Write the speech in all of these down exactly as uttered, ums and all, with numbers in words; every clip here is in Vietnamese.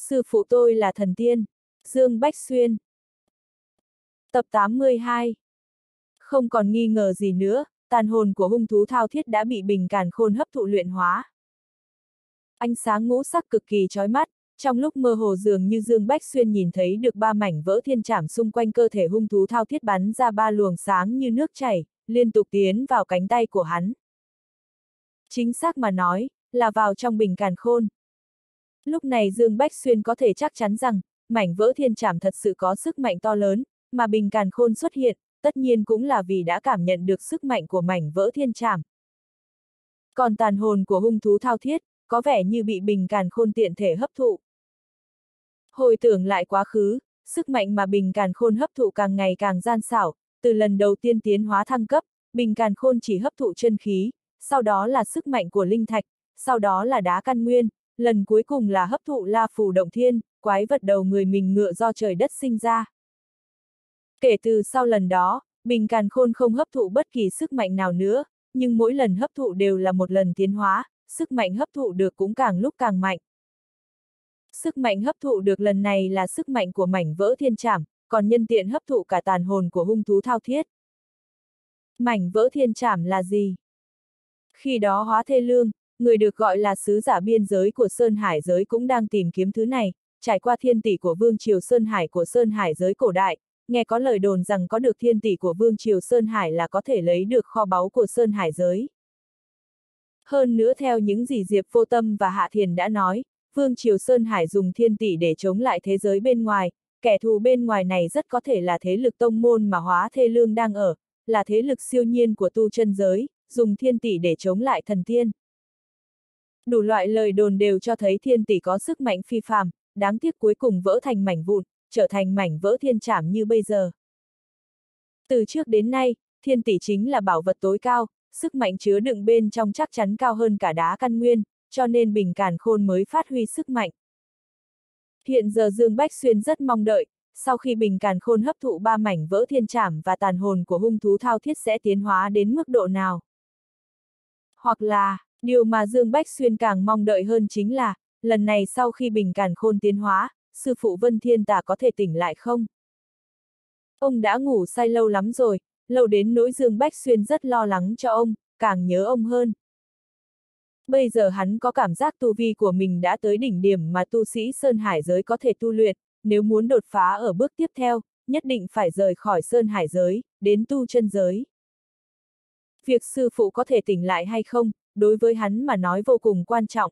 Sư phụ tôi là thần tiên. Dương Bách Xuyên. Tập tám mươi hai. Không còn nghi ngờ gì nữa, tàn hồn của hung thú thao thiết đã bị bình càn khôn hấp thụ luyện hóa. Ánh sáng ngũ sắc cực kỳ chói mắt, trong lúc mơ hồ dường như Dương Bách Xuyên nhìn thấy được ba mảnh vỡ thiên trảm xung quanh cơ thể hung thú thao thiết bắn ra ba luồng sáng như nước chảy, liên tục tiến vào cánh tay của hắn. Chính xác mà nói, là vào trong bình càn khôn. Lúc này Dương Bách Xuyên có thể chắc chắn rằng, mảnh vỡ thiên trảm thật sự có sức mạnh to lớn, mà bình càn khôn xuất hiện, tất nhiên cũng là vì đã cảm nhận được sức mạnh của mảnh vỡ thiên trảm. Còn tàn hồn của hung thú thao thiết, có vẻ như bị bình càn khôn tiện thể hấp thụ. Hồi tưởng lại quá khứ, sức mạnh mà bình càn khôn hấp thụ càng ngày càng gian xảo, từ lần đầu tiên tiến hóa thăng cấp, bình càn khôn chỉ hấp thụ chân khí, sau đó là sức mạnh của linh thạch, sau đó là đá căn nguyên, lần cuối cùng là hấp thụ La Phù Động Thiên, quái vật đầu người mình ngựa do trời đất sinh ra. Kể từ sau lần đó, bình càn khôn không hấp thụ bất kỳ sức mạnh nào nữa, nhưng mỗi lần hấp thụ đều là một lần tiến hóa, sức mạnh hấp thụ được cũng càng lúc càng mạnh. Sức mạnh hấp thụ được lần này là sức mạnh của mảnh vỡ thiên trảm, còn nhân tiện hấp thụ cả tàn hồn của hung thú thao thiết. Mảnh vỡ thiên trảm là gì? Khi đó Hóa Thê Lương, người được gọi là sứ giả biên giới của Sơn Hải giới cũng đang tìm kiếm thứ này, trải qua thiên tỷ của Vương Triều Sơn Hải của Sơn Hải giới cổ đại, nghe có lời đồn rằng có được thiên tỷ của Vương Triều Sơn Hải là có thể lấy được kho báu của Sơn Hải giới. Hơn nữa theo những gì Diệp Vô Tâm và Hạ Thiền đã nói, Vương Triều Sơn Hải dùng thiên tỷ để chống lại thế giới bên ngoài, kẻ thù bên ngoài này rất có thể là thế lực tông môn mà Hóa Thê Lương đang ở, là thế lực siêu nhiên của tu chân giới, dùng thiên tỷ để chống lại thần tiên. Đủ loại lời đồn đều cho thấy thiên tỷ có sức mạnh phi phàm, đáng tiếc cuối cùng vỡ thành mảnh vụn, trở thành mảnh vỡ thiên trảm như bây giờ. Từ trước đến nay, thiên tỷ chính là bảo vật tối cao, sức mạnh chứa đựng bên trong chắc chắn cao hơn cả đá căn nguyên, cho nên bình càn khôn mới phát huy sức mạnh. Hiện giờ Dương Bách Xuyên rất mong đợi, sau khi bình càn khôn hấp thụ ba mảnh vỡ thiên trảm và tàn hồn của hung thú thao thiết sẽ tiến hóa đến mức độ nào. Hoặc là, điều mà Dương Bách Xuyên càng mong đợi hơn chính là, lần này sau khi bình càn khôn tiến hóa, sư phụ Vân Thiên Tà có thể tỉnh lại không? Ông đã ngủ say lâu lắm rồi, lâu đến nỗi Dương Bách Xuyên rất lo lắng cho ông, càng nhớ ông hơn. Bây giờ hắn có cảm giác tu vi của mình đã tới đỉnh điểm mà tu sĩ Sơn Hải giới có thể tu luyện, nếu muốn đột phá ở bước tiếp theo, nhất định phải rời khỏi Sơn Hải giới, đến tu chân giới. Việc sư phụ có thể tỉnh lại hay không, đối với hắn mà nói vô cùng quan trọng.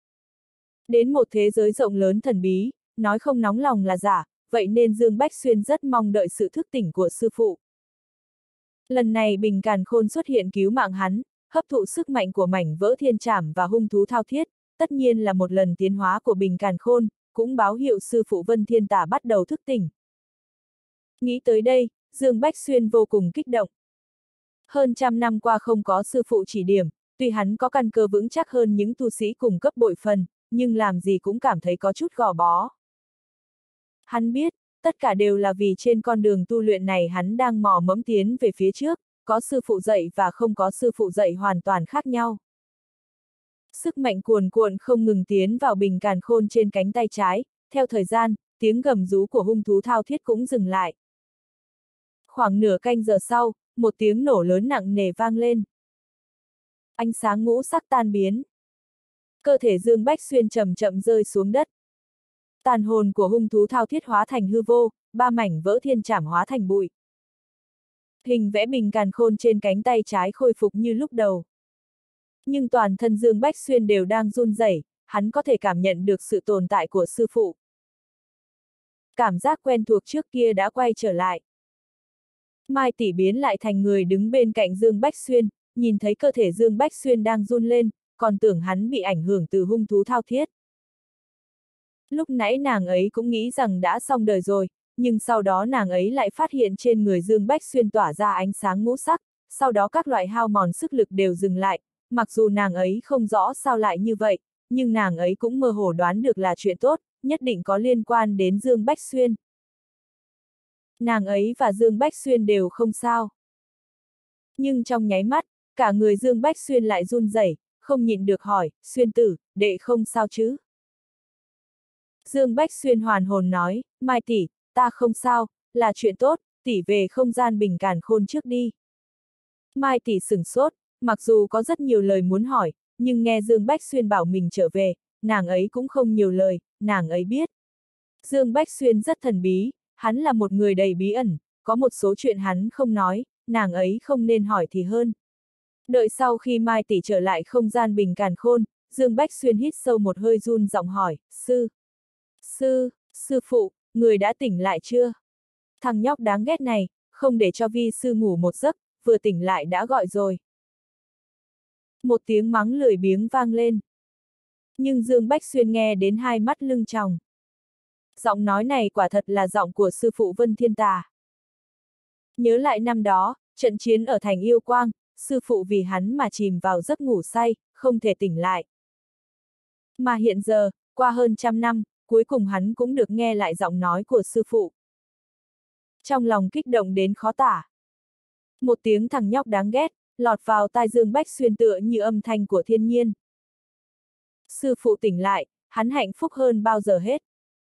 Đến một thế giới rộng lớn thần bí, nói không nóng lòng là giả, vậy nên Dương Bách Xuyên rất mong đợi sự thức tỉnh của sư phụ. Lần này bình càn khôn xuất hiện cứu mạng hắn, hấp thụ sức mạnh của mảnh vỡ thiên trảm và hung thú thao thiết, tất nhiên là một lần tiến hóa của bình càn khôn, cũng báo hiệu sư phụ Vân Thiên Tà bắt đầu thức tỉnh. Nghĩ tới đây, Dương Bách Xuyên vô cùng kích động. Hơn trăm năm qua không có sư phụ chỉ điểm, tuy hắn có căn cơ vững chắc hơn những tu sĩ cùng cấp bội phần, nhưng làm gì cũng cảm thấy có chút gò bó. Hắn biết, tất cả đều là vì trên con đường tu luyện này hắn đang mò mẫm tiến về phía trước, có sư phụ dạy và không có sư phụ dạy hoàn toàn khác nhau. Sức mạnh cuồn cuộn không ngừng tiến vào bình càn khôn trên cánh tay trái, theo thời gian, tiếng gầm rú của hung thú thao thiết cũng dừng lại. Khoảng nửa canh giờ sau, một tiếng nổ lớn nặng nề vang lên. Ánh sáng ngũ sắc tan biến. Cơ thể Dương Bách Xuyên chậm chậm rơi xuống đất. Tàn hồn của hung thú thao thiết hóa thành hư vô, ba mảnh vỡ thiên trảm hóa thành bụi. Hình vẽ bình càn khôn trên cánh tay trái khôi phục như lúc đầu. Nhưng toàn thân Dương Bách Xuyên đều đang run rẩy, hắn có thể cảm nhận được sự tồn tại của sư phụ. Cảm giác quen thuộc trước kia đã quay trở lại. Mai Tỷ biến lại thành người đứng bên cạnh Dương Bách Xuyên, nhìn thấy cơ thể Dương Bách Xuyên đang run lên, còn tưởng hắn bị ảnh hưởng từ hung thú thao thiết. Lúc nãy nàng ấy cũng nghĩ rằng đã xong đời rồi, nhưng sau đó nàng ấy lại phát hiện trên người Dương Bách Xuyên tỏa ra ánh sáng ngũ sắc, sau đó các loại hao mòn sức lực đều dừng lại, mặc dù nàng ấy không rõ sao lại như vậy, nhưng nàng ấy cũng mơ hồ đoán được là chuyện tốt, nhất định có liên quan đến Dương Bách Xuyên. Nàng ấy và Dương Bách Xuyên đều không sao. Nhưng trong nháy mắt, cả người Dương Bách Xuyên lại run rẩy, không nhịn được hỏi, Xuyên tử, đệ không sao chứ? Dương Bách Xuyên hoàn hồn nói, Mai tỷ, ta không sao, là chuyện tốt, tỷ về không gian bình càn khôn trước đi. Mai tỷ sửng sốt, mặc dù có rất nhiều lời muốn hỏi, nhưng nghe Dương Bách Xuyên bảo mình trở về, nàng ấy cũng không nhiều lời, nàng ấy biết. Dương Bách Xuyên rất thần bí, hắn là một người đầy bí ẩn, có một số chuyện hắn không nói, nàng ấy không nên hỏi thì hơn. Đợi sau khi Mai tỷ trở lại không gian bình càn khôn, Dương Bách Xuyên hít sâu một hơi run giọng hỏi, sư, sư, sư phụ, người đã tỉnh lại chưa? Thằng nhóc đáng ghét này, không để cho vi sư ngủ một giấc, vừa tỉnh lại đã gọi rồi. Một tiếng mắng lười biếng vang lên. Nhưng Dương Bách Xuyên nghe đến hai mắt lưng tròng. Giọng nói này quả thật là giọng của sư phụ Vân Thiên Tà. Nhớ lại năm đó, trận chiến ở thành Yêu Quang, sư phụ vì hắn mà chìm vào giấc ngủ say, không thể tỉnh lại. Mà hiện giờ, qua hơn trăm năm, cuối cùng hắn cũng được nghe lại giọng nói của sư phụ. Trong lòng kích động đến khó tả. Một tiếng thằng nhóc đáng ghét, lọt vào tai Dương Bách Xuyên tựa như âm thanh của thiên nhiên. Sư phụ tỉnh lại, hắn hạnh phúc hơn bao giờ hết.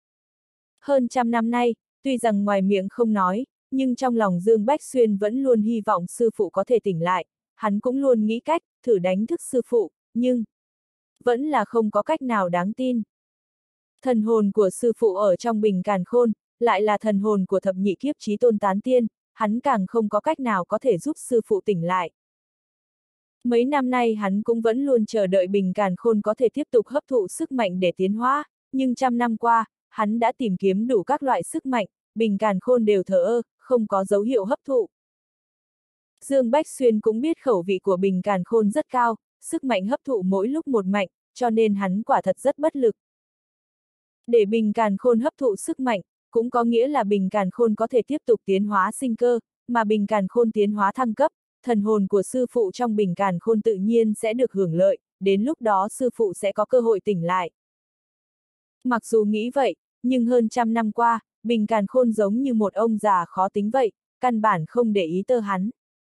Hơn trăm năm nay, tuy rằng ngoài miệng không nói, nhưng trong lòng Dương Bách Xuyên vẫn luôn hy vọng sư phụ có thể tỉnh lại, hắn cũng luôn nghĩ cách, thử đánh thức sư phụ, nhưng vẫn là không có cách nào đáng tin. Thần hồn của sư phụ ở trong bình càn khôn, lại là thần hồn của thập nhị kiếp chí tôn tán tiên, hắn càng không có cách nào có thể giúp sư phụ tỉnh lại. Mấy năm nay hắn cũng vẫn luôn chờ đợi bình càn khôn có thể tiếp tục hấp thụ sức mạnh để tiến hóa, nhưng trăm năm qua, hắn đã tìm kiếm đủ các loại sức mạnh, bình càn khôn đều thờ ơ, không có dấu hiệu hấp thụ. Dương Bách Xuyên cũng biết khẩu vị của bình càn khôn rất cao, sức mạnh hấp thụ mỗi lúc một mạnh, cho nên hắn quả thật rất bất lực. Để bình càn khôn hấp thụ sức mạnh, cũng có nghĩa là bình càn khôn có thể tiếp tục tiến hóa sinh cơ, mà bình càn khôn tiến hóa thăng cấp, thần hồn của sư phụ trong bình càn khôn tự nhiên sẽ được hưởng lợi, đến lúc đó sư phụ sẽ có cơ hội tỉnh lại. Mặc dù nghĩ vậy, nhưng hơn trăm năm qua, bình càn khôn giống như một ông già khó tính vậy, căn bản không để ý tơ hắn.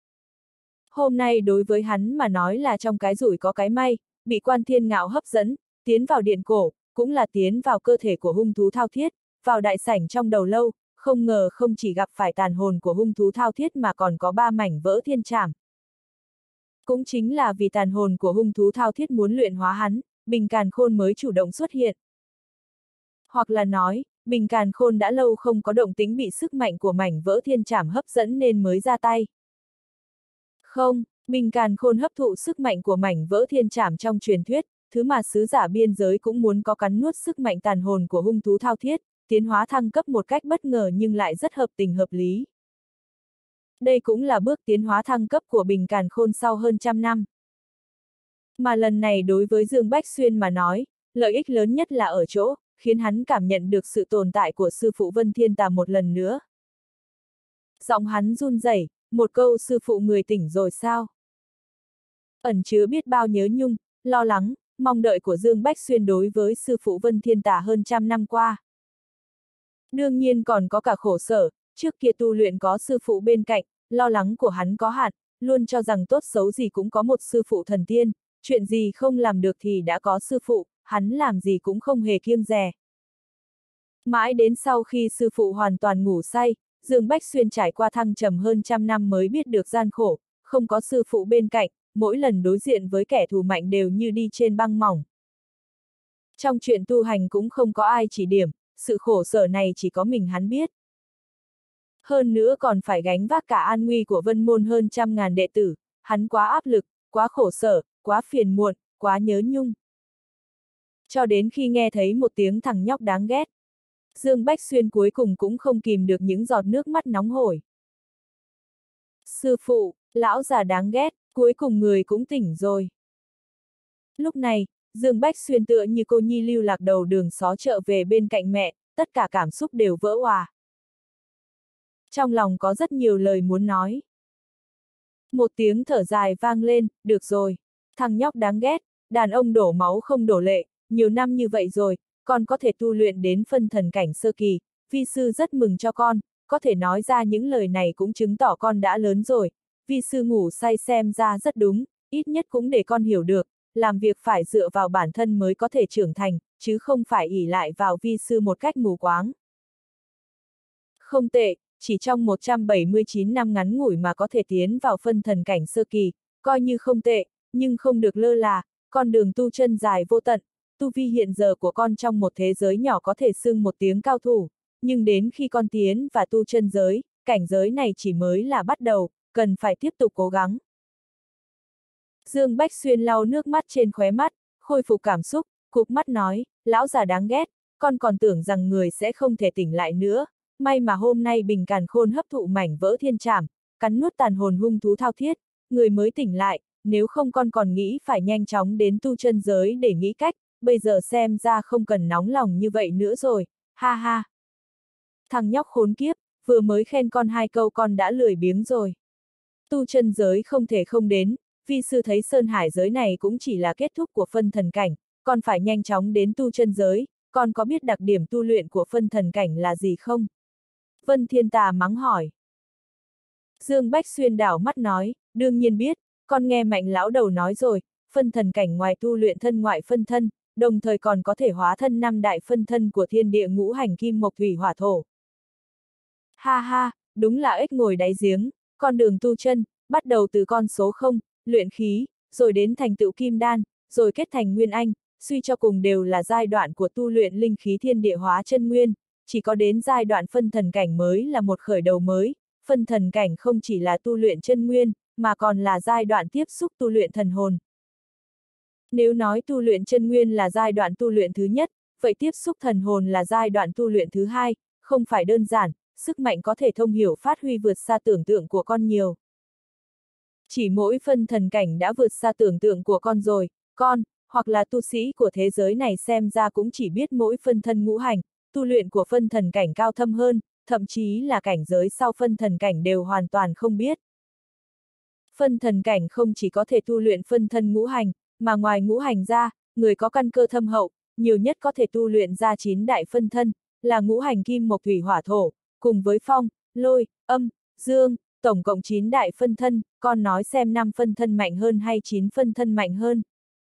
Hôm nay đối với hắn mà nói là trong cái rủi có cái may, bị Quan Thiên Ngạo hấp dẫn, tiến vào điện cổ, cũng là tiến vào cơ thể của hung thú thao thiết, vào đại sảnh trong đầu lâu, không ngờ không chỉ gặp phải tàn hồn của hung thú thao thiết mà còn có ba mảnh vỡ thiên trảm. Cũng chính là vì tàn hồn của hung thú thao thiết muốn luyện hóa hắn, bình càn khôn mới chủ động xuất hiện. Hoặc là nói, bình càn khôn đã lâu không có động tĩnh bị sức mạnh của mảnh vỡ thiên trảm hấp dẫn nên mới ra tay. Không, bình càn khôn hấp thụ sức mạnh của mảnh vỡ thiên trảm trong truyền thuyết, thứ mà sứ giả biên giới cũng muốn có cắn nuốt sức mạnh tàn hồn của hung thú thao thiết, tiến hóa thăng cấp một cách bất ngờ nhưng lại rất hợp tình hợp lý. Đây cũng là bước tiến hóa thăng cấp của bình càn khôn sau hơn trăm năm. Mà lần này đối với Dương Bách Xuyên mà nói, lợi ích lớn nhất là ở chỗ, khiến hắn cảm nhận được sự tồn tại của sư phụ Vân Thiên Tà một lần nữa. Giọng hắn run rẩy, một câu sư phụ người tỉnh rồi sao? Ẩn chứa biết bao nhớ nhung, lo lắng, mong đợi của Dương Bách Xuyên đối với sư phụ Vân Thiên Tà hơn trăm năm qua. Đương nhiên còn có cả khổ sở, trước kia tu luyện có sư phụ bên cạnh, lo lắng của hắn có hạn, luôn cho rằng tốt xấu gì cũng có một sư phụ thần tiên, chuyện gì không làm được thì đã có sư phụ, hắn làm gì cũng không hề kiêng dè. Mãi đến sau khi sư phụ hoàn toàn ngủ say, Dương Bách Xuyên trải qua thăng trầm hơn trăm năm mới biết được gian khổ, không có sư phụ bên cạnh, mỗi lần đối diện với kẻ thù mạnh đều như đi trên băng mỏng. Trong chuyện tu hành cũng không có ai chỉ điểm, sự khổ sở này chỉ có mình hắn biết. Hơn nữa còn phải gánh vác cả an nguy của Vân Môn hơn trăm ngàn đệ tử, hắn quá áp lực, quá khổ sở, quá phiền muộn, quá nhớ nhung. Cho đến khi nghe thấy một tiếng thằng nhóc đáng ghét, Dương Bách Xuyên cuối cùng cũng không kìm được những giọt nước mắt nóng hổi. Sư phụ, lão già đáng ghét, cuối cùng người cũng tỉnh rồi. Lúc này, Dương Bách Xuyên tựa như cô nhi lưu lạc đầu đường xó chợ về bên cạnh mẹ, tất cả cảm xúc đều vỡ òa. Trong lòng có rất nhiều lời muốn nói. Một tiếng thở dài vang lên, được rồi, thằng nhóc đáng ghét, đàn ông đổ máu không đổ lệ, nhiều năm như vậy rồi, con có thể tu luyện đến phân thần cảnh sơ kỳ, vi sư rất mừng cho con, có thể nói ra những lời này cũng chứng tỏ con đã lớn rồi, vi sư ngủ say xem ra rất đúng, ít nhất cũng để con hiểu được, làm việc phải dựa vào bản thân mới có thể trưởng thành, chứ không phải ỷ lại vào vi sư một cách mù quáng. Không tệ, chỉ trong một trăm bảy mươi chín năm ngắn ngủi mà có thể tiến vào phân thần cảnh sơ kỳ, coi như không tệ, nhưng không được lơ là, con đường tu chân dài vô tận, tu vi hiện giờ của con trong một thế giới nhỏ có thể xưng một tiếng cao thủ, nhưng đến khi con tiến và tu chân giới, cảnh giới này chỉ mới là bắt đầu, cần phải tiếp tục cố gắng. Dương Bách Xuyên lau nước mắt trên khóe mắt, khôi phục cảm xúc, cụp mắt nói, lão già đáng ghét, con còn tưởng rằng người sẽ không thể tỉnh lại nữa, may mà hôm nay Bình Càn Khôn hấp thụ mảnh vỡ thiên trảm, cắn nuốt tàn hồn hung thú thao thiết, người mới tỉnh lại, nếu không con còn nghĩ phải nhanh chóng đến tu chân giới để nghĩ cách, bây giờ xem ra không cần nóng lòng như vậy nữa rồi, ha ha. Thằng nhóc khốn kiếp, vừa mới khen con hai câu con đã lười biếng rồi. Tu chân giới không thể không đến, vi sư thấy sơn hải giới này cũng chỉ là kết thúc của phân thần cảnh, con phải nhanh chóng đến tu chân giới, con có biết đặc điểm tu luyện của phân thần cảnh là gì không? Vân Thiên Tà mắng hỏi. Dương Bách Xuyên đảo mắt nói, đương nhiên biết, con nghe Mạnh lão đầu nói rồi, phân thần cảnh ngoài tu luyện thân ngoại phân thân, đồng thời còn có thể hóa thân năm đại phân thân của thiên địa ngũ hành kim mộc thủy hỏa thổ. Ha ha, đúng là ếch ngồi đáy giếng, con đường tu chân, bắt đầu từ con số không, luyện khí, rồi đến thành tựu kim đan, rồi kết thành nguyên anh, suy cho cùng đều là giai đoạn của tu luyện linh khí thiên địa hóa chân nguyên, chỉ có đến giai đoạn phân thần cảnh mới là một khởi đầu mới, phân thần cảnh không chỉ là tu luyện chân nguyên, mà còn là giai đoạn tiếp xúc tu luyện thần hồn. Nếu nói tu luyện chân nguyên là giai đoạn tu luyện thứ nhất, vậy tiếp xúc thần hồn là giai đoạn tu luyện thứ hai, không phải đơn giản, sức mạnh có thể thông hiểu phát huy vượt xa tưởng tượng của con nhiều. Chỉ mỗi phân thần cảnh đã vượt xa tưởng tượng của con rồi, con, hoặc là tu sĩ của thế giới này xem ra cũng chỉ biết mỗi phân thân ngũ hành, tu luyện của phân thần cảnh cao thâm hơn, thậm chí là cảnh giới sau phân thần cảnh đều hoàn toàn không biết. Phân thần cảnh không chỉ có thể tu luyện phân thân ngũ hành, mà ngoài ngũ hành ra, người có căn cơ thâm hậu, nhiều nhất có thể tu luyện ra chín đại phân thân, là ngũ hành kim mộc thủy hỏa thổ, cùng với phong, lôi, âm, dương, tổng cộng chín đại phân thân, con nói xem năm phân thân mạnh hơn hay chín phân thân mạnh hơn.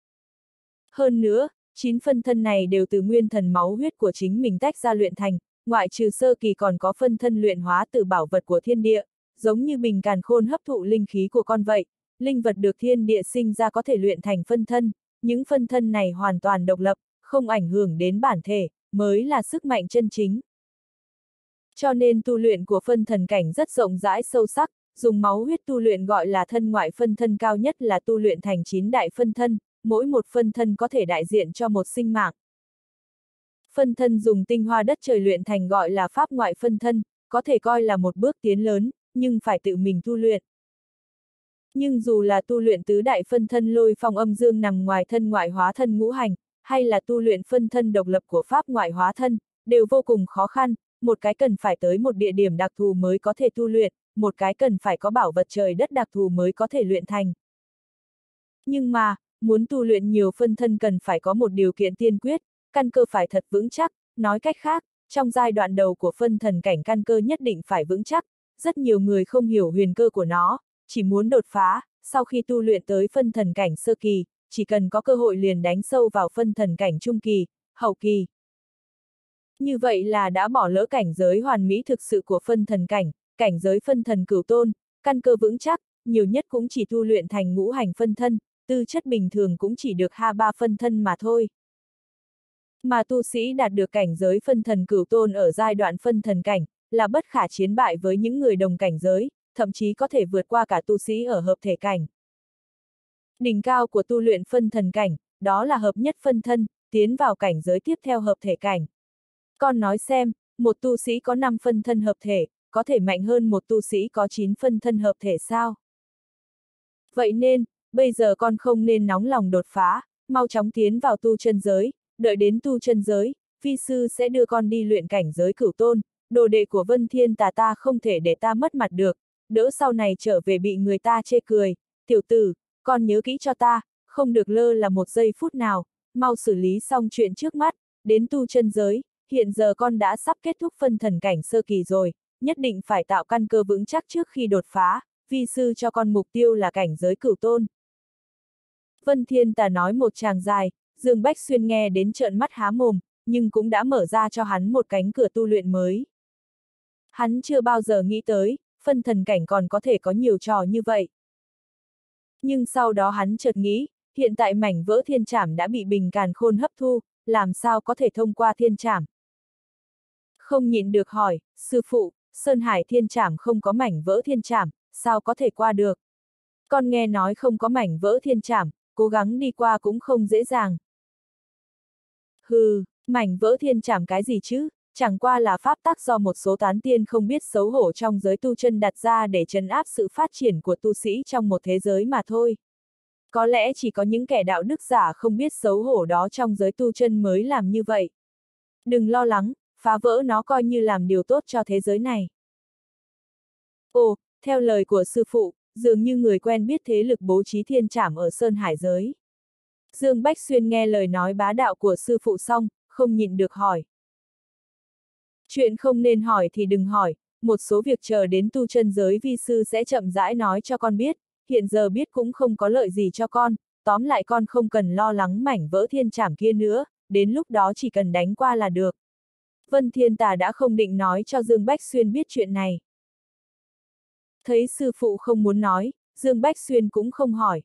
Hơn nữa, chín phân thân này đều từ nguyên thần máu huyết của chính mình tách ra luyện thành, ngoại trừ sơ kỳ còn có phân thân luyện hóa từ bảo vật của thiên địa, giống như Bình Càn Khôn hấp thụ linh khí của con vậy, linh vật được thiên địa sinh ra có thể luyện thành phân thân, những phân thân này hoàn toàn độc lập, không ảnh hưởng đến bản thể, mới là sức mạnh chân chính. Cho nên tu luyện của phân thần cảnh rất rộng rãi sâu sắc, dùng máu huyết tu luyện gọi là thân ngoại phân thân, cao nhất là tu luyện thành chín đại phân thân, mỗi một phân thân có thể đại diện cho một sinh mạng. Phân thân dùng tinh hoa đất trời luyện thành gọi là pháp ngoại phân thân, có thể coi là một bước tiến lớn, nhưng phải tự mình tu luyện. Nhưng dù là tu luyện tứ đại phân thân lôi phong âm dương nằm ngoài thân ngoại hóa thân ngũ hành, hay là tu luyện phân thân độc lập của pháp ngoại hóa thân, đều vô cùng khó khăn, một cái cần phải tới một địa điểm đặc thù mới có thể tu luyện, một cái cần phải có bảo vật trời đất đặc thù mới có thể luyện thành. Nhưng mà, muốn tu luyện nhiều phân thân cần phải có một điều kiện tiên quyết, căn cơ phải thật vững chắc, nói cách khác, trong giai đoạn đầu của phân thần cảnh căn cơ nhất định phải vững chắc, rất nhiều người không hiểu huyền cơ của nó, chỉ muốn đột phá, sau khi tu luyện tới phân thần cảnh sơ kỳ, chỉ cần có cơ hội liền đánh sâu vào phân thần cảnh trung kỳ, hậu kỳ. Như vậy là đã bỏ lỡ cảnh giới hoàn mỹ thực sự của phân thần cảnh, cảnh giới phân thần cửu tôn, căn cơ vững chắc, nhiều nhất cũng chỉ tu luyện thành ngũ hành phân thân, tư chất bình thường cũng chỉ được ha ba phân thân mà thôi. Mà tu sĩ đạt được cảnh giới phân thần cửu tôn ở giai đoạn phân thần cảnh, là bất khả chiến bại với những người đồng cảnh giới, thậm chí có thể vượt qua cả tu sĩ ở hợp thể cảnh. Đỉnh cao của tu luyện phân thần cảnh, đó là hợp nhất phân thân, tiến vào cảnh giới tiếp theo hợp thể cảnh. Con nói xem, một tu sĩ có năm phân thân hợp thể, có thể mạnh hơn một tu sĩ có chín phân thân hợp thể sao? Vậy nên, bây giờ con không nên nóng lòng đột phá, mau chóng tiến vào tu chân giới, đợi đến tu chân giới, vi sư sẽ đưa con đi luyện cảnh giới cửu tôn, đồ đệ của Vân Thiên Tà ta không thể để ta mất mặt được, đỡ sau này trở về bị người ta chê cười, tiểu tử, con nhớ kỹ cho ta, không được lơ là một giây phút nào, mau xử lý xong chuyện trước mắt, đến tu chân giới, hiện giờ con đã sắp kết thúc phân thần cảnh sơ kỳ rồi, nhất định phải tạo căn cơ vững chắc trước khi đột phá, vi sư cho con mục tiêu là cảnh giới cửu tôn. Vân Thiên Tà nói một tràng dài, Dương Bách Xuyên nghe đến trợn mắt há mồm, nhưng cũng đã mở ra cho hắn một cánh cửa tu luyện mới. Hắn chưa bao giờ nghĩ tới, phân thần cảnh còn có thể có nhiều trò như vậy. Nhưng sau đó hắn chợt nghĩ, hiện tại mảnh vỡ thiên trảm đã bị Bình Càn Khôn hấp thu, làm sao có thể thông qua thiên trảm? Không nhịn được hỏi, sư phụ, Sơn Hải thiên trảm không có mảnh vỡ thiên trảm, sao có thể qua được? Con nghe nói không có mảnh vỡ thiên trảm, cố gắng đi qua cũng không dễ dàng. Hừ, mảnh vỡ thiên trảm cái gì chứ? Chẳng qua là pháp tắc do một số tán tiên không biết xấu hổ trong giới tu chân đặt ra để trấn áp sự phát triển của tu sĩ trong một thế giới mà thôi. Có lẽ chỉ có những kẻ đạo đức giả không biết xấu hổ đó trong giới tu chân mới làm như vậy. Đừng lo lắng, phá vỡ nó coi như làm điều tốt cho thế giới này. Ồ, theo lời của sư phụ, dường như người quen biết thế lực bố trí thiên trảm ở Sơn Hải giới. Dương Bách Xuyên nghe lời nói bá đạo của sư phụ xong, không nhịn được hỏi. Chuyện không nên hỏi thì đừng hỏi, một số việc chờ đến tu chân giới vi sư sẽ chậm rãi nói cho con biết, hiện giờ biết cũng không có lợi gì cho con, tóm lại con không cần lo lắng mảnh vỡ thiên trảm kia nữa, đến lúc đó chỉ cần đánh qua là được. Vân Thiên Tà đã không định nói cho Dương Bách Xuyên biết chuyện này. Thấy sư phụ không muốn nói, Dương Bách Xuyên cũng không hỏi.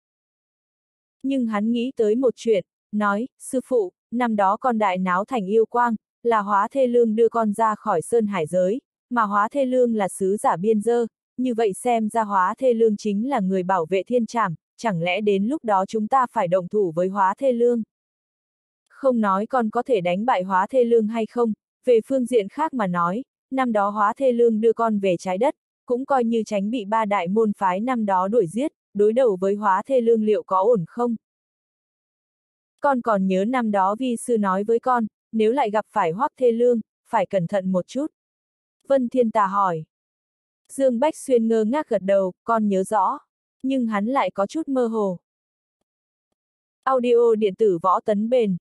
Nhưng hắn nghĩ tới một chuyện, nói, sư phụ, năm đó con đại náo thành yêu quang, là Hóa Thê Lương đưa con ra khỏi Sơn Hải giới, mà Hóa Thê Lương là sứ giả biên dơ, như vậy xem ra Hóa Thê Lương chính là người bảo vệ thiên trảm, chẳng lẽ đến lúc đó chúng ta phải động thủ với Hóa Thê Lương? Không nói con có thể đánh bại Hóa Thê Lương hay không, về phương diện khác mà nói, năm đó Hóa Thê Lương đưa con về trái đất, cũng coi như tránh bị ba đại môn phái năm đó đuổi giết, đối đầu với Hóa Thê Lương liệu có ổn không? Con còn nhớ năm đó vi sư nói với con, nếu lại gặp phải Hoắc Thê Lương, phải cẩn thận một chút. Vân Thiên Tà hỏi. Dương Bách Xuyên ngơ ngác gật đầu, con nhớ rõ, nhưng hắn lại có chút mơ hồ. Audio điện tử võ tấn bền.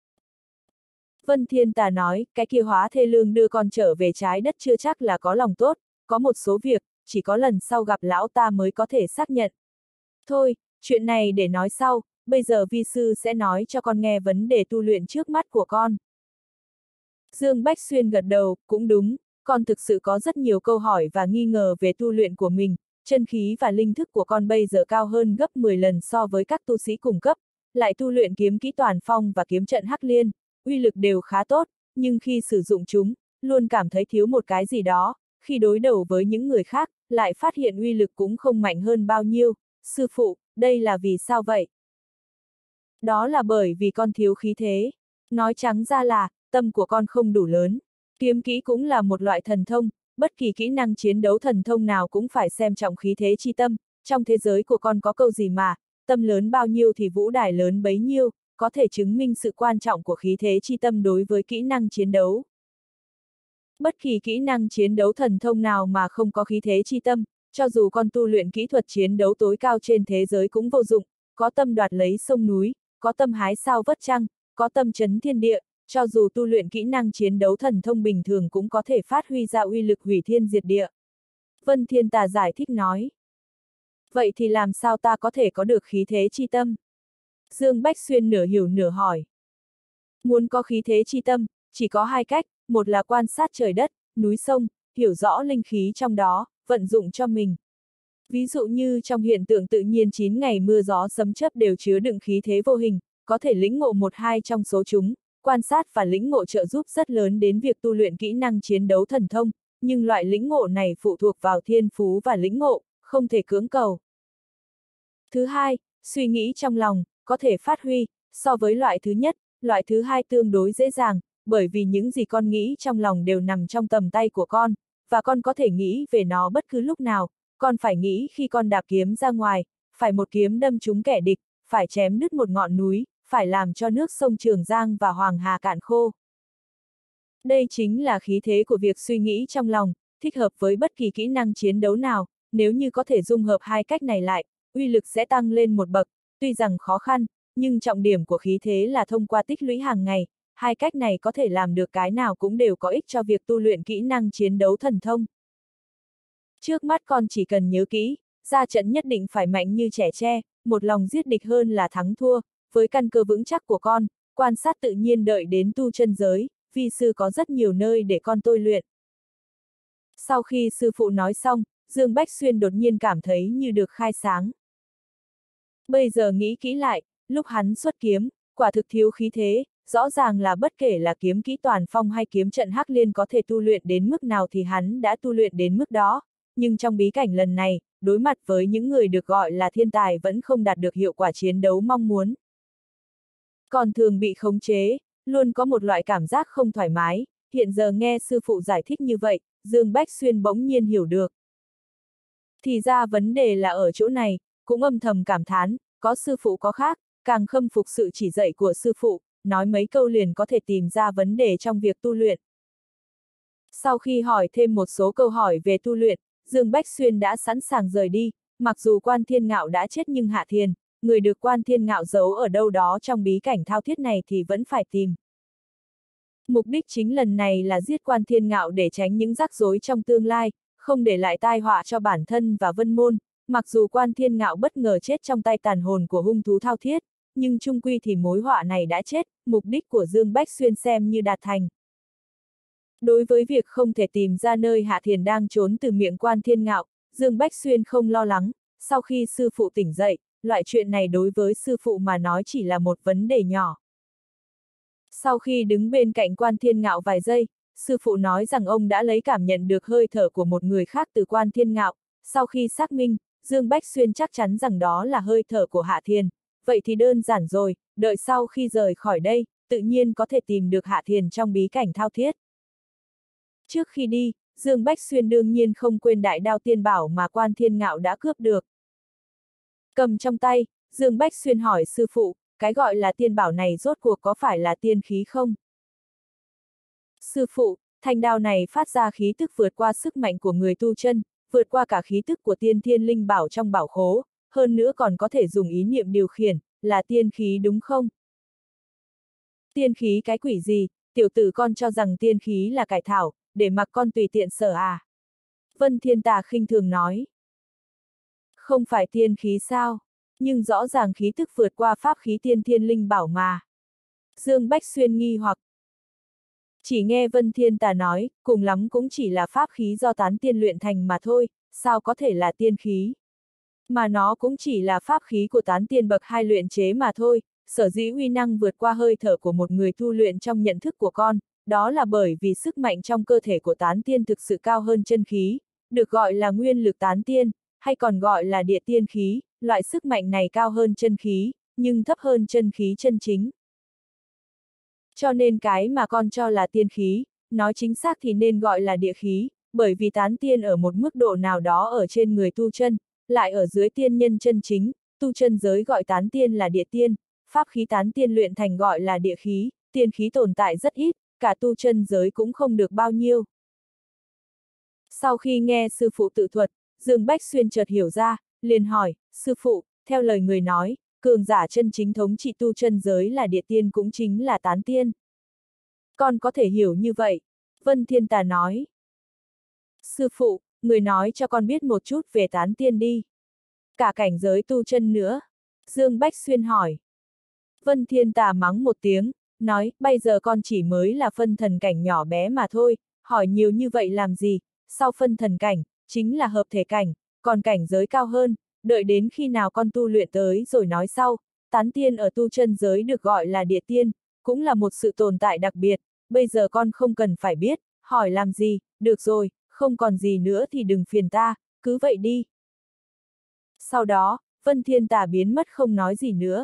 Vân Thiên Tà nói, cái kia Hóa Thê Lương đưa con trở về trái đất chưa chắc là có lòng tốt, có một số việc, chỉ có lần sau gặp lão ta mới có thể xác nhận. Thôi, chuyện này để nói sau, bây giờ vi sư sẽ nói cho con nghe vấn đề tu luyện trước mắt của con. Dương Bách Xuyên gật đầu, cũng đúng, con thực sự có rất nhiều câu hỏi và nghi ngờ về tu luyện của mình, chân khí và linh thức của con bây giờ cao hơn gấp mười lần so với các tu sĩ cùng cấp, lại tu luyện kiếm kỹ toàn phong và kiếm trận hắc liên, uy lực đều khá tốt, nhưng khi sử dụng chúng, luôn cảm thấy thiếu một cái gì đó, khi đối đầu với những người khác, lại phát hiện uy lực cũng không mạnh hơn bao nhiêu. Sư phụ, đây là vì sao vậy? Đó là bởi vì con thiếu khí thế. Nói trắng ra là, tâm của con không đủ lớn. Kiếm kỹ cũng là một loại thần thông, bất kỳ kỹ năng chiến đấu thần thông nào cũng phải xem trọng khí thế chi tâm. Trong thế giới của con có câu gì mà, tâm lớn bao nhiêu thì vũ đài lớn bấy nhiêu, có thể chứng minh sự quan trọng của khí thế chi tâm đối với kỹ năng chiến đấu. Bất kỳ kỹ năng chiến đấu thần thông nào mà không có khí thế chi tâm, cho dù con tu luyện kỹ thuật chiến đấu tối cao trên thế giới cũng vô dụng, có tâm đoạt lấy sông núi, có tâm hái sao vất trăng, có tâm chấn thiên địa, cho dù tu luyện kỹ năng chiến đấu thần thông bình thường cũng có thể phát huy ra uy lực hủy thiên diệt địa. Vân Thiên Tà giải thích nói. Vậy thì làm sao ta có thể có được khí thế chi tâm? Dương Bách Xuyên nửa hiểu nửa hỏi. Muốn có khí thế chi tâm, chỉ có hai cách, một là quan sát trời đất, núi sông, hiểu rõ linh khí trong đó, vận dụng cho mình. Ví dụ như trong hiện tượng tự nhiên chín ngày mưa gió sấm chớp đều chứa đựng khí thế vô hình, có thể lĩnh ngộ một hai trong số chúng, quan sát và lĩnh ngộ trợ giúp rất lớn đến việc tu luyện kỹ năng chiến đấu thần thông, nhưng loại lĩnh ngộ này phụ thuộc vào thiên phú và lĩnh ngộ, không thể cưỡng cầu. Thứ hai, suy nghĩ trong lòng, có thể phát huy, so với loại thứ nhất, loại thứ hai tương đối dễ dàng, bởi vì những gì con nghĩ trong lòng đều nằm trong tầm tay của con, và con có thể nghĩ về nó bất cứ lúc nào, con phải nghĩ khi con đạp kiếm ra ngoài, phải một kiếm đâm trúng kẻ địch, phải chém đứt một ngọn núi, phải làm cho nước sông Trường Giang và Hoàng Hà cạn khô. Đây chính là khí thế của việc suy nghĩ trong lòng, thích hợp với bất kỳ kỹ năng chiến đấu nào, nếu như có thể dung hợp hai cách này lại, uy lực sẽ tăng lên một bậc, tuy rằng khó khăn, nhưng trọng điểm của khí thế là thông qua tích lũy hàng ngày, hai cách này có thể làm được cái nào cũng đều có ích cho việc tu luyện kỹ năng chiến đấu thần thông. Trước mắt con chỉ cần nhớ kỹ, ra trận nhất định phải mạnh như trẻ tre, một lòng giết địch hơn là thắng thua, với căn cơ vững chắc của con, quan sát tự nhiên đợi đến tu chân giới, vi sư có rất nhiều nơi để con tôi luyện. Sau khi sư phụ nói xong, Dương Bách Xuyên đột nhiên cảm thấy như được khai sáng. Bây giờ nghĩ kỹ lại, lúc hắn xuất kiếm, quả thực thiếu khí thế, rõ ràng là bất kể là kiếm kỹ toàn phong hay kiếm trận hắc liên có thể tu luyện đến mức nào thì hắn đã tu luyện đến mức đó, nhưng trong bí cảnh lần này, đối mặt với những người được gọi là thiên tài vẫn không đạt được hiệu quả chiến đấu mong muốn. Còn thường bị khống chế, luôn có một loại cảm giác không thoải mái, hiện giờ nghe sư phụ giải thích như vậy, Dương Bách Xuyên bỗng nhiên hiểu được. Thì ra vấn đề là ở chỗ này, cũng âm thầm cảm thán, có sư phụ có khác, càng khâm phục sự chỉ dạy của sư phụ, nói mấy câu liền có thể tìm ra vấn đề trong việc tu luyện. Sau khi hỏi thêm một số câu hỏi về tu luyện, Dương Bách Xuyên đã sẵn sàng rời đi, mặc dù Quan Thiên Ngạo đã chết nhưng Hạ Thiền, người được Quan Thiên Ngạo giấu ở đâu đó trong bí cảnh thao thiết này thì vẫn phải tìm. Mục đích chính lần này là giết Quan Thiên Ngạo để tránh những rắc rối trong tương lai, không để lại tai họa cho bản thân và Vân Môn, mặc dù Quan Thiên Ngạo bất ngờ chết trong tay tàn hồn của hung thú thao thiết, nhưng chung quy thì mối họa này đã chết, mục đích của Dương Bách Xuyên xem như đạt thành. Đối với việc không thể tìm ra nơi Hạ Thiền đang trốn từ miệng Quan Thiên Ngạo, Dương Bách Xuyên không lo lắng, sau khi sư phụ tỉnh dậy, loại chuyện này đối với sư phụ mà nói chỉ là một vấn đề nhỏ. Sau khi đứng bên cạnh Quan Thiên Ngạo vài giây, sư phụ nói rằng ông đã lấy cảm nhận được hơi thở của một người khác từ Quan Thiên Ngạo, sau khi xác minh, Dương Bách Xuyên chắc chắn rằng đó là hơi thở của Hạ Thiền, vậy thì đơn giản rồi, đợi sau khi rời khỏi đây, tự nhiên có thể tìm được Hạ Thiền trong bí cảnh thao thiết. Trước khi đi, Dương Bách Xuyên đương nhiên không quên đại đao tiên bảo mà Quan Thiên Ngạo đã cướp được. Cầm trong tay, Dương Bách Xuyên hỏi sư phụ, cái gọi là tiên bảo này rốt cuộc có phải là tiên khí không? Sư phụ, thanh đao này phát ra khí tức vượt qua sức mạnh của người tu chân, vượt qua cả khí tức của tiên thiên linh bảo trong bảo khố, hơn nữa còn có thể dùng ý niệm điều khiển, là tiên khí đúng không? Tiên khí cái quỷ gì, tiểu tử con cho rằng tiên khí là cải thảo, để mặc con tùy tiện sở à? Vân Thiên Tà khinh thường nói. Không phải tiên khí sao? Nhưng rõ ràng khí tức vượt qua pháp khí tiên thiên linh bảo mà. Dương Bách Xuyên nghi hoặc. Chỉ nghe Vân Thiên Tà nói, cùng lắm cũng chỉ là pháp khí do tán tiên luyện thành mà thôi, sao có thể là tiên khí? Mà nó cũng chỉ là pháp khí của tán tiên bậc hai luyện chế mà thôi, sở dĩ uy năng vượt qua hơi thở của một người tu luyện trong nhận thức của con, đó là bởi vì sức mạnh trong cơ thể của tán tiên thực sự cao hơn chân khí, được gọi là nguyên lực tán tiên, hay còn gọi là địa tiên khí, loại sức mạnh này cao hơn chân khí, nhưng thấp hơn chân khí chân chính. Cho nên cái mà con cho là tiên khí, nói chính xác thì nên gọi là địa khí, bởi vì tán tiên ở một mức độ nào đó ở trên người tu chân, lại ở dưới tiên nhân chân chính, tu chân giới gọi tán tiên là địa tiên, pháp khí tán tiên luyện thành gọi là địa khí, tiên khí tồn tại rất ít, cả tu chân giới cũng không được bao nhiêu. Sau khi nghe sư phụ tự thuật, Dương Bách Xuyên chợt hiểu ra, liền hỏi, sư phụ, theo lời người nói, cường giả chân chính thống trị tu chân giới là địa tiên cũng chính là tán tiên. Con có thể hiểu như vậy. Vân Thiên Tà nói. Sư phụ, người nói cho con biết một chút về tán tiên đi. Cả cảnh giới tu chân nữa. Dương Bách Xuyên hỏi. Vân Thiên Tà mắng một tiếng, nói, bây giờ con chỉ mới là phân thần cảnh nhỏ bé mà thôi, hỏi nhiều như vậy làm gì, sau phân thần cảnh, chính là hợp thể cảnh, còn cảnh giới cao hơn, đợi đến khi nào con tu luyện tới rồi nói sau, tán tiên ở tu chân giới được gọi là địa tiên, cũng là một sự tồn tại đặc biệt, bây giờ con không cần phải biết, hỏi làm gì, được rồi, không còn gì nữa thì đừng phiền ta, cứ vậy đi. Sau đó, Vân Thiên Tà biến mất không nói gì nữa.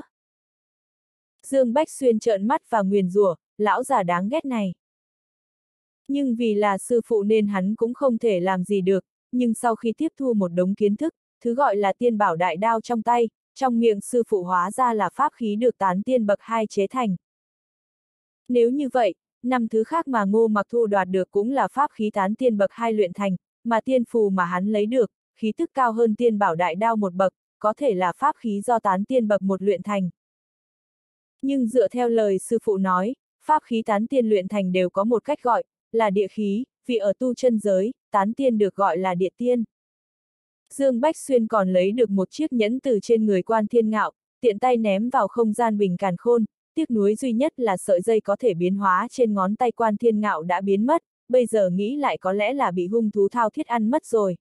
Dương Bách Xuyên trợn mắt và nguyền rủa, lão già đáng ghét này. Nhưng vì là sư phụ nên hắn cũng không thể làm gì được, nhưng sau khi tiếp thu một đống kiến thức, thứ gọi là tiên bảo đại đao trong tay, trong miệng sư phụ hóa ra là pháp khí được tán tiên bậc hai chế thành. Nếu như vậy, năm thứ khác mà Ngô Mặc thu đoạt được cũng là pháp khí tán tiên bậc hai luyện thành, mà tiên phù mà hắn lấy được, khí tức cao hơn tiên bảo đại đao một bậc, có thể là pháp khí do tán tiên bậc một luyện thành. Nhưng dựa theo lời sư phụ nói, pháp khí tán tiên luyện thành đều có một cách gọi, là địa khí, vì ở tu chân giới, tán tiên được gọi là địa tiên. Dương Bách Xuyên còn lấy được một chiếc nhẫn từ trên người Quan Thiên Ngạo, tiện tay ném vào không gian bình càn khôn, tiếc nuối duy nhất là sợi dây có thể biến hóa trên ngón tay Quan Thiên Ngạo đã biến mất, bây giờ nghĩ lại có lẽ là bị hung thú thao thiết ăn mất rồi.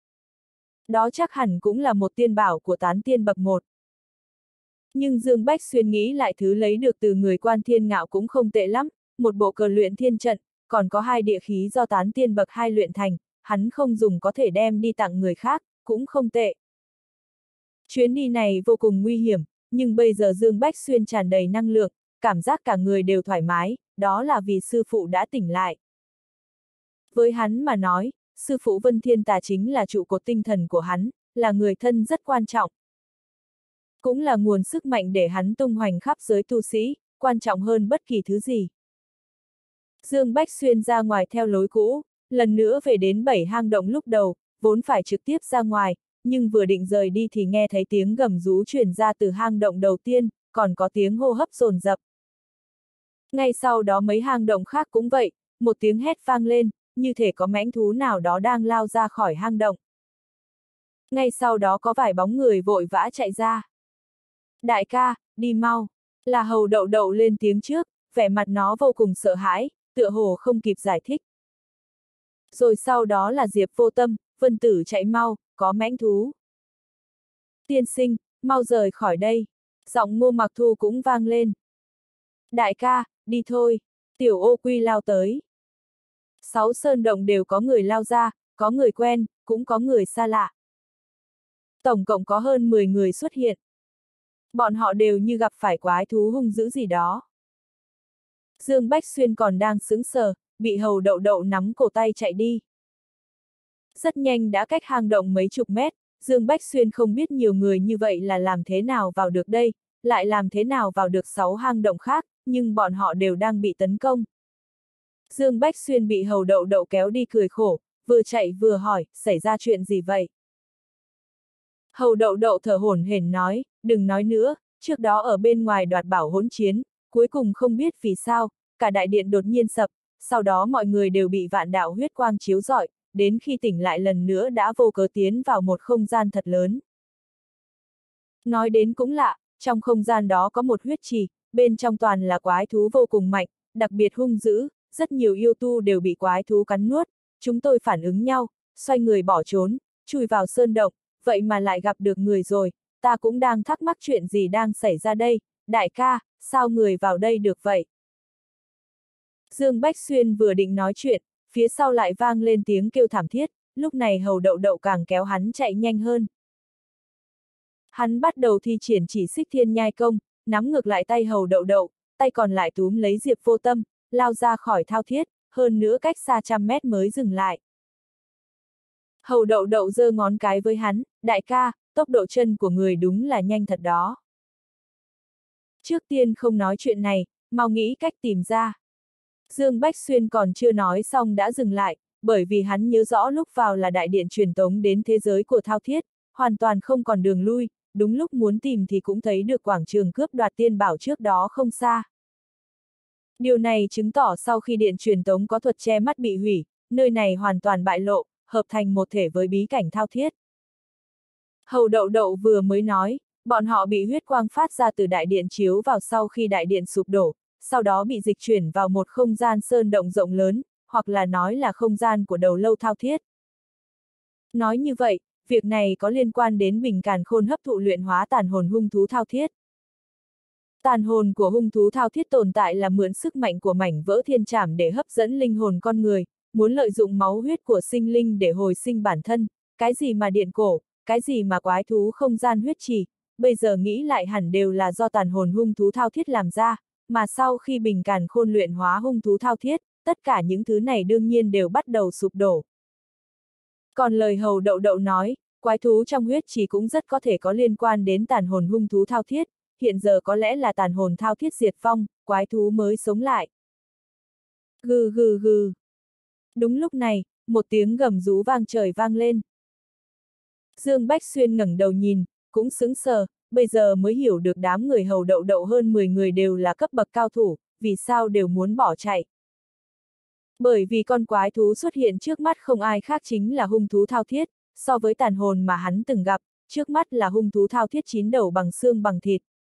Đó chắc hẳn cũng là một tiên bảo của tán tiên bậc một. Nhưng Dương Bách Xuyên nghĩ lại thứ lấy được từ người Quan Thiên Ngạo cũng không tệ lắm, một bộ cờ luyện thiên trận, còn có hai địa khí do tán tiên bậc hai luyện thành, hắn không dùng có thể đem đi tặng người khác, cũng không tệ. Chuyến đi này vô cùng nguy hiểm, nhưng bây giờ Dương Bách Xuyên tràn đầy năng lượng, cảm giác cả người đều thoải mái, đó là vì sư phụ đã tỉnh lại. Với hắn mà nói, sư phụ Vân Thiên Tà chính là trụ cột tinh thần của hắn, là người thân rất quan trọng. Cũng là nguồn sức mạnh để hắn tung hoành khắp giới tu sĩ, quan trọng hơn bất kỳ thứ gì. Dương Bách Xuyên ra ngoài theo lối cũ, lần nữa về đến bảy hang động lúc đầu, vốn phải trực tiếp ra ngoài, nhưng vừa định rời đi thì nghe thấy tiếng gầm rú truyền ra từ hang động đầu tiên, còn có tiếng hô hấp dồn dập. Ngay sau đó mấy hang động khác cũng vậy, một tiếng hét vang lên, như thể có mãnh thú nào đó đang lao ra khỏi hang động. Ngay sau đó có vài bóng người vội vã chạy ra. Đại ca, đi mau, là Hầu Đậu Đậu lên tiếng trước, vẻ mặt nó vô cùng sợ hãi, tựa hồ không kịp giải thích. Rồi sau đó là Diệp Vô Tâm, Vân Tử chạy mau, có mãnh thú. Tiên sinh, mau rời khỏi đây. Giọng Ngô Mặc Thu cũng vang lên. Đại ca, đi thôi. Tiểu Ô Quy lao tới. Sáu sơn động đều có người lao ra, có người quen, cũng có người xa lạ. Tổng cộng có hơn mười người xuất hiện. Bọn họ đều như gặp phải quái thú hung dữ gì đó. Dương Bách Xuyên còn đang sững sờ, bị Hầu Đậu Đậu nắm cổ tay chạy đi. Rất nhanh đã cách hang động mấy chục mét, Dương Bách Xuyên không biết nhiều người như vậy là làm thế nào vào được đây, lại làm thế nào vào được sáu hang động khác, nhưng bọn họ đều đang bị tấn công. Dương Bách Xuyên bị Hầu Đậu Đậu kéo đi cười khổ, vừa chạy vừa hỏi, xảy ra chuyện gì vậy? Hầu Đậu Đậu thở hổn hển nói, đừng nói nữa, trước đó ở bên ngoài đoạt bảo hỗn chiến, cuối cùng không biết vì sao, cả đại điện đột nhiên sập, sau đó mọi người đều bị vạn đạo huyết quang chiếu rọi, đến khi tỉnh lại lần nữa đã vô cớ tiến vào một không gian thật lớn. Nói đến cũng lạ, trong không gian đó có một huyết trì, bên trong toàn là quái thú vô cùng mạnh, đặc biệt hung dữ, rất nhiều yêu tu đều bị quái thú cắn nuốt, chúng tôi phản ứng nhau, xoay người bỏ trốn, chui vào sơn động, vậy mà lại gặp được người rồi, ta cũng đang thắc mắc chuyện gì đang xảy ra đây, đại ca, sao người vào đây được vậy? Dương Bách Xuyên vừa định nói chuyện, phía sau lại vang lên tiếng kêu thảm thiết, lúc này Hầu Đậu Đậu càng kéo hắn chạy nhanh hơn. Hắn bắt đầu thi triển chỉ xích thiên nhai công, nắm ngược lại tay Hầu Đậu Đậu, tay còn lại túm lấy Diệp Vô Tâm, lao ra khỏi thao thiết, hơn nữa cách xa trăm mét mới dừng lại. Hầu Đậu Đậu giơ ngón cái với hắn, đại ca, tốc độ chân của người đúng là nhanh thật đó. Trước tiên không nói chuyện này, mau nghĩ cách tìm ra. Dương Bách Xuyên còn chưa nói xong đã dừng lại, bởi vì hắn nhớ rõ lúc vào là đại điện truyền tống đến thế giới của thao thiết, hoàn toàn không còn đường lui, đúng lúc muốn tìm thì cũng thấy được quảng trường cướp đoạt tiên bảo trước đó không xa. Điều này chứng tỏ sau khi điện truyền tống có thuật che mắt bị hủy, nơi này hoàn toàn bại lộ, hợp thành một thể với bí cảnh thao thiết. Hầu Đậu Đậu vừa mới nói, bọn họ bị huyết quang phát ra từ đại điện chiếu vào sau khi đại điện sụp đổ, sau đó bị dịch chuyển vào một không gian sơn động rộng lớn, hoặc là nói là không gian của đầu lâu thao thiết. Nói như vậy, việc này có liên quan đến bình càn khôn hấp thụ luyện hóa tàn hồn hung thú thao thiết. Tàn hồn của hung thú thao thiết tồn tại là mượn sức mạnh của mảnh vỡ thiên trảm để hấp dẫn linh hồn con người, muốn lợi dụng máu huyết của sinh linh để hồi sinh bản thân, cái gì mà điện cổ, cái gì mà quái thú không gian huyết trì, bây giờ nghĩ lại hẳn đều là do tàn hồn hung thú thao thiết làm ra, mà sau khi bình càn khôn luyện hóa hung thú thao thiết, tất cả những thứ này đương nhiên đều bắt đầu sụp đổ. Còn lời Hầu Đậu Đậu nói, quái thú trong huyết trì cũng rất có thể có liên quan đến tàn hồn hung thú thao thiết, hiện giờ có lẽ là tàn hồn thao thiết diệt vong, quái thú mới sống lại. Gừ gừ gừ. Đúng lúc này, một tiếng gầm rú vang trời vang lên. Dương Bách Xuyên ngẩng đầu nhìn, cũng sững sờ, bây giờ mới hiểu được đám người Hầu Đậu Đậu hơn mười người đều là cấp bậc cao thủ, vì sao đều muốn bỏ chạy. Bởi vì con quái thú xuất hiện trước mắt không ai khác chính là hung thú thao thiết, so với tàn hồn mà hắn từng gặp, trước mắt là hung thú thao thiết chín đầu bằng xương bằng thịt,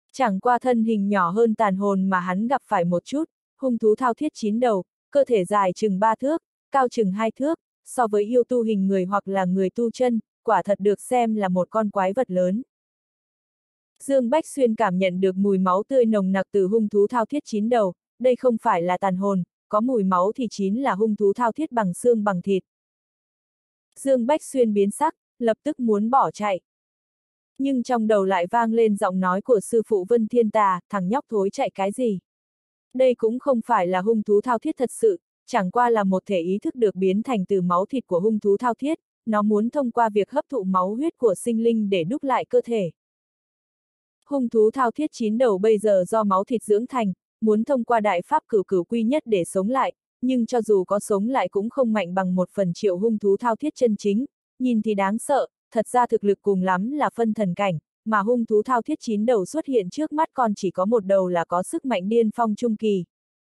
Chẳng qua thân hình nhỏ hơn tàn hồn mà hắn gặp phải một chút, hung thú thao thiết chín đầu, cơ thể dài chừng ba thước, cao chừng hai thước, so với yêu tu hình người hoặc là người tu chân, quả thật được xem là một con quái vật lớn. Dương Bách Xuyên cảm nhận được mùi máu tươi nồng nặc từ hung thú thao thiết chín đầu, đây không phải là tàn hồn, có mùi máu thì chính là hung thú thao thiết bằng xương bằng thịt. Dương Bách Xuyên biến sắc, lập tức muốn bỏ chạy. Nhưng trong đầu lại vang lên giọng nói của sư phụ Vân Thiên Tà, thằng nhóc thối chạy cái gì? Đây cũng không phải là hung thú thao thiết thật sự, chẳng qua là một thể ý thức được biến thành từ máu thịt của hung thú thao thiết, nó muốn thông qua việc hấp thụ máu huyết của sinh linh để đúc lại cơ thể. Hung thú thao thiết chín đầu bây giờ do máu thịt dưỡng thành, muốn thông qua đại pháp cửu cửu quy nhất để sống lại, nhưng cho dù có sống lại cũng không mạnh bằng một phần triệu hung thú thao thiết chân chính, nhìn thì đáng sợ, thật ra thực lực cùng lắm là phân thần cảnh, mà hung thú thao thiết chín đầu xuất hiện trước mắt con chỉ có một đầu là có sức mạnh điên phong trung kỳ.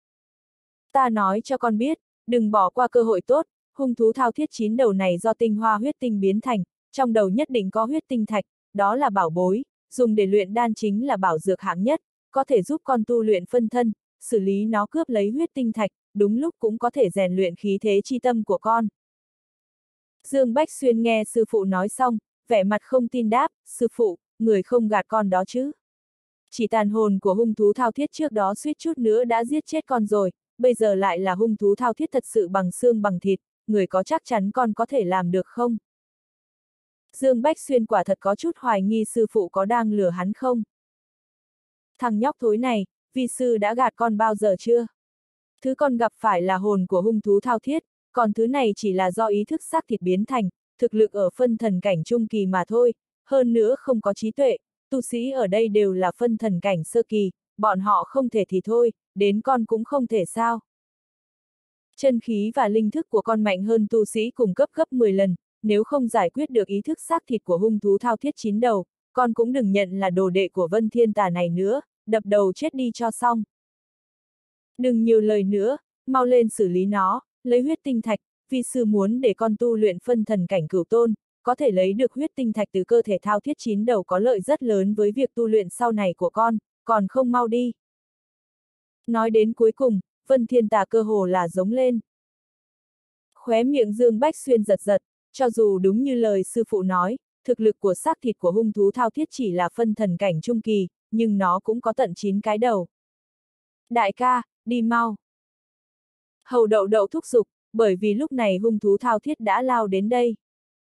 Ta nói cho con biết, đừng bỏ qua cơ hội tốt, hung thú thao thiết chín đầu này do tinh hoa huyết tinh biến thành, trong đầu nhất định có huyết tinh thạch, đó là bảo bối, dùng để luyện đan chính là bảo dược hạng nhất, có thể giúp con tu luyện phân thân, xử lý nó cướp lấy huyết tinh thạch, đúng lúc cũng có thể rèn luyện khí thế chi tâm của con. Dương Bách Xuyên nghe sư phụ nói xong, vẻ mặt không tin đáp, sư phụ, người không gạt con đó chứ. Chỉ tàn hồn của hung thú thao thiết trước đó suýt chút nữa đã giết chết con rồi, bây giờ lại là hung thú thao thiết thật sự bằng xương bằng thịt, người có chắc chắn con có thể làm được không? Dương Bách Xuyên quả thật có chút hoài nghi sư phụ có đang lừa hắn không? Thằng nhóc thối này, vi sư đã gạt con bao giờ chưa? Thứ con gặp phải là hồn của hung thú thao thiết, còn thứ này chỉ là do ý thức xác thịt biến thành, thực lực ở phân thần cảnh trung kỳ mà thôi, hơn nữa không có trí tuệ, tu sĩ ở đây đều là phân thần cảnh sơ kỳ, bọn họ không thể thì thôi, đến con cũng không thể sao. Chân khí và linh thức của con mạnh hơn tu sĩ cùng cấp gấp mười lần, nếu không giải quyết được ý thức xác thịt của hung thú thao thiết chín đầu, con cũng đừng nhận là đồ đệ của Vân Thiên Tà này nữa, đập đầu chết đi cho xong. Đừng nhiều lời nữa, mau lên xử lý nó, lấy huyết tinh thạch, vi sư muốn để con tu luyện phân thần cảnh cửu tôn, có thể lấy được huyết tinh thạch từ cơ thể thao thiết chín đầu có lợi rất lớn với việc tu luyện sau này của con, còn không mau đi. Nói đến cuối cùng, Vân Thiên Tà cơ hồ là giống lên. Khóe miệng Dương Bách Xuyên giật giật, cho dù đúng như lời sư phụ nói, thực lực của xác thịt của hung thú thao thiết chỉ là phân thần cảnh trung kỳ, nhưng nó cũng có tận chín cái đầu. Đại ca, đi mau. Hầu Đậu Đậu thúc giục, bởi vì lúc này hung thú thao thiết đã lao đến đây.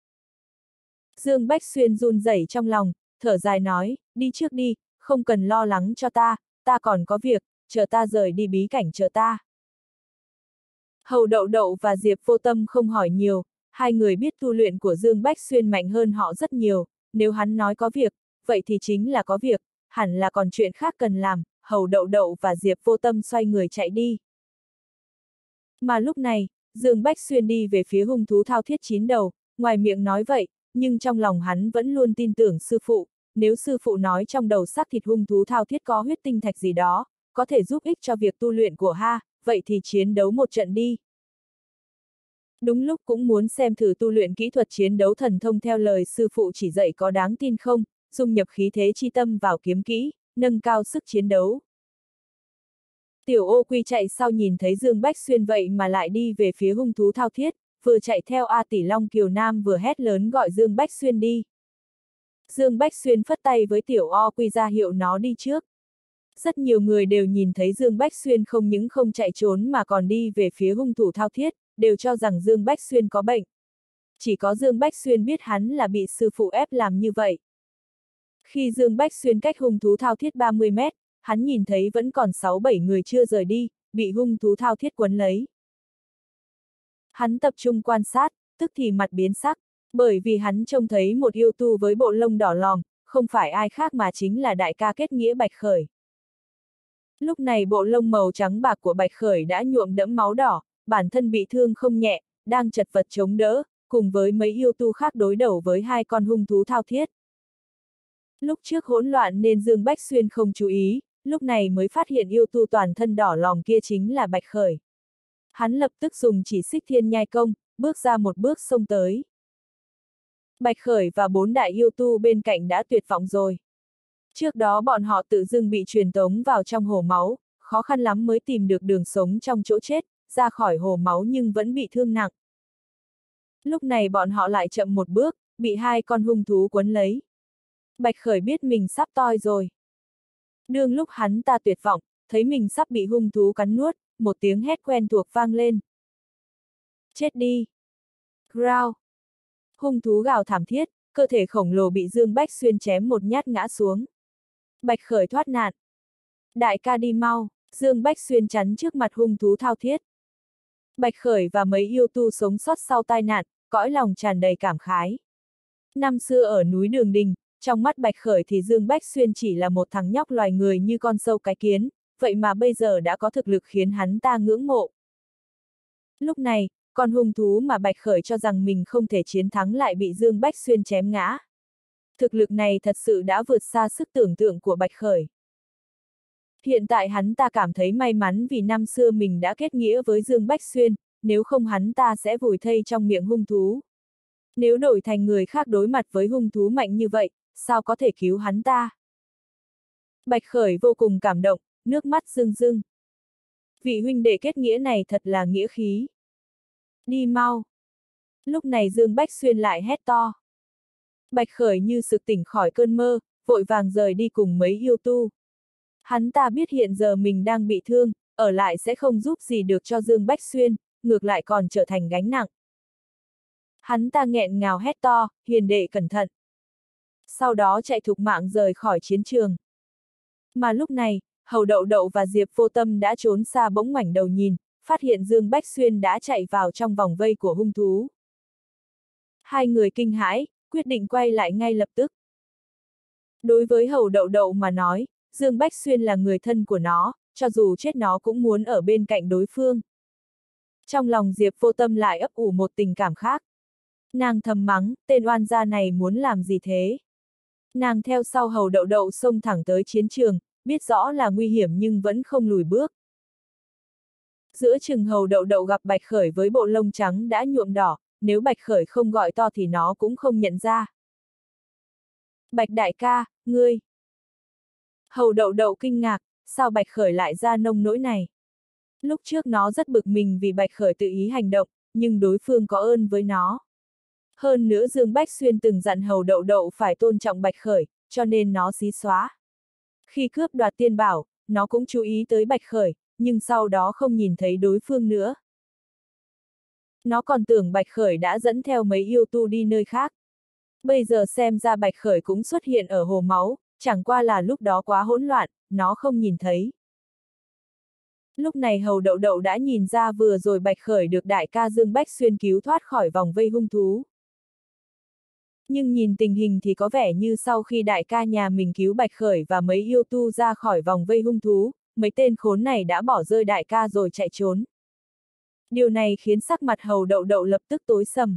Dương Bách Xuyên run rẩy trong lòng, thở dài nói, đi trước đi, không cần lo lắng cho ta, ta còn có việc, chờ ta rời đi bí cảnh chờ ta. Hầu Đậu Đậu và Diệp Vô Tâm không hỏi nhiều, hai người biết tu luyện của Dương Bách Xuyên mạnh hơn họ rất nhiều, nếu hắn nói có việc, vậy thì chính là có việc, hẳn là còn chuyện khác cần làm, Hầu Đậu Đậu và Diệp Vô Tâm xoay người chạy đi. Mà lúc này, Dương Bách Xuyên đi về phía hung thú thao thiết chín đầu, ngoài miệng nói vậy, nhưng trong lòng hắn vẫn luôn tin tưởng sư phụ, nếu sư phụ nói trong đầu xác thịt hung thú thao thiết có huyết tinh thạch gì đó, có thể giúp ích cho việc tu luyện của ha, vậy thì chiến đấu một trận đi. Đúng lúc cũng muốn xem thử tu luyện kỹ thuật chiến đấu thần thông theo lời sư phụ chỉ dạy có đáng tin không, dung nhập khí thế chi tâm vào kiếm kỹ, nâng cao sức chiến đấu. Tiểu Ô Quy chạy sau nhìn thấy Dương Bách Xuyên vậy mà lại đi về phía hung thú thao thiết, vừa chạy theo A Tỷ Long Kiều Nam vừa hét lớn gọi Dương Bách Xuyên đi. Dương Bách Xuyên phất tay với Tiểu Ô Quy ra hiệu nó đi trước. Rất nhiều người đều nhìn thấy Dương Bách Xuyên không những không chạy trốn mà còn đi về phía hung thủ thao thiết, đều cho rằng Dương Bách Xuyên có bệnh. Chỉ có Dương Bách Xuyên biết hắn là bị sư phụ ép làm như vậy. Khi Dương Bách Xuyên cách hung thú thao thiết ba mươi mét, hắn nhìn thấy vẫn còn sáu bảy người chưa rời đi, bị hung thú thao thiết quấn lấy. Hắn tập trung quan sát, tức thì mặt biến sắc, bởi vì hắn trông thấy một yêu tu với bộ lông đỏ lòm, không phải ai khác mà chính là đại ca kết nghĩa Bạch Khởi. Lúc này bộ lông màu trắng bạc của Bạch Khởi đã nhuộm đẫm máu đỏ, bản thân bị thương không nhẹ, đang chật vật chống đỡ, cùng với mấy yêu tu khác đối đầu với hai con hung thú thao thiết. Lúc trước hỗn loạn nên Dương Bách Xuyên không chú ý, lúc này mới phát hiện yêu tu toàn thân đỏ lòm kia chính là Bạch Khởi. Hắn lập tức dùng chỉ xích thiên nhai công, bước ra một bước xông tới. Bạch Khởi và bốn đại yêu tu bên cạnh đã tuyệt vọng rồi. Trước đó bọn họ tự dưng bị truyền tống vào trong hồ máu, khó khăn lắm mới tìm được đường sống trong chỗ chết, ra khỏi hồ máu nhưng vẫn bị thương nặng. Lúc này bọn họ lại chậm một bước, bị hai con hung thú quấn lấy. Bạch Khởi biết mình sắp toi rồi. Đương lúc hắn ta tuyệt vọng, thấy mình sắp bị hung thú cắn nuốt, một tiếng hét quen thuộc vang lên. Chết đi! Growl! Hung thú gào thảm thiết, cơ thể khổng lồ bị Dương Bách Xuyên chém một nhát ngã xuống. Bạch Khởi thoát nạn. Đại ca đi mau, Dương Bách Xuyên chắn trước mặt hung thú thao thiết. Bạch Khởi và mấy yêu tu sống sót sau tai nạn, cõi lòng tràn đầy cảm khái. Năm xưa ở núi Đường Đình, trong mắt Bạch Khởi thì Dương Bách Xuyên chỉ là một thằng nhóc loài người như con sâu cái kiến, vậy mà bây giờ đã có thực lực khiến hắn ta ngưỡng mộ. Lúc này, con hung thú mà Bạch Khởi cho rằng mình không thể chiến thắng lại bị Dương Bách Xuyên chém ngã. Thực lực này thật sự đã vượt xa sức tưởng tượng của Bạch Khởi. Hiện tại hắn ta cảm thấy may mắn vì năm xưa mình đã kết nghĩa với Dương Bách Xuyên, nếu không hắn ta sẽ vùi thây trong miệng hung thú. Nếu đổi thành người khác đối mặt với hung thú mạnh như vậy, sao có thể cứu hắn ta? Bạch Khởi vô cùng cảm động, nước mắt rưng rưng. Vị huynh đệ kết nghĩa này thật là nghĩa khí. Đi mau! Lúc này Dương Bách Xuyên lại hét to. Bạch Khởi như sực tỉnh khỏi cơn mơ, vội vàng rời đi cùng mấy yêu tu. Hắn ta biết hiện giờ mình đang bị thương, ở lại sẽ không giúp gì được cho Dương Bách Xuyên, ngược lại còn trở thành gánh nặng. Hắn ta nghẹn ngào hét to, hiền đệ cẩn thận. Sau đó chạy thục mạng rời khỏi chiến trường. Mà lúc này, Hầu Đậu Đậu và Diệp Vô Tâm đã trốn xa bỗng ngoảnh đầu nhìn, phát hiện Dương Bách Xuyên đã chạy vào trong vòng vây của hung thú. Hai người kinh hãi, quyết định quay lại ngay lập tức. Đối với Hầu Đậu Đậu mà nói, Dương Bách Xuyên là người thân của nó, cho dù chết nó cũng muốn ở bên cạnh đối phương. Trong lòng Diệp Vô Tâm lại ấp ủ một tình cảm khác. Nàng thầm mắng, tên oan gia này muốn làm gì thế? Nàng theo sau Hầu Đậu Đậu xông thẳng tới chiến trường, biết rõ là nguy hiểm nhưng vẫn không lùi bước. Giữa chừng Hầu Đậu Đậu gặp Bạch Khởi với bộ lông trắng đã nhuộm đỏ, nếu Bạch Khởi không gọi to thì nó cũng không nhận ra. Bạch đại ca, ngươi! Hầu Đậu Đậu kinh ngạc, sao Bạch Khởi lại ra nông nỗi này? Lúc trước nó rất bực mình vì Bạch Khởi tự ý hành động, nhưng đối phương có ơn với nó. Hơn nữa Dương Bách Xuyên từng dặn Hầu Đậu Đậu phải tôn trọng Bạch Khởi, cho nên nó xí xóa. Khi cướp đoạt tiên bảo, nó cũng chú ý tới Bạch Khởi, nhưng sau đó không nhìn thấy đối phương nữa. Nó còn tưởng Bạch Khởi đã dẫn theo mấy yêu tu đi nơi khác. Bây giờ xem ra Bạch Khởi cũng xuất hiện ở hồ máu, chẳng qua là lúc đó quá hỗn loạn, nó không nhìn thấy. Lúc này Hầu Đậu Đậu đã nhìn ra vừa rồi Bạch Khởi được đại ca Dương Bách Xuyên cứu thoát khỏi vòng vây hung thú. Nhưng nhìn tình hình thì có vẻ như sau khi đại ca nhà mình cứu Bạch Khởi và mấy yêu tu ra khỏi vòng vây hung thú, mấy tên khốn này đã bỏ rơi đại ca rồi chạy trốn. Điều này khiến sắc mặt Hầu Đậu Đậu lập tức tối sầm.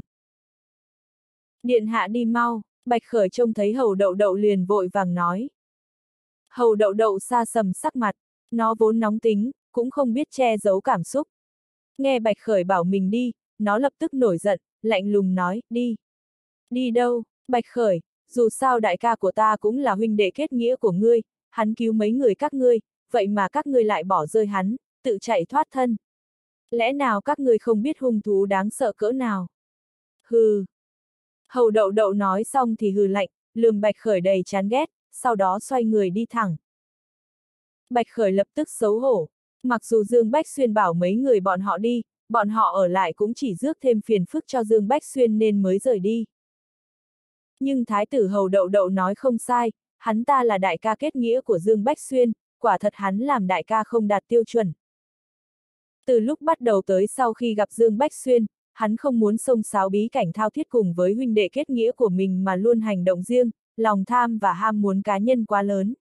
Điện hạ đi mau, Bạch Khởi trông thấy Hầu Đậu Đậu liền vội vàng nói. Hầu Đậu Đậu sa sầm sắc mặt, nó vốn nóng tính, cũng không biết che giấu cảm xúc. Nghe Bạch Khởi bảo mình đi, nó lập tức nổi giận, lạnh lùng nói, đi. Đi đâu, Bạch Khởi, dù sao đại ca của ta cũng là huynh đệ kết nghĩa của ngươi, hắn cứu mấy người các ngươi, vậy mà các ngươi lại bỏ rơi hắn, tự chạy thoát thân. Lẽ nào các ngươi không biết hung thú đáng sợ cỡ nào? Hừ. Hầu Đậu Đậu nói xong thì hừ lạnh, lườm Bạch Khởi đầy chán ghét, sau đó xoay người đi thẳng. Bạch Khởi lập tức xấu hổ, mặc dù Dương Bách Xuyên bảo mấy người bọn họ đi, bọn họ ở lại cũng chỉ rước thêm phiền phức cho Dương Bách Xuyên nên mới rời đi. Nhưng Thái tử Hầu Đậu Đậu nói không sai, hắn ta là đại ca kết nghĩa của Dương Bách Xuyên, quả thật hắn làm đại ca không đạt tiêu chuẩn. Từ lúc bắt đầu tới sau khi gặp Dương Bách Xuyên, hắn không muốn xông xáo bí cảnh thao thiết cùng với huynh đệ kết nghĩa của mình mà luôn hành động riêng, lòng tham và ham muốn cá nhân quá lớn.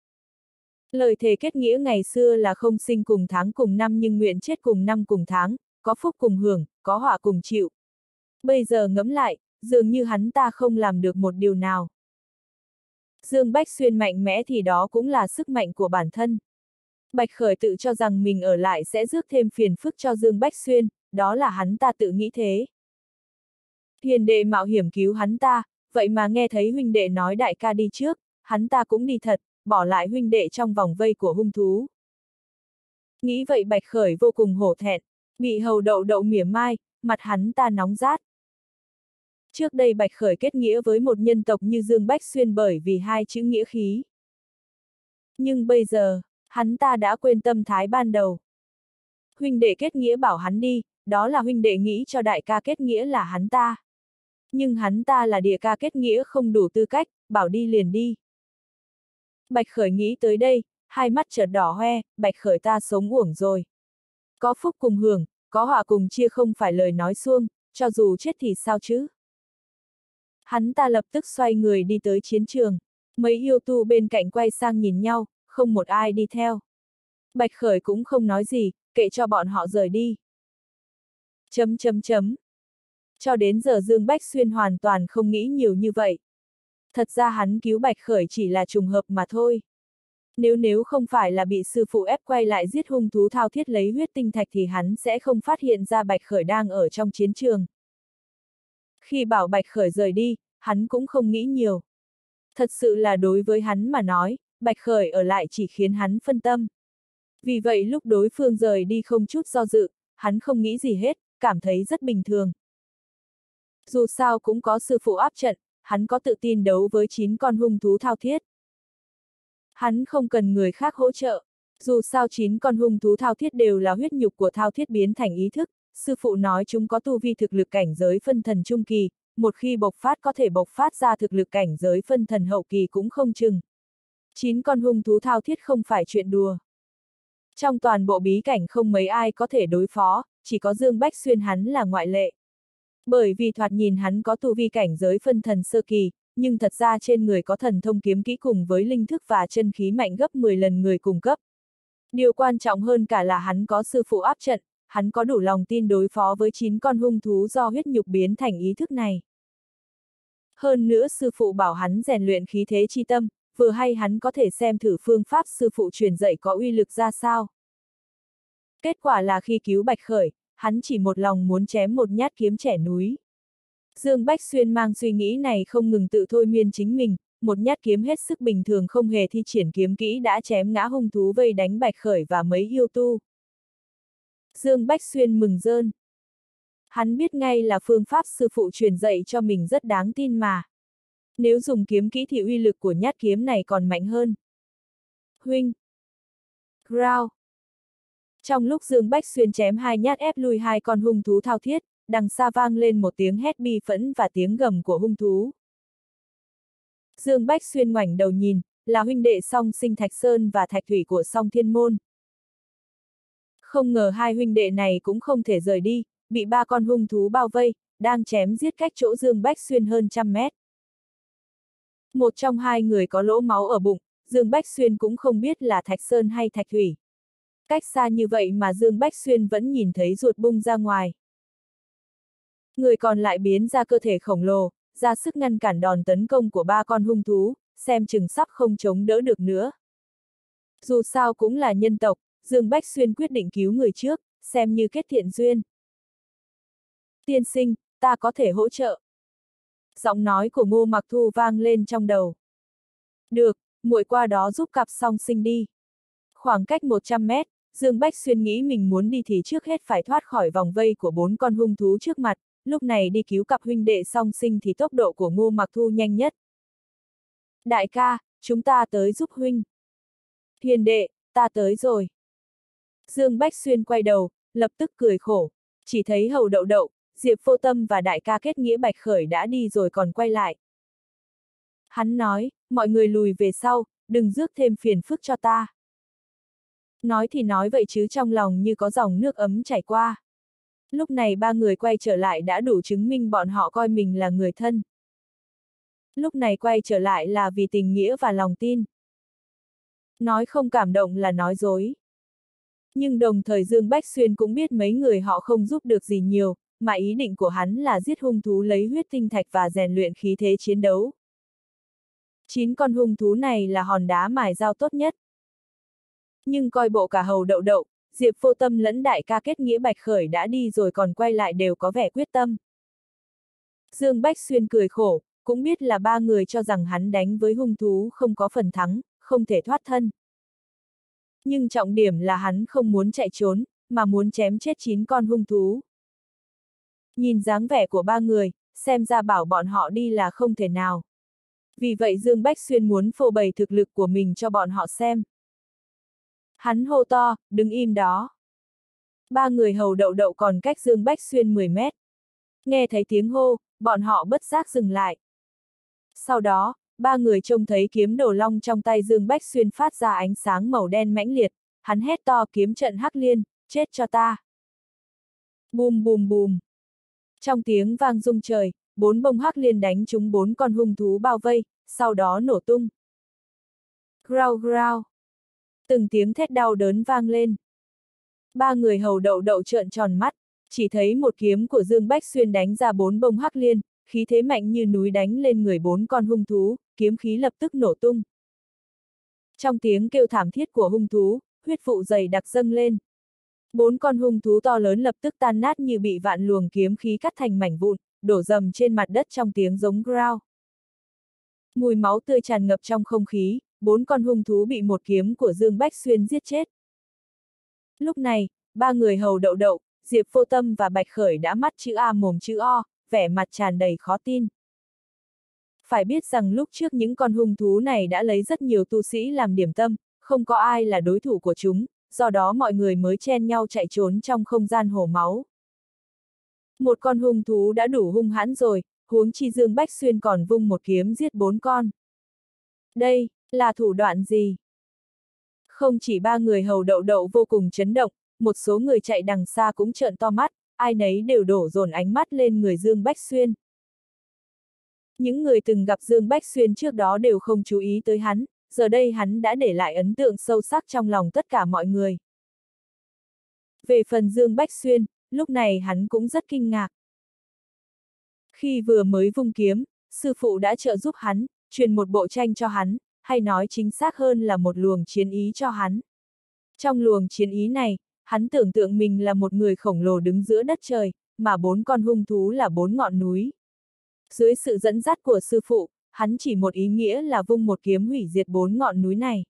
Lời thề kết nghĩa ngày xưa là không sinh cùng tháng cùng năm nhưng nguyện chết cùng năm cùng tháng, có phúc cùng hưởng, có họa cùng chịu. Bây giờ ngẫm lại, dường như hắn ta không làm được một điều nào. Dương Bách Xuyên mạnh mẽ thì đó cũng là sức mạnh của bản thân. Bạch Khởi tự cho rằng mình ở lại sẽ rước thêm phiền phức cho Dương Bách Xuyên, đó là hắn ta tự nghĩ thế. Hiền đệ mạo hiểm cứu hắn ta, vậy mà nghe thấy huynh đệ nói đại ca đi trước, hắn ta cũng đi thật, bỏ lại huynh đệ trong vòng vây của hung thú. Nghĩ vậy Bạch Khởi vô cùng hổ thẹn, bị hầu đậu đậu mỉa mai, mặt hắn ta nóng rát. Trước đây Bạch Khởi kết nghĩa với một nhân tộc như Dương Bách Xuyên bởi vì hai chữ nghĩa khí. Nhưng bây giờ, hắn ta đã quên tâm thái ban đầu. Huynh đệ kết nghĩa bảo hắn đi, đó là huynh đệ nghĩ cho đại ca kết nghĩa là hắn ta. Nhưng hắn ta là địa ca kết nghĩa không đủ tư cách, bảo đi liền đi. Bạch Khởi nghĩ tới đây, hai mắt chợt đỏ hoe, Bạch Khởi ta sống uổng rồi. Có phúc cùng hưởng, có họa cùng chia không phải lời nói suông, cho dù chết thì sao chứ. Hắn ta lập tức xoay người đi tới chiến trường. Mấy yêu tu bên cạnh quay sang nhìn nhau, không một ai đi theo. Bạch Khởi cũng không nói gì, kệ cho bọn họ rời đi. Chấm chấm chấm. Cho đến giờ Dương Bách Xuyên hoàn toàn không nghĩ nhiều như vậy. Thật ra hắn cứu Bạch Khởi chỉ là trùng hợp mà thôi. Nếu nếu không phải là bị sư phụ ép quay lại giết hung thú thao thiết lấy huyết tinh thạch thì hắn sẽ không phát hiện ra Bạch Khởi đang ở trong chiến trường. Khi bảo Bạch Khởi rời đi, hắn cũng không nghĩ nhiều. Thật sự là đối với hắn mà nói, Bạch Khởi ở lại chỉ khiến hắn phân tâm. Vì vậy lúc đối phương rời đi không chút do dự, hắn không nghĩ gì hết, cảm thấy rất bình thường. Dù sao cũng có sư phụ áp trận, hắn có tự tin đấu với chín con hung thú thao thiết. Hắn không cần người khác hỗ trợ, dù sao chín con hung thú thao thiết đều là huyết nhục của thao thiết biến thành ý thức, sư phụ nói chúng có tu vi thực lực cảnh giới phân thần trung kỳ, một khi bộc phát có thể bộc phát ra thực lực cảnh giới phân thần hậu kỳ cũng không chừng. Chín con hung thú thao thiết không phải chuyện đùa. Trong toàn bộ bí cảnh không mấy ai có thể đối phó, chỉ có Dương Bách Xuyên hắn là ngoại lệ. Bởi vì thoạt nhìn hắn có tu vi cảnh giới phân thần sơ kỳ, nhưng thật ra trên người có thần thông kiếm kỹ cùng với linh thức và chân khí mạnh gấp mười lần người cùng cấp. Điều quan trọng hơn cả là hắn có sư phụ áp trận, hắn có đủ lòng tin đối phó với chín con hung thú do huyết nhục biến thành ý thức này. Hơn nữa sư phụ bảo hắn rèn luyện khí thế chi tâm, vừa hay hắn có thể xem thử phương pháp sư phụ truyền dạy có uy lực ra sao. Kết quả là khi cứu Bạch Khởi, hắn chỉ một lòng muốn chém một nhát kiếm trẻ núi. Dương Bách Xuyên mang suy nghĩ này không ngừng tự thôi miên chính mình, một nhát kiếm hết sức bình thường không hề thi triển kiếm kỹ đã chém ngã hung thú vây đánh Bạch Khởi và mấy yêu tu. Dương Bách Xuyên mừng rơn. Hắn biết ngay là phương pháp sư phụ truyền dạy cho mình rất đáng tin mà. Nếu dùng kiếm kỹ thì uy lực của nhát kiếm này còn mạnh hơn. Huynh! Growl! Trong lúc Dương Bách Xuyên chém hai nhát ép lui hai con hung thú thao thiết, đằng xa vang lên một tiếng hét bi phẫn và tiếng gầm của hung thú. Dương Bách Xuyên ngoảnh đầu nhìn, là huynh đệ Song Sinh Thạch Sơn và Thạch Thủy của Song Thiên Môn. Không ngờ hai huynh đệ này cũng không thể rời đi, bị ba con hung thú bao vây, đang chém giết cách chỗ Dương Bách Xuyên hơn trăm mét. Một trong hai người có lỗ máu ở bụng, Dương Bách Xuyên cũng không biết là Thạch Sơn hay Thạch Thủy. Cách xa như vậy mà Dương Bách Xuyên vẫn nhìn thấy ruột bung ra ngoài. Người còn lại biến ra cơ thể khổng lồ, ra sức ngăn cản đòn tấn công của ba con hung thú, xem chừng sắp không chống đỡ được nữa. Dù sao cũng là nhân tộc, Dương Bách Xuyên quyết định cứu người trước, xem như kết thiện duyên. Tiên sinh, ta có thể hỗ trợ. Giọng nói của Ngô Mặc Thu vang lên trong đầu. Được, muội qua đó giúp cặp Song Sinh đi. Khoảng cách một trăm mét, Dương Bách Xuyên nghĩ mình muốn đi thì trước hết phải thoát khỏi vòng vây của bốn con hung thú trước mặt, lúc này đi cứu cặp huynh đệ Song Sinh thì tốc độ của Ngô Mặc Thu nhanh nhất. Đại ca, chúng ta tới giúp huynh. Hiền đệ, ta tới rồi. Dương Bách Xuyên quay đầu, lập tức cười khổ, chỉ thấy Hầu Đậu Đậu, Diệp Vô Tâm và đại ca kết nghĩa Bạch Khởi đã đi rồi còn quay lại. Hắn nói, mọi người lùi về sau, đừng rước thêm phiền phức cho ta. Nói thì nói vậy chứ trong lòng như có dòng nước ấm chảy qua. Lúc này ba người quay trở lại đã đủ chứng minh bọn họ coi mình là người thân. Lúc này quay trở lại là vì tình nghĩa và lòng tin. Nói không cảm động là nói dối. Nhưng đồng thời Dương Bách Xuyên cũng biết mấy người họ không giúp được gì nhiều, mà ý định của hắn là giết hung thú lấy huyết tinh thạch và rèn luyện khí thế chiến đấu. Chín con hung thú này là hòn đá mài dao tốt nhất. Nhưng coi bộ cả Hầu Đậu Đậu, Diệp Vô Tâm lẫn đại ca kết nghĩa Bạch Khởi đã đi rồi còn quay lại đều có vẻ quyết tâm. Dương Bách Xuyên cười khổ, cũng biết là ba người cho rằng hắn đánh với hung thú không có phần thắng, không thể thoát thân. Nhưng trọng điểm là hắn không muốn chạy trốn, mà muốn chém chết chín con hung thú. Nhìn dáng vẻ của ba người, xem ra bảo bọn họ đi là không thể nào. Vì vậy Dương Bách Xuyên muốn phô bày thực lực của mình cho bọn họ xem. Hắn hô to, đứng im đó. Ba người hầu đậu đậu còn cách Dương Bách Xuyên mười mét. Nghe thấy tiếng hô, bọn họ bất giác dừng lại. Sau đó, ba người trông thấy kiếm đồ long trong tay Dương Bách Xuyên phát ra ánh sáng màu đen mãnh liệt, hắn hét to kiếm trận hắc liên, chết cho ta. Bùm bùm bùm. Trong tiếng vang rung trời, bốn bông hắc liên đánh trúng bốn con hung thú bao vây, sau đó nổ tung. Grau grau. Từng tiếng thét đau đớn vang lên. Ba người hầu đậu đậu trợn tròn mắt, chỉ thấy một kiếm của Dương Bách Xuyên đánh ra bốn bông hắc liên, khí thế mạnh như núi đánh lên người bốn con hung thú, kiếm khí lập tức nổ tung. Trong tiếng kêu thảm thiết của hung thú, huyết vụ dày đặc dâng lên. Bốn con hung thú to lớn lập tức tan nát như bị vạn luồng kiếm khí cắt thành mảnh vụn, đổ rầm trên mặt đất trong tiếng giống growl. Mùi máu tươi tràn ngập trong không khí, bốn con hung thú bị một kiếm của Dương Bách Xuyên giết chết. Lúc này, ba người hầu đậu đậu, Diệp Vô Tâm và Bạch Khởi đã mắt chữ A mồm chữ O, vẻ mặt tràn đầy khó tin. Phải biết rằng lúc trước những con hung thú này đã lấy rất nhiều tu sĩ làm điểm tâm, không có ai là đối thủ của chúng, do đó mọi người mới chen nhau chạy trốn trong không gian hổ máu. Một con hung thú đã đủ hung hãn rồi, huống chi Dương Bách Xuyên còn vung một kiếm giết bốn con. Đây, là thủ đoạn gì? Không chỉ ba người hầu đậu đậu vô cùng chấn động, một số người chạy đằng xa cũng trợn to mắt, ai nấy đều đổ dồn ánh mắt lên người Dương Bách Xuyên. Những người từng gặp Dương Bách Xuyên trước đó đều không chú ý tới hắn, giờ đây hắn đã để lại ấn tượng sâu sắc trong lòng tất cả mọi người. Về phần Dương Bách Xuyên, lúc này hắn cũng rất kinh ngạc. Khi vừa mới vung kiếm, sư phụ đã trợ giúp hắn, truyền một bộ tranh cho hắn, hay nói chính xác hơn là một luồng chiến ý cho hắn. Trong luồng chiến ý này, hắn tưởng tượng mình là một người khổng lồ đứng giữa đất trời, mà bốn con hung thú là bốn ngọn núi. Dưới sự dẫn dắt của sư phụ, hắn chỉ một ý nghĩa là vung một kiếm hủy diệt bốn ngọn núi này.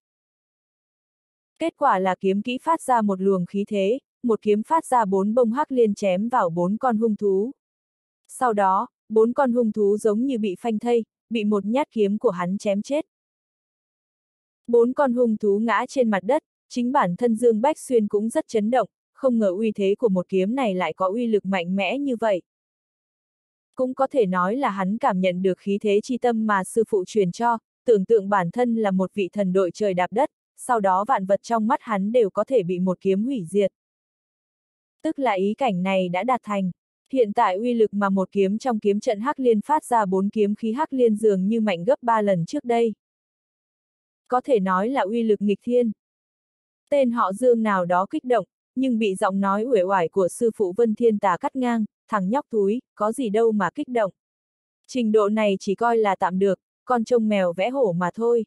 Kết quả là kiếm kỹ phát ra một luồng khí thế, một kiếm phát ra bốn bông hắc liên chém vào bốn con hung thú. Sau đó, bốn con hung thú giống như bị phanh thây, bị một nhát kiếm của hắn chém chết. Bốn con hung thú ngã trên mặt đất, chính bản thân Dương Bách Xuyên cũng rất chấn động, không ngờ uy thế của một kiếm này lại có uy lực mạnh mẽ như vậy. Cũng có thể nói là hắn cảm nhận được khí thế chi tâm mà sư phụ truyền cho, tưởng tượng bản thân là một vị thần đội trời đạp đất, sau đó vạn vật trong mắt hắn đều có thể bị một kiếm hủy diệt. Tức là ý cảnh này đã đạt thành. Hiện tại uy lực mà một kiếm trong kiếm trận hắc liên phát ra bốn kiếm khí hắc liên dường như mạnh gấp ba lần trước đây. Có thể nói là uy lực nghịch thiên. Tên họ Dương nào đó kích động, nhưng bị giọng nói uể oải của sư phụ Vân Thiên Tà cắt ngang, thằng nhóc túi, có gì đâu mà kích động. Trình độ này chỉ coi là tạm được, con trông mèo vẽ hổ mà thôi.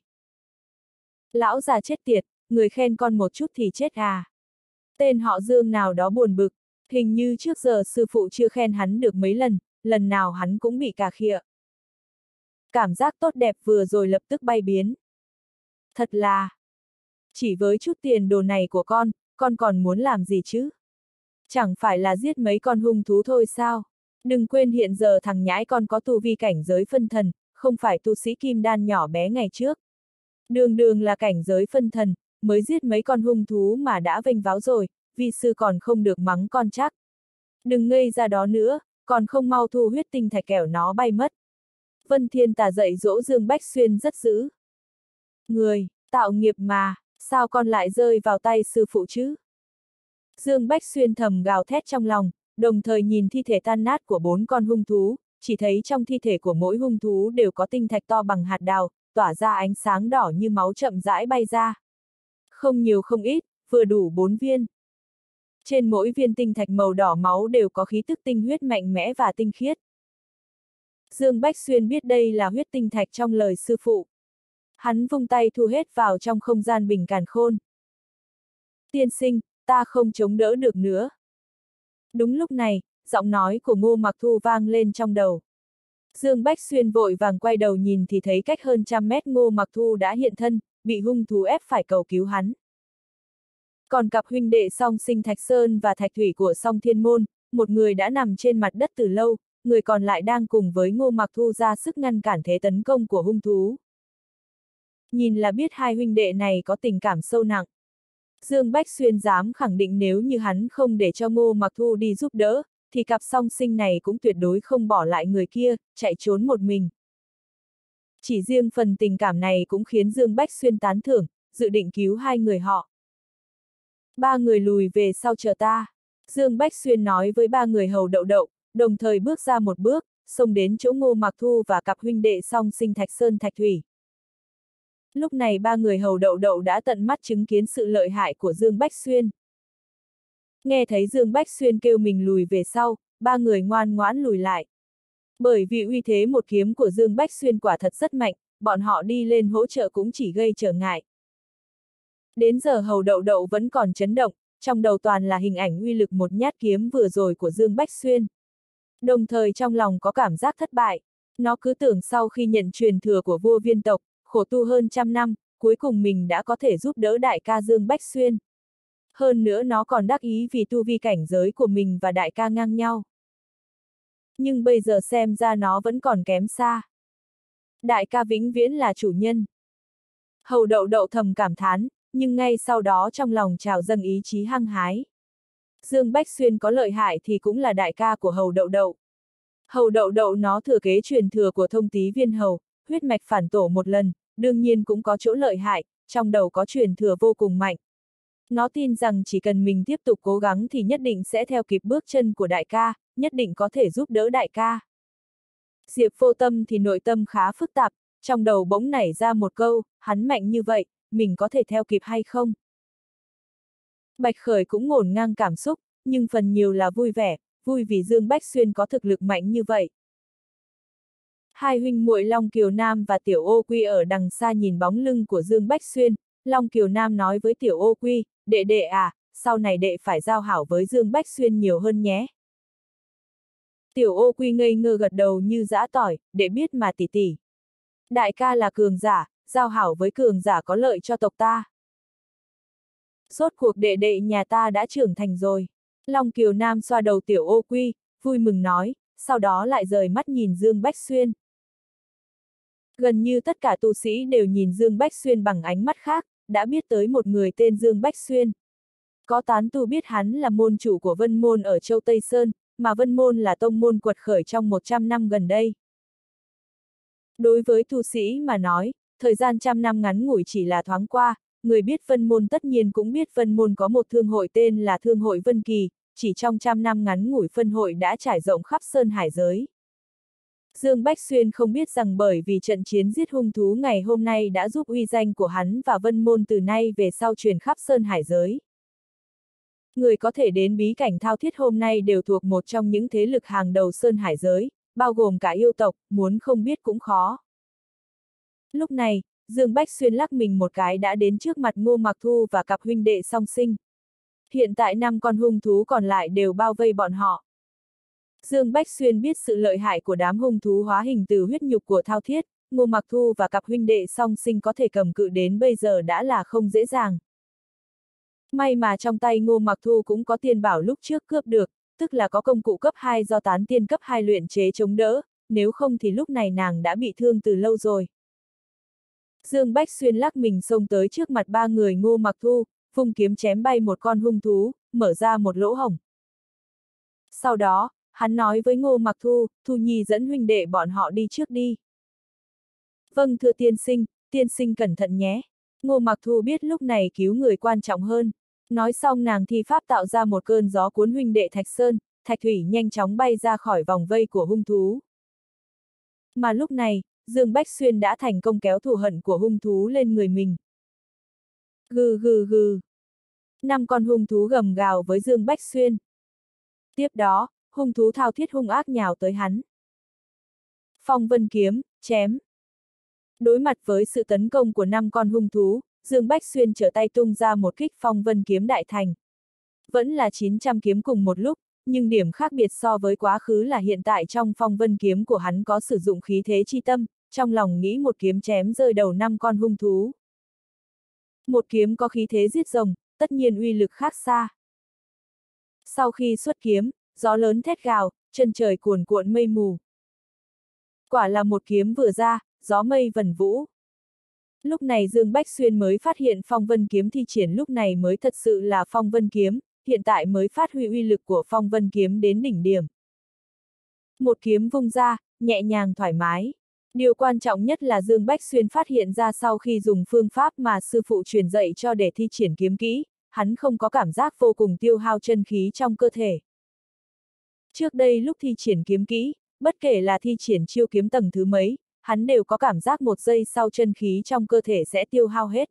Lão già chết tiệt, người khen con một chút thì chết à. Tên họ Dương nào đó buồn bực, hình như trước giờ sư phụ chưa khen hắn được mấy lần, lần nào hắn cũng bị cà khịa. Cảm giác tốt đẹp vừa rồi lập tức bay biến. Thật là, chỉ với chút tiền đồ này của con, con còn muốn làm gì chứ? Chẳng phải là giết mấy con hung thú thôi sao? Đừng quên hiện giờ thằng nhãi con có tu vi cảnh giới phân thần, không phải tu sĩ kim đan nhỏ bé ngày trước. Đường đường là cảnh giới phân thần, mới giết mấy con hung thú mà đã vênh váo rồi, vi sư còn không được mắng con chắc. Đừng ngây ra đó nữa, còn không mau thu huyết tinh thạch kẻo nó bay mất. Vân Thiên Tà dạy dỗ Dương Bách Xuyên rất dữ. Người, tạo nghiệp mà, sao con lại rơi vào tay sư phụ chứ? Dương Bách Xuyên thầm gào thét trong lòng, đồng thời nhìn thi thể tan nát của bốn con hung thú, chỉ thấy trong thi thể của mỗi hung thú đều có tinh thạch to bằng hạt đào, tỏa ra ánh sáng đỏ như máu chậm rãi bay ra. Không nhiều không ít, vừa đủ bốn viên. Trên mỗi viên tinh thạch màu đỏ máu đều có khí tức tinh huyết mạnh mẽ và tinh khiết. Dương Bách Xuyên biết đây là huyết tinh thạch trong lời sư phụ. Hắn vung tay thu hết vào trong không gian bình càn khôn. Tiên sinh, ta không chống đỡ được nữa. Đúng lúc này, giọng nói của Ngô Mặc Thu vang lên trong đầu. Dương Bách Xuyên vội vàng quay đầu nhìn thì thấy cách hơn trăm mét Ngô Mặc Thu đã hiện thân, bị hung thú ép phải cầu cứu hắn. Còn cặp huynh đệ Song Sinh Thạch Sơn và Thạch Thủy của Song Thiên Môn, một người đã nằm trên mặt đất từ lâu, người còn lại đang cùng với Ngô Mặc Thu ra sức ngăn cản thế tấn công của hung thú. Nhìn là biết hai huynh đệ này có tình cảm sâu nặng. Dương Bách Xuyên dám khẳng định nếu như hắn không để cho Ngô Mặc Thu đi giúp đỡ, thì cặp song sinh này cũng tuyệt đối không bỏ lại người kia, chạy trốn một mình. Chỉ riêng phần tình cảm này cũng khiến Dương Bách Xuyên tán thưởng, dự định cứu hai người họ. Ba người lùi về sau chờ ta. Dương Bách Xuyên nói với ba người hầu đậu đậu, đồng thời bước ra một bước, xông đến chỗ Ngô Mặc Thu và cặp huynh đệ Song Sinh Thạch Sơn Thạch Thủy. Lúc này ba người hầu đậu đậu đã tận mắt chứng kiến sự lợi hại của Dương Bách Xuyên. Nghe thấy Dương Bách Xuyên kêu mình lùi về sau, ba người ngoan ngoãn lùi lại. Bởi vì uy thế một kiếm của Dương Bách Xuyên quả thật rất mạnh, bọn họ đi lên hỗ trợ cũng chỉ gây trở ngại. Đến giờ hầu đậu đậu vẫn còn chấn động, trong đầu toàn là hình ảnh uy lực một nhát kiếm vừa rồi của Dương Bách Xuyên. Đồng thời trong lòng có cảm giác thất bại, nó cứ tưởng sau khi nhận truyền thừa của vua Viên tộc, khổ tu hơn trăm năm, cuối cùng mình đã có thể giúp đỡ đại ca Dương Bách Xuyên. Hơn nữa nó còn đắc ý vì tu vi cảnh giới của mình và đại ca ngang nhau. Nhưng bây giờ xem ra nó vẫn còn kém xa. Đại ca vĩnh viễn là chủ nhân. Hầu đậu đậu thầm cảm thán, nhưng ngay sau đó trong lòng trào dâng ý chí hăng hái. Dương Bách Xuyên có lợi hại thì cũng là đại ca của hầu đậu đậu. Hầu đậu đậu nó thừa kế truyền thừa của Thông Tý Viên hầu, huyết mạch phản tổ một lần, đương nhiên cũng có chỗ lợi hại, trong đầu có truyền thừa vô cùng mạnh. Nó tin rằng chỉ cần mình tiếp tục cố gắng thì nhất định sẽ theo kịp bước chân của đại ca, nhất định có thể giúp đỡ đại ca. Diệp Vô Tâm thì nội tâm khá phức tạp, trong đầu bỗng nảy ra một câu, hắn mạnh như vậy, mình có thể theo kịp hay không? Bạch Khởi cũng ngổn ngang cảm xúc, nhưng phần nhiều là vui vẻ, vui vì Dương Bách Xuyên có thực lực mạnh như vậy. Hai huynh muội Long Kiều Nam và Tiểu Ô Quy ở đằng xa nhìn bóng lưng của Dương Bách Xuyên, Long Kiều Nam nói với Tiểu Ô Quy, đệ đệ à, sau này đệ phải giao hảo với Dương Bách Xuyên nhiều hơn nhé. Tiểu Ô Quy ngây ngơ gật đầu như giã tỏi, đệ biết mà tỷ tỷ. Đại ca là cường giả, giao hảo với cường giả có lợi cho tộc ta. Rốt cuộc đệ đệ nhà ta đã trưởng thành rồi. Long Kiều Nam xoa đầu Tiểu Ô Quy, vui mừng nói, sau đó lại rời mắt nhìn Dương Bách Xuyên. Gần như tất cả tu sĩ đều nhìn Dương Bách Xuyên bằng ánh mắt khác, đã biết tới một người tên Dương Bách Xuyên. Có tán tu biết hắn là môn chủ của Vân Môn ở Châu Tây Sơn, mà Vân Môn là tông môn quật khởi trong một trăm năm gần đây. Đối với tu sĩ mà nói, thời gian trăm năm ngắn ngủi chỉ là thoáng qua, người biết Vân Môn tất nhiên cũng biết Vân Môn có một thương hội tên là Thương hội Vân Kỳ, chỉ trong trăm năm ngắn ngủi phân hội đã trải rộng khắp Sơn Hải giới. Dương Bách Xuyên không biết rằng bởi vì trận chiến giết hung thú ngày hôm nay đã giúp uy danh của hắn và Vân Môn từ nay về sau truyền khắp Sơn Hải giới. Người có thể đến bí cảnh thao thiết hôm nay đều thuộc một trong những thế lực hàng đầu Sơn Hải giới, bao gồm cả yêu tộc, muốn không biết cũng khó. Lúc này, Dương Bách Xuyên lắc mình một cái đã đến trước mặt Ngô Mặc Thu và cặp huynh đệ Song Sinh. Hiện tại năm con hung thú còn lại đều bao vây bọn họ. Dương Bách Xuyên biết sự lợi hại của đám hung thú hóa hình từ huyết nhục của thao thiết, Ngô Mặc Thu và cặp huynh đệ Song Sinh có thể cầm cự đến bây giờ đã là không dễ dàng. May mà trong tay Ngô Mặc Thu cũng có tiên bảo lúc trước cướp được, tức là có công cụ cấp hai do tán tiên cấp hai luyện chế chống đỡ, nếu không thì lúc này nàng đã bị thương từ lâu rồi. Dương Bách Xuyên lắc mình xông tới trước mặt ba người Ngô Mặc Thu, vung kiếm chém bay một con hung thú, mở ra một lỗ hổng. Sau đó, hắn nói với Ngô Mặc Thu, Thu Nhi dẫn huynh đệ bọn họ đi trước đi. Vâng thưa tiên sinh, tiên sinh cẩn thận nhé. Ngô Mặc Thu biết lúc này cứu người quan trọng hơn. Nói xong nàng thi pháp tạo ra một cơn gió cuốn huynh đệ Thạch Sơn, Thạch Thủy nhanh chóng bay ra khỏi vòng vây của hung thú. Mà lúc này, Dương Bách Xuyên đã thành công kéo thù hận của hung thú lên người mình. Gừ gừ gừ. Năm con hung thú gầm gào với Dương Bách Xuyên. Tiếp đó, hung thú thao thiết hung ác nhào tới hắn. Phong vân kiếm, chém. Đối mặt với sự tấn công của năm con hung thú, Dương Bách Xuyên trở tay tung ra một kích phong vân kiếm đại thành. Vẫn là chín trăm kiếm cùng một lúc, nhưng điểm khác biệt so với quá khứ là hiện tại trong phong vân kiếm của hắn có sử dụng khí thế chi tâm, trong lòng nghĩ một kiếm chém rơi đầu năm con hung thú. Một kiếm có khí thế giết rồng, tất nhiên uy lực khác xa. Sau khi xuất kiếm, gió lớn thét gào, chân trời cuồn cuộn mây mù. Quả là một kiếm vừa ra, gió mây vần vũ. Lúc này Dương Bách Xuyên mới phát hiện phong vân kiếm thi triển lúc này mới thật sự là phong vân kiếm, hiện tại mới phát huy uy lực của phong vân kiếm đến đỉnh điểm. Một kiếm vung ra, nhẹ nhàng thoải mái. Điều quan trọng nhất là Dương Bách Xuyên phát hiện ra sau khi dùng phương pháp mà sư phụ truyền dạy cho để thi triển kiếm kỹ, hắn không có cảm giác vô cùng tiêu hao chân khí trong cơ thể. Trước đây lúc thi triển kiếm kỹ, bất kể là thi triển chiêu kiếm tầng thứ mấy, hắn đều có cảm giác một giây sau chân khí trong cơ thể sẽ tiêu hao hết.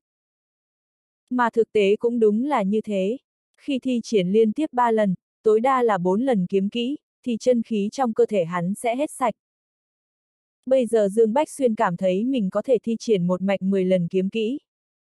Mà thực tế cũng đúng là như thế. Khi thi triển liên tiếp ba lần, tối đa là bốn lần kiếm kỹ, thì chân khí trong cơ thể hắn sẽ hết sạch. Bây giờ Dương Bách Xuyên cảm thấy mình có thể thi triển một mạch mười lần kiếm kỹ.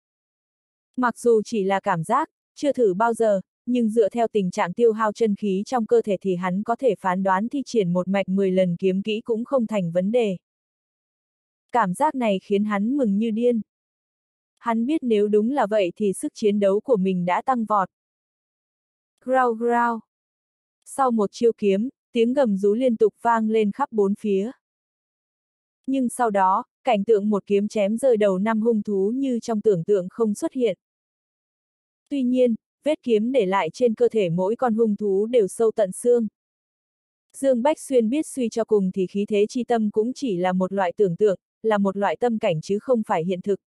Mặc dù chỉ là cảm giác, chưa thử bao giờ, nhưng dựa theo tình trạng tiêu hao chân khí trong cơ thể thì hắn có thể phán đoán thi triển một mạch mười lần kiếm kỹ cũng không thành vấn đề. Cảm giác này khiến hắn mừng như điên. Hắn biết nếu đúng là vậy thì sức chiến đấu của mình đã tăng vọt. Grau grau. Sau một chiêu kiếm, tiếng gầm rú liên tục vang lên khắp bốn phía. Nhưng sau đó, cảnh tượng một kiếm chém rơi đầu năm hung thú như trong tưởng tượng không xuất hiện. Tuy nhiên, vết kiếm để lại trên cơ thể mỗi con hung thú đều sâu tận xương. Dương Bách Xuyên biết suy cho cùng thì khí thế chi tâm cũng chỉ là một loại tưởng tượng, là một loại tâm cảnh chứ không phải hiện thực.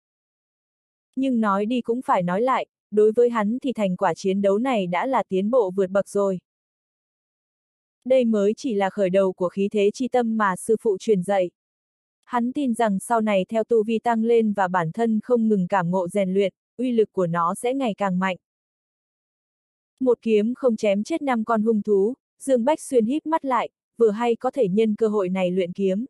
Nhưng nói đi cũng phải nói lại, đối với hắn thì thành quả chiến đấu này đã là tiến bộ vượt bậc rồi. Đây mới chỉ là khởi đầu của khí thế chi tâm mà sư phụ truyền dạy. Hắn tin rằng sau này theo tu vi tăng lên và bản thân không ngừng cảm ngộ rèn luyện, uy lực của nó sẽ ngày càng mạnh. Một kiếm không chém chết năm con hung thú, Dương Bách Xuyên híp mắt lại, vừa hay có thể nhân cơ hội này luyện kiếm.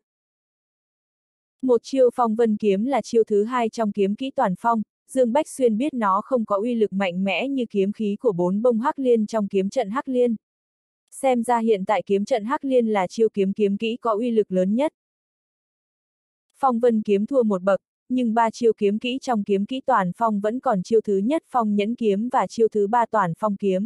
Một chiêu phong vân kiếm là chiêu thứ hai trong kiếm kỹ toàn phong, Dương Bách Xuyên biết nó không có uy lực mạnh mẽ như kiếm khí của bốn bông hắc liên trong kiếm trận hắc liên. Xem ra hiện tại kiếm trận hắc liên là chiêu kiếm kiếm kỹ có uy lực lớn nhất. Phong vân kiếm thua một bậc, nhưng ba chiêu kiếm kỹ trong kiếm kỹ toàn phong vẫn còn chiêu thứ nhất phong nhẫn kiếm và chiêu thứ ba toàn phong kiếm.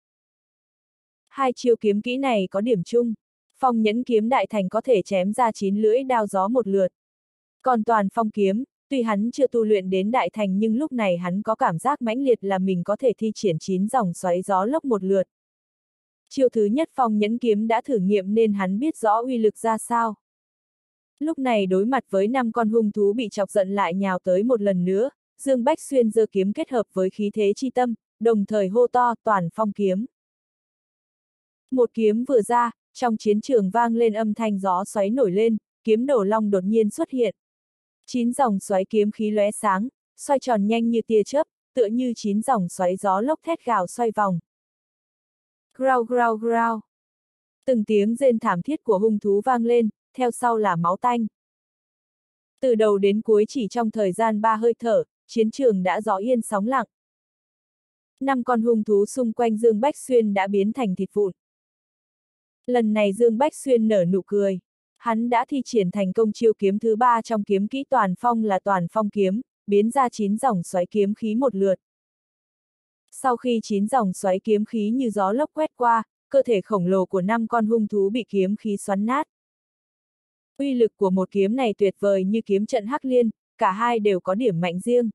Hai chiêu kiếm kỹ này có điểm chung. Phong nhẫn kiếm đại thành có thể chém ra chín lưỡi đao gió một lượt. Còn toàn phong kiếm, tuy hắn chưa tu luyện đến đại thành nhưng lúc này hắn có cảm giác mãnh liệt là mình có thể thi triển chín dòng xoáy gió lốc một lượt. Chiêu thứ nhất phong nhẫn kiếm đã thử nghiệm nên hắn biết rõ uy lực ra sao. Lúc này đối mặt với năm con hung thú bị chọc giận lại nhào tới một lần nữa, Dương Bách Xuyên giơ kiếm kết hợp với khí thế chi tâm, đồng thời hô to toàn phong kiếm. Một kiếm vừa ra, trong chiến trường vang lên âm thanh gió xoáy nổi lên, kiếm đổ long đột nhiên xuất hiện. Chín dòng xoáy kiếm khí lóe sáng, xoay tròn nhanh như tia chớp, tựa như chín dòng xoáy gió lốc thét gào xoay vòng. Grau grau grau. Từng tiếng rên thảm thiết của hung thú vang lên, theo sau là máu tanh. Từ đầu đến cuối chỉ trong thời gian ba hơi thở, chiến trường đã gió yên sóng lặng. Năm con hung thú xung quanh Dương Bách Xuyên đã biến thành thịt vụn. Lần này Dương Bách Xuyên nở nụ cười. Hắn đã thi triển thành công chiêu kiếm thứ ba trong kiếm kỹ toàn phong là toàn phong kiếm, biến ra chín dòng xoáy kiếm khí một lượt. Sau khi chín dòng xoáy kiếm khí như gió lốc quét qua, cơ thể khổng lồ của năm con hung thú bị kiếm khí xoắn nát. Uy lực của một kiếm này tuyệt vời như kiếm trận hắc liên, cả hai đều có điểm mạnh riêng.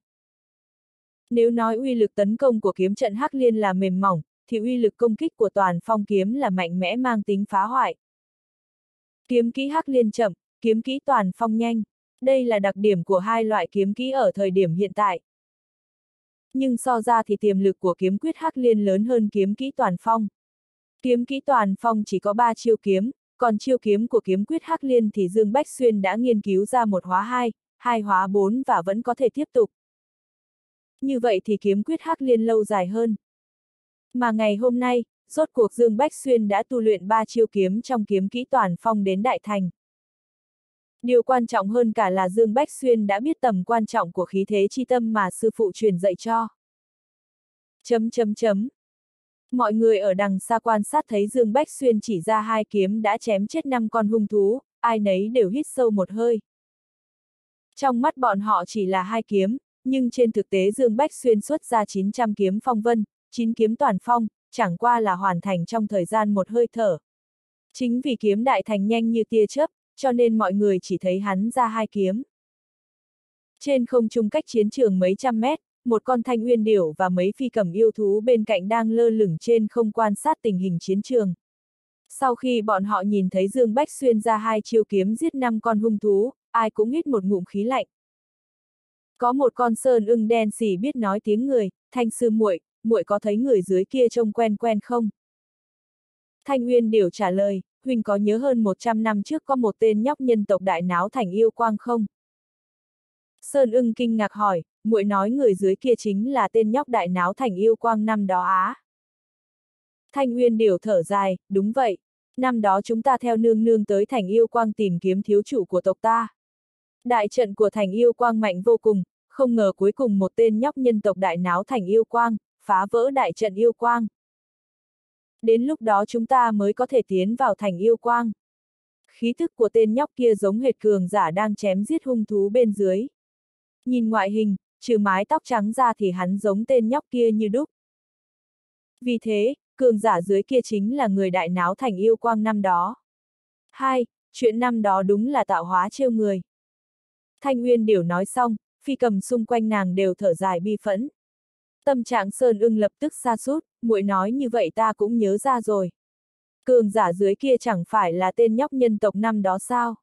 Nếu nói uy lực tấn công của kiếm trận hắc liên là mềm mỏng, thì uy lực công kích của toàn phong kiếm là mạnh mẽ mang tính phá hoại. Kiếm kỹ hắc liên chậm, kiếm kỹ toàn phong nhanh. Đây là đặc điểm của hai loại kiếm kỹ ở thời điểm hiện tại. Nhưng so ra thì tiềm lực của kiếm quyết hắc liên lớn hơn kiếm kỹ toàn phong. Kiếm kỹ toàn phong chỉ có ba chiêu kiếm, còn chiêu kiếm của kiếm quyết hắc liên thì Dương Bách Xuyên đã nghiên cứu ra một hóa hai, hai hóa bốn và vẫn có thể tiếp tục. Như vậy thì kiếm quyết hắc liên lâu dài hơn. Mà ngày hôm nay, rốt cuộc Dương Bách Xuyên đã tu luyện ba chiêu kiếm trong kiếm kỹ toàn phong đến đại thành. Điều quan trọng hơn cả là Dương Bách Xuyên đã biết tầm quan trọng của khí thế chi tâm mà sư phụ truyền dạy cho. Chấm chấm chấm. Mọi người ở đằng xa quan sát thấy Dương Bách Xuyên chỉ ra hai kiếm đã chém chết năm con hung thú, ai nấy đều hít sâu một hơi. Trong mắt bọn họ chỉ là hai kiếm, nhưng trên thực tế Dương Bách Xuyên xuất ra chín trăm kiếm phong vân, chín kiếm toàn phong, chẳng qua là hoàn thành trong thời gian một hơi thở. Chính vì kiếm đại thành nhanh như tia chớp, cho nên mọi người chỉ thấy hắn ra hai kiếm. Trên không trung cách chiến trường mấy trăm mét, một con thanh uyên điểu và mấy phi cầm yêu thú bên cạnh đang lơ lửng trên không quan sát tình hình chiến trường. Sau khi bọn họ nhìn thấy Dương Bách Xuyên ra hai chiêu kiếm giết năm con hung thú, ai cũng hít một ngụm khí lạnh. Có một con sơn ưng đen xỉ biết nói tiếng người, Thanh sư muội, muội có thấy người dưới kia trông quen quen không? Thanh Uyên Điểu trả lời, huynh có nhớ hơn một trăm năm trước có một tên nhóc nhân tộc đại náo thành yêu quang không? Sơn ưng kinh ngạc hỏi, muội nói người dưới kia chính là tên nhóc đại náo thành yêu quang năm đó á? Thanh Uyên Điểu thở dài, đúng vậy. Năm đó chúng ta theo nương nương tới thành yêu quang tìm kiếm thiếu chủ của tộc ta. Đại trận của thành yêu quang mạnh vô cùng, không ngờ cuối cùng một tên nhóc nhân tộc đại náo thành yêu quang, phá vỡ đại trận yêu quang. Đến lúc đó chúng ta mới có thể tiến vào thành yêu quang. Khí thức của tên nhóc kia giống hệt cường giả đang chém giết hung thú bên dưới. Nhìn ngoại hình, trừ mái tóc trắng ra thì hắn giống tên nhóc kia như đúc. Vì thế, cường giả dưới kia chính là người đại náo thành yêu quang năm đó. Hai, chuyện năm đó đúng là tạo hóa trêu người. Thanh Uyên Điểu nói xong, phi cầm xung quanh nàng đều thở dài bi phẫn. Tâm trạng Sơn ưng lập tức sa sút, muội nói như vậy ta cũng nhớ ra rồi. Cường giả dưới kia chẳng phải là tên nhóc nhân tộc năm đó sao?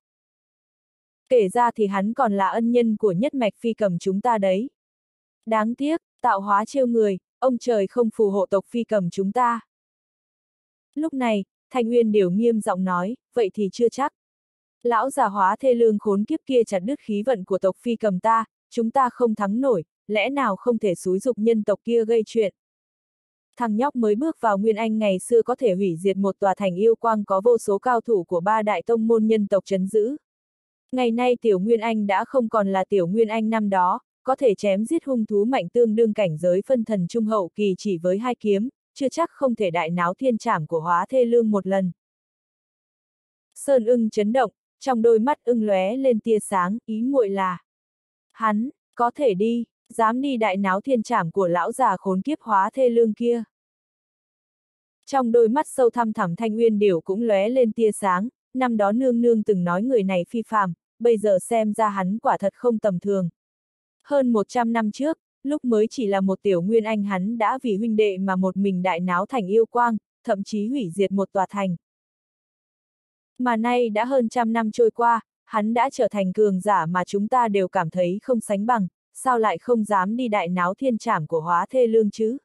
Kể ra thì hắn còn là ân nhân của nhất mạch phi cầm chúng ta đấy. Đáng tiếc, tạo hóa trêu người, ông trời không phù hộ tộc phi cầm chúng ta. Lúc này, Thanh Uyên Điểu nghiêm giọng nói, vậy thì chưa chắc. Lão già hóa thê lương khốn kiếp kia chặt đứt khí vận của tộc phi cầm ta, chúng ta không thắng nổi, lẽ nào không thể xúi giục nhân tộc kia gây chuyện. Thằng nhóc mới bước vào Nguyên Anh ngày xưa có thể hủy diệt một tòa thành yêu quang có vô số cao thủ của ba đại tông môn nhân tộc trấn giữ. Ngày nay tiểu Nguyên Anh đã không còn là tiểu Nguyên Anh năm đó, có thể chém giết hung thú mạnh tương đương cảnh giới phân thần trung hậu kỳ chỉ với hai kiếm, chưa chắc không thể đại náo thiên trảm của hóa thê lương một lần. Sơn ưng chấn động, trong đôi mắt ưng lóe lên tia sáng, ý muội là hắn, có thể đi, dám đi đại náo thiên trảm của lão già khốn kiếp hóa thê lương kia. Trong đôi mắt sâu thăm thẳm Thanh Uyên Điểu cũng lóe lên tia sáng, năm đó nương nương từng nói người này phi phàm, bây giờ xem ra hắn quả thật không tầm thường. Hơn một trăm năm trước, lúc mới chỉ là một tiểu Nguyên Anh hắn đã vì huynh đệ mà một mình đại náo thành yêu quang, thậm chí hủy diệt một tòa thành. Mà nay đã hơn trăm năm trôi qua, hắn đã trở thành cường giả mà chúng ta đều cảm thấy không sánh bằng, sao lại không dám đi đại náo thiên trảm của hóa thê lương chứ?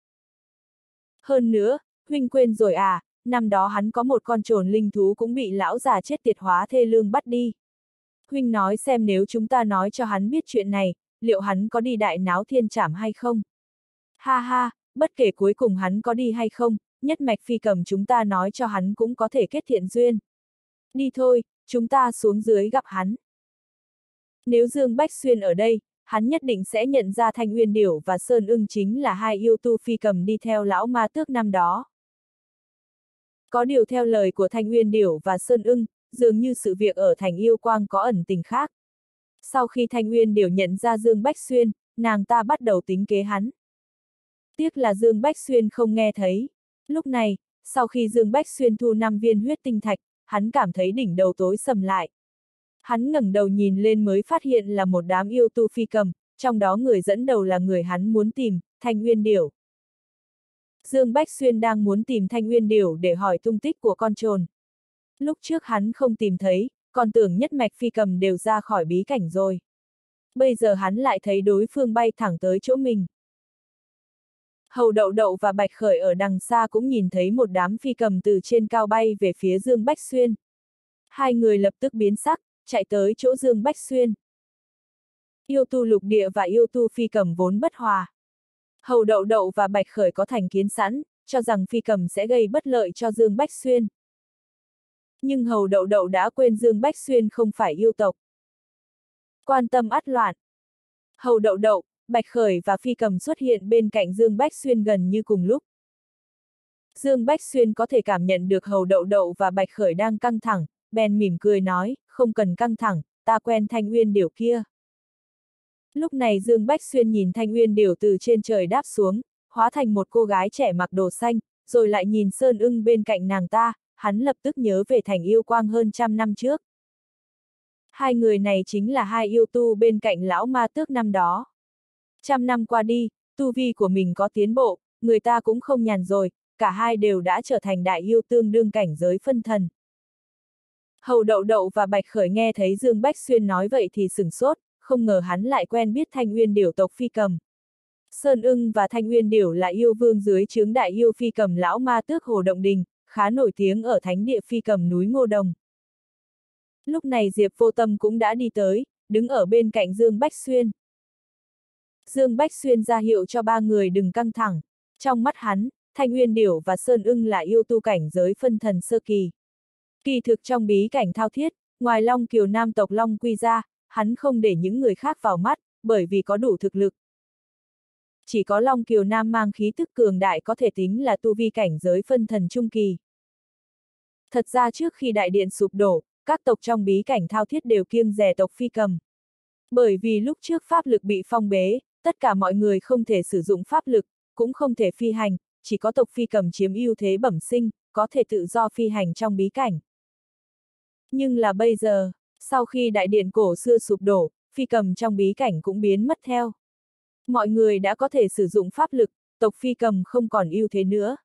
Hơn nữa, huynh quên rồi à, năm đó hắn có một con trồn linh thú cũng bị lão già chết tiệt hóa thê lương bắt đi. Huynh nói xem nếu chúng ta nói cho hắn biết chuyện này, liệu hắn có đi đại náo thiên trảm hay không? Ha ha, bất kể cuối cùng hắn có đi hay không, nhất mạch phi cầm chúng ta nói cho hắn cũng có thể kết thiện duyên. Đi thôi, chúng ta xuống dưới gặp hắn. Nếu Dương Bách Xuyên ở đây, hắn nhất định sẽ nhận ra Thanh Uyên Điểu và Sơn ưng chính là hai yêu tu phi cầm đi theo lão ma tước năm đó. Có điều theo lời của Thanh Uyên Điểu và Sơn ưng, dường như sự việc ở thành yêu quang có ẩn tình khác. Sau khi Thanh Uyên Điểu nhận ra Dương Bách Xuyên, nàng ta bắt đầu tính kế hắn. Tiếc là Dương Bách Xuyên không nghe thấy. Lúc này, sau khi Dương Bách Xuyên thu năm viên huyết tinh thạch, hắn cảm thấy đỉnh đầu tối sầm lại. Hắn ngẩng đầu nhìn lên mới phát hiện là một đám yêu tu phi cầm, trong đó người dẫn đầu là người hắn muốn tìm, Thanh Uyên Điểu. Dương Bách Xuyên đang muốn tìm Thanh Uyên Điểu để hỏi tung tích của con trồn. Lúc trước hắn không tìm thấy, còn tưởng nhất mạch phi cầm đều ra khỏi bí cảnh rồi. Bây giờ hắn lại thấy đối phương bay thẳng tới chỗ mình. Hầu Đậu Đậu và Bạch Khởi ở đằng xa cũng nhìn thấy một đám phi cầm từ trên cao bay về phía Dương Bách Xuyên. Hai người lập tức biến sắc, chạy tới chỗ Dương Bách Xuyên. Yêu tu lục địa và yêu tu phi cầm vốn bất hòa. Hầu Đậu Đậu và Bạch Khởi có thành kiến sẵn, cho rằng phi cầm sẽ gây bất lợi cho Dương Bách Xuyên. Nhưng Hầu Đậu Đậu đã quên Dương Bách Xuyên không phải yêu tộc. Quan tâm ắt loạn. Hầu Đậu Đậu, Bạch Khởi và phi cầm xuất hiện bên cạnh Dương Bách Xuyên gần như cùng lúc. Dương Bách Xuyên có thể cảm nhận được Hầu Đậu Đậu và Bạch Khởi đang căng thẳng, bèn mỉm cười nói, không cần căng thẳng, ta quen Thanh Uyên Điểu kia. Lúc này Dương Bách Xuyên nhìn Thanh Uyên Điểu từ trên trời đáp xuống, hóa thành một cô gái trẻ mặc đồ xanh, rồi lại nhìn Sơn Ưng bên cạnh nàng ta, hắn lập tức nhớ về Thành Yêu Quang hơn trăm năm trước. Hai người này chính là hai yêu tu bên cạnh lão ma tước năm đó. Trăm năm qua đi, tu vi của mình có tiến bộ, người ta cũng không nhàn rồi, cả hai đều đã trở thành đại yêu tương đương cảnh giới phân thần. Hầu Đậu Đậu và Bạch Khởi nghe thấy Dương Bách Xuyên nói vậy thì sửng sốt, không ngờ hắn lại quen biết Thanh Uyên Điểu tộc Phi Cầm. Sơn Ưng và Thanh Uyên Điểu là yêu vương dưới trướng đại yêu Phi Cầm lão ma tước Hồ Động Đình, khá nổi tiếng ở thánh địa Phi Cầm núi Ngô Đồng. Lúc này Diệp Vô Tâm cũng đã đi tới, đứng ở bên cạnh Dương Bách Xuyên. Dương Bách Xuyên ra hiệu cho ba người đừng căng thẳng. Trong mắt hắn, Thanh Uyên Điểu và Sơn Ưng là yêu tu cảnh giới phân thần sơ kỳ. Kỳ thực trong bí cảnh thao thiết, ngoài Long Kiều Nam tộc Long Quy ra, hắn không để những người khác vào mắt, bởi vì có đủ thực lực. Chỉ có Long Kiều Nam mang khí tức cường đại có thể tính là tu vi cảnh giới phân thần trung kỳ. Thật ra trước khi đại điện sụp đổ, các tộc trong bí cảnh thao thiết đều kiêng dè tộc Phi Cầm. Bởi vì lúc trước pháp lực bị phong bế, tất cả mọi người không thể sử dụng pháp lực, cũng không thể phi hành, chỉ có tộc Phi Cầm chiếm ưu thế bẩm sinh, có thể tự do phi hành trong bí cảnh. Nhưng là bây giờ, sau khi đại điện cổ xưa sụp đổ, Phi Cầm trong bí cảnh cũng biến mất theo. Mọi người đã có thể sử dụng pháp lực, tộc Phi Cầm không còn ưu thế nữa.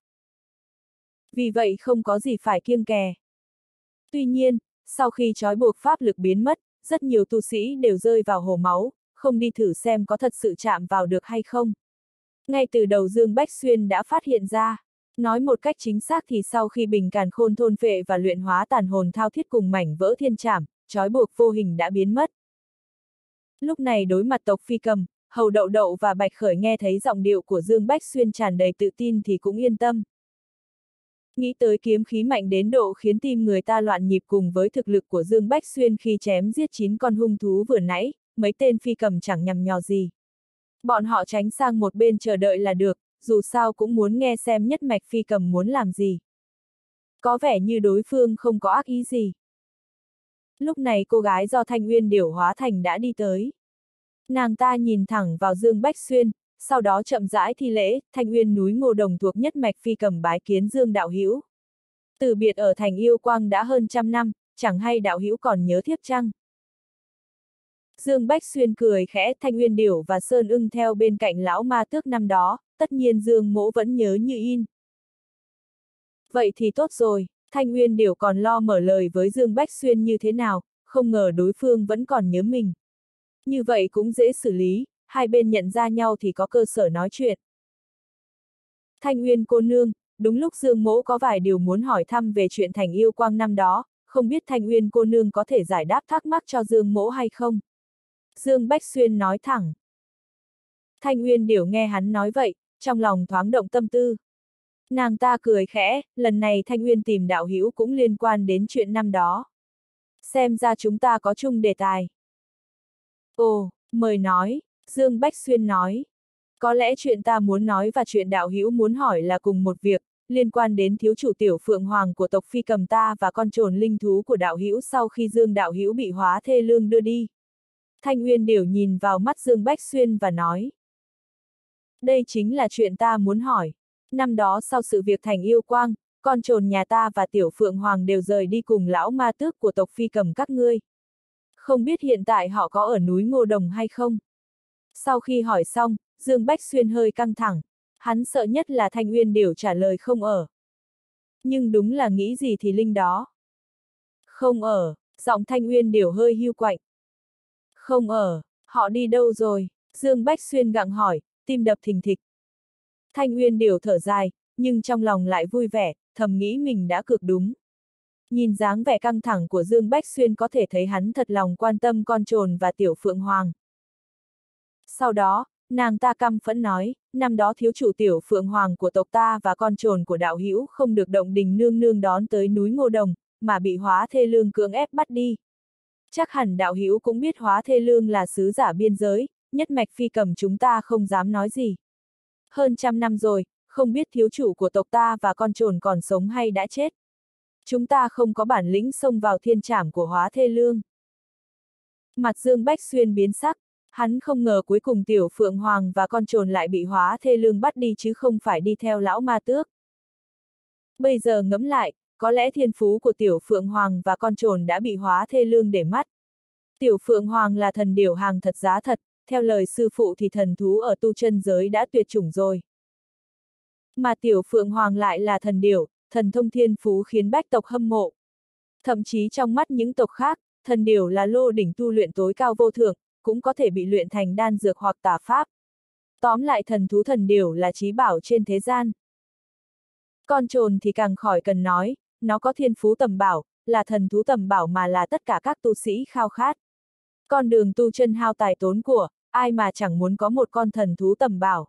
Vì vậy không có gì phải kiêng kè. Tuy nhiên, sau khi trói buộc pháp lực biến mất, rất nhiều tu sĩ đều rơi vào hồ máu, không đi thử xem có thật sự chạm vào được hay không. Ngay từ đầu Dương Bách Xuyên đã phát hiện ra. Nói một cách chính xác thì sau khi bình càn khôn thôn phệ và luyện hóa tàn hồn thao thiết cùng mảnh vỡ thiên trảm, trói buộc vô hình đã biến mất. Lúc này đối mặt tộc Phi Cầm, Hầu Đậu Đậu và Bạch Khởi nghe thấy giọng điệu của Dương Bách Xuyên tràn đầy tự tin thì cũng yên tâm. Nghĩ tới kiếm khí mạnh đến độ khiến tim người ta loạn nhịp cùng với thực lực của Dương Bách Xuyên khi chém giết chín con hung thú vừa nãy, mấy tên Phi Cầm chẳng nhằm nhò gì. Bọn họ tránh sang một bên chờ đợi là được, dù sao cũng muốn nghe xem nhất mạch Phi Cầm muốn làm gì. Có vẻ như đối phương không có ác ý gì. Lúc này cô gái do Thanh Uyên Điểu hóa thành đã đi tới. Nàng ta nhìn thẳng vào Dương Bách Xuyên, sau đó chậm rãi thi lễ, Thanh Uyên núi Ngô Đồng thuộc nhất mạch Phi Cầm bái kiến Dương đạo hữu. Từ biệt ở thành Yêu Quang đã hơn trăm năm, chẳng hay đạo hữu còn nhớ thiếp chăng? Dương Bách Xuyên cười khẽ, Thanh Uyên Điểu và Sơn Ưng theo bên cạnh lão ma tước năm đó, tất nhiên Dương mỗ vẫn nhớ như in. Vậy thì tốt rồi, Thanh Uyên Điểu còn lo mở lời với Dương Bách Xuyên như thế nào, không ngờ đối phương vẫn còn nhớ mình. Như vậy cũng dễ xử lý, hai bên nhận ra nhau thì có cơ sở nói chuyện. Thanh Uyên cô nương, đúng lúc Dương mỗ có vài điều muốn hỏi thăm về chuyện thành Yêu Quang năm đó, không biết Thanh Uyên cô nương có thể giải đáp thắc mắc cho Dương mỗ hay không? Dương Bách Xuyên nói thẳng. Thanh Uyên Điểu nghe hắn nói vậy, trong lòng thoáng động tâm tư. Nàng ta cười khẽ, lần này Thanh Uyên tìm đạo hữu cũng liên quan đến chuyện năm đó. Xem ra chúng ta có chung đề tài. Ồ, mời nói, Dương Bách Xuyên nói. Có lẽ chuyện ta muốn nói và chuyện đạo hữu muốn hỏi là cùng một việc, liên quan đến thiếu chủ Tiểu Phượng Hoàng của tộc Phi Cầm ta và con trồn linh thú của đạo hữu sau khi Dương đạo hữu bị Hóa Thê Lương đưa đi. Thanh Uyên Điểu nhìn vào mắt Dương Bách Xuyên và nói. Đây chính là chuyện ta muốn hỏi. Năm đó sau sự việc thành Yêu Quang, con trồn nhà ta và Tiểu Phượng Hoàng đều rời đi cùng lão ma tước của tộc Phi Cầm các ngươi. Không biết hiện tại họ có ở núi Ngô Đồng hay không? Sau khi hỏi xong, Dương Bách Xuyên hơi căng thẳng. Hắn sợ nhất là Thanh Uyên Điểu trả lời không ở. Nhưng đúng là nghĩ gì thì linh đó. Không ở, giọng Thanh Uyên Điểu hơi hiu quạnh. Không ở, họ đi đâu rồi? Dương Bách Xuyên gặng hỏi, tim đập thình thịch. Thanh Uyên Điểu thở dài, nhưng trong lòng lại vui vẻ, thầm nghĩ mình đã cực đúng. Nhìn dáng vẻ căng thẳng của Dương Bách Xuyên có thể thấy hắn thật lòng quan tâm con trồn và Tiểu Phượng Hoàng. Sau đó, nàng ta căm phẫn nói, năm đó thiếu chủ Tiểu Phượng Hoàng của tộc ta và con trồn của đạo hữu không được Động Đình nương nương đón tới núi Ngô Đồng, mà bị Hóa Thê Lương cưỡng ép bắt đi. Chắc hẳn đạo hữu cũng biết Hóa Thê Lương là sứ giả biên giới, nhất mạch Phi Cầm chúng ta không dám nói gì. Hơn trăm năm rồi, không biết thiếu chủ của tộc ta và con trồn còn sống hay đã chết. Chúng ta không có bản lĩnh xông vào thiên trảm của Hóa Thê Lương. Mặt Dương Bách Xuyên biến sắc, Hắn không ngờ cuối cùng tiểu Phượng Hoàng và con trồn lại bị Hóa Thê Lương bắt đi chứ không phải đi theo lão ma tước. Bây giờ ngẫm lại, có lẽ thiên phú của tiểu Phượng Hoàng và con trồn đã bị Hóa Thê Lương để mắt. Tiểu Phượng Hoàng là thần điểu hàng thật giá thật, theo lời sư phụ thì thần thú ở tu chân giới đã tuyệt chủng rồi. Mà tiểu Phượng Hoàng lại là thần điểu, thần thông thiên phú khiến bách tộc hâm mộ. Thậm chí trong mắt những tộc khác, thần điểu là lô đỉnh tu luyện tối cao vô thượng, cũng có thể bị luyện thành đan dược hoặc tà pháp. Tóm lại thần thú thần điểu là chí bảo trên thế gian. Con trồn thì càng khỏi cần nói, nó có thiên phú tầm bảo, là thần thú tầm bảo mà là tất cả các tu sĩ khao khát. Con đường tu chân hao tài tốn của, ai mà chẳng muốn có một con thần thú tầm bảo.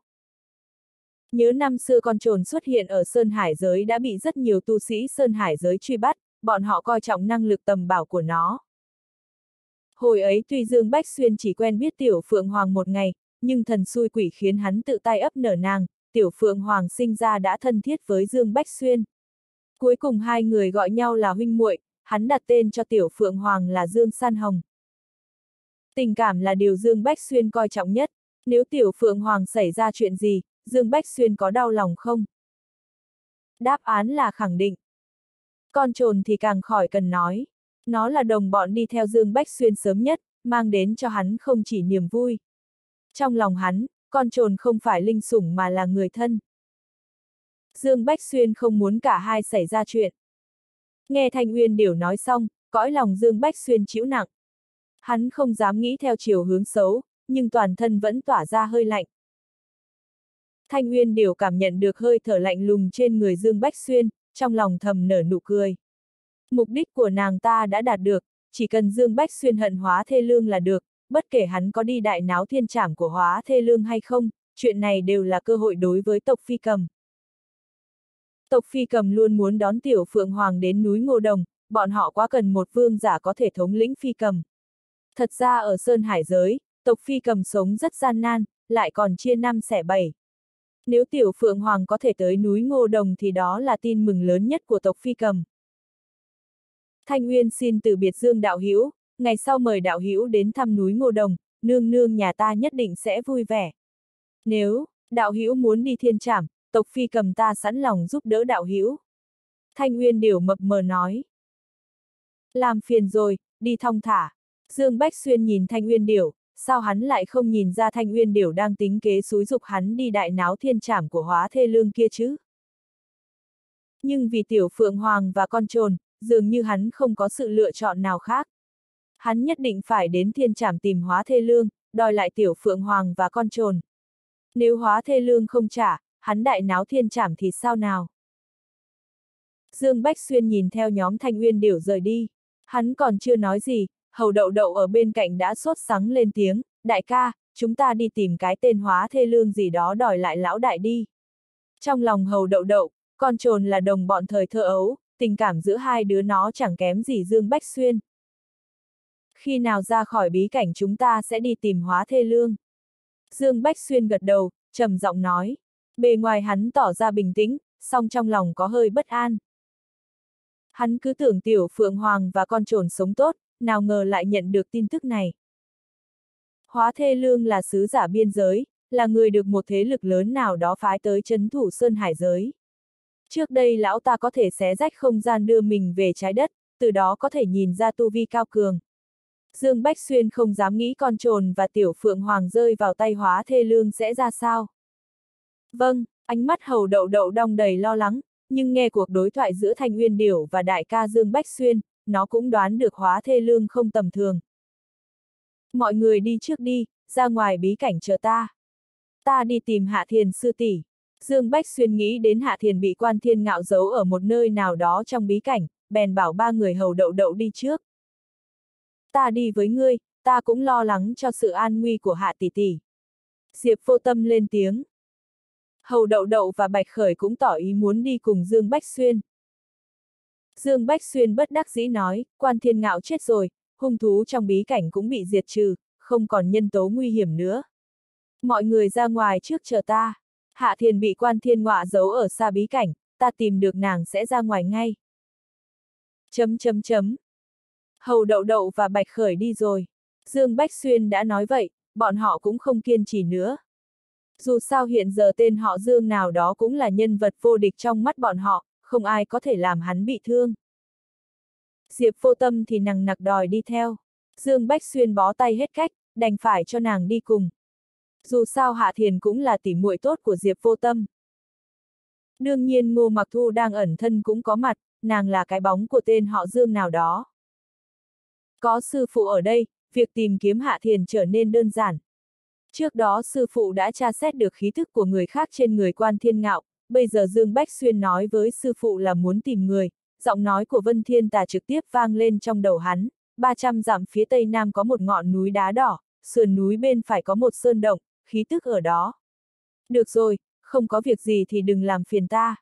Nhớ năm xưa con trồn xuất hiện ở Sơn Hải giới đã bị rất nhiều tu sĩ Sơn Hải giới truy bắt, bọn họ coi trọng năng lực tầm bảo của nó. Hồi ấy tuy Dương Bách Xuyên chỉ quen biết tiểu Phượng Hoàng một ngày, nhưng thần xui quỷ khiến hắn tự tay ấp nở nàng, tiểu Phượng Hoàng sinh ra đã thân thiết với Dương Bách Xuyên. Cuối cùng hai người gọi nhau là huynh muội, hắn đặt tên cho tiểu Phượng Hoàng là Dương San Hồng. Tình cảm là điều Dương Bách Xuyên coi trọng nhất, nếu tiểu Phượng Hoàng xảy ra chuyện gì, Dương Bách Xuyên có đau lòng không? Đáp án là khẳng định. Con trồn thì càng khỏi cần nói. Nó là đồng bọn đi theo Dương Bách Xuyên sớm nhất, mang đến cho hắn không chỉ niềm vui. Trong lòng hắn, con trồn không phải linh sủng mà là người thân. Dương Bách Xuyên không muốn cả hai xảy ra chuyện. Nghe Thanh Uyên Điểu nói xong, cõi lòng Dương Bách Xuyên chịu nặng. Hắn không dám nghĩ theo chiều hướng xấu, nhưng toàn thân vẫn tỏa ra hơi lạnh. Thanh Uyên Điểu cảm nhận được hơi thở lạnh lùng trên người Dương Bách Xuyên, trong lòng thầm nở nụ cười. Mục đích của nàng ta đã đạt được, chỉ cần Dương Bách Xuyên hận Hóa Thê Lương là được, bất kể hắn có đi đại náo thiên trảm của Hóa Thê Lương hay không, chuyện này đều là cơ hội đối với tộc Phi Cầm. Tộc Phi Cầm luôn muốn đón tiểu Phượng Hoàng đến núi Ngô Đồng, bọn họ quá cần một vương giả có thể thống lĩnh Phi Cầm. Thật ra ở Sơn Hải giới, tộc Phi Cầm sống rất gian nan, lại còn chia năm xẻ bảy. Nếu tiểu Phượng Hoàng có thể tới núi Ngô Đồng thì đó là tin mừng lớn nhất của tộc Phi Cầm. Thanh Uyên xin từ biệt Dương đạo hữu, ngày sau mời đạo hữu đến thăm núi Ngô Đồng, nương nương nhà ta nhất định sẽ vui vẻ. Nếu đạo hữu muốn đi thiên trảm, tộc Phi Cầm ta sẵn lòng giúp đỡ đạo hữu. Thanh Uyên Điểu mập mờ nói. Làm phiền rồi, đi thong thả. Dương Bách Xuyên nhìn Thanh Uyên Điểu, sao hắn lại không nhìn ra Thanh Uyên Điểu đang tính kế xúi giục hắn đi đại náo thiên trảm của Hóa Thê Lương kia chứ? Nhưng vì tiểu Phượng Hoàng và con trồn, dường như hắn không có sự lựa chọn nào khác. Hắn nhất định phải đến thiên trảm tìm Hóa Thê Lương, đòi lại tiểu Phượng Hoàng và con trồn. Nếu Hóa Thê Lương không trả, hắn đại náo thiên trảm thì sao nào? Dương Bách Xuyên nhìn theo nhóm Thanh Uyên Điểu rời đi. Hắn còn chưa nói gì, Hầu Đậu Đậu ở bên cạnh đã sốt sắng lên tiếng, đại ca, chúng ta đi tìm cái tên Hóa Thê Lương gì đó đòi lại lão đại đi. Trong lòng Hầu Đậu Đậu, con trồn là đồng bọn thời thơ ấu, tình cảm giữa hai đứa nó chẳng kém gì Dương Bách Xuyên. Khi nào ra khỏi bí cảnh chúng ta sẽ đi tìm Hóa Thê Lương. Dương Bách Xuyên gật đầu, trầm giọng nói. Bề ngoài hắn tỏ ra bình tĩnh, song trong lòng có hơi bất an. Hắn cứ tưởng tiểu Phượng Hoàng và con trồn sống tốt, nào ngờ lại nhận được tin tức này. Hóa Thê Lương là sứ giả biên giới, là người được một thế lực lớn nào đó phái tới trấn thủ Sơn Hải giới. Trước đây lão ta có thể xé rách không gian đưa mình về trái đất, từ đó có thể nhìn ra tu vi cao cường. Dương Bách Xuyên không dám nghĩ con trồn và tiểu Phượng Hoàng rơi vào tay Hóa Thê Lương sẽ ra sao. Vâng, ánh mắt Hầu Đậu Đậu đong đầy lo lắng, nhưng nghe cuộc đối thoại giữa Thanh Uyên Điểu và đại ca Dương Bách Xuyên, nó cũng đoán được Hóa Thê Lương không tầm thường. Mọi người đi trước đi, ra ngoài bí cảnh chờ ta. Ta đi tìm Hạ Thiền sư tỷ. Dương Bách Xuyên nghĩ đến Hạ Thiền bị Quan Thiên Ngạo giấu ở một nơi nào đó trong bí cảnh, bèn bảo ba người Hầu Đậu Đậu đi trước. Ta đi với ngươi, ta cũng lo lắng cho sự an nguy của Hạ tỷ tỷ. Diệp Vô Tâm lên tiếng. Hầu Đậu Đậu và Bạch Khởi cũng tỏ ý muốn đi cùng Dương Bách Xuyên. Dương Bách Xuyên bất đắc dĩ nói, Quan Thiên Ngạo chết rồi, hung thú trong bí cảnh cũng bị diệt trừ, không còn nhân tố nguy hiểm nữa. Mọi người ra ngoài trước chờ ta. Hạ Thiền bị Quan Thiên Ngọa giấu ở xa bí cảnh, ta tìm được nàng sẽ ra ngoài ngay. Chấm chấm chấm. Hầu Đậu Đậu và Bạch Khởi đi rồi. Dương Bách Xuyên đã nói vậy, bọn họ cũng không kiên trì nữa. Dù sao hiện giờ tên họ Dương nào đó cũng là nhân vật vô địch trong mắt bọn họ, không ai có thể làm hắn bị thương. Diệp Vô Tâm thì nằng nặc đòi đi theo. Dương Bách Xuyên bó tay hết cách, đành phải cho nàng đi cùng. Dù sao Hạ Thiền cũng là tỉ muội tốt của Diệp Vô Tâm. Đương nhiên Ngô Mặc Thu đang ẩn thân cũng có mặt, nàng là cái bóng của tên họ Dương nào đó. Có sư phụ ở đây, việc tìm kiếm Hạ Thiền trở nên đơn giản. Trước đó sư phụ đã tra xét được khí thức của người khác trên người Quan Thiên Ngạo, bây giờ Dương Bách Xuyên nói với sư phụ là muốn tìm người, giọng nói của Vân Thiên Tà trực tiếp vang lên trong đầu hắn, ba trăm dặm phía tây nam có một ngọn núi đá đỏ, sườn núi bên phải có một sơn động, khí tức ở đó. Được rồi, không có việc gì thì đừng làm phiền ta.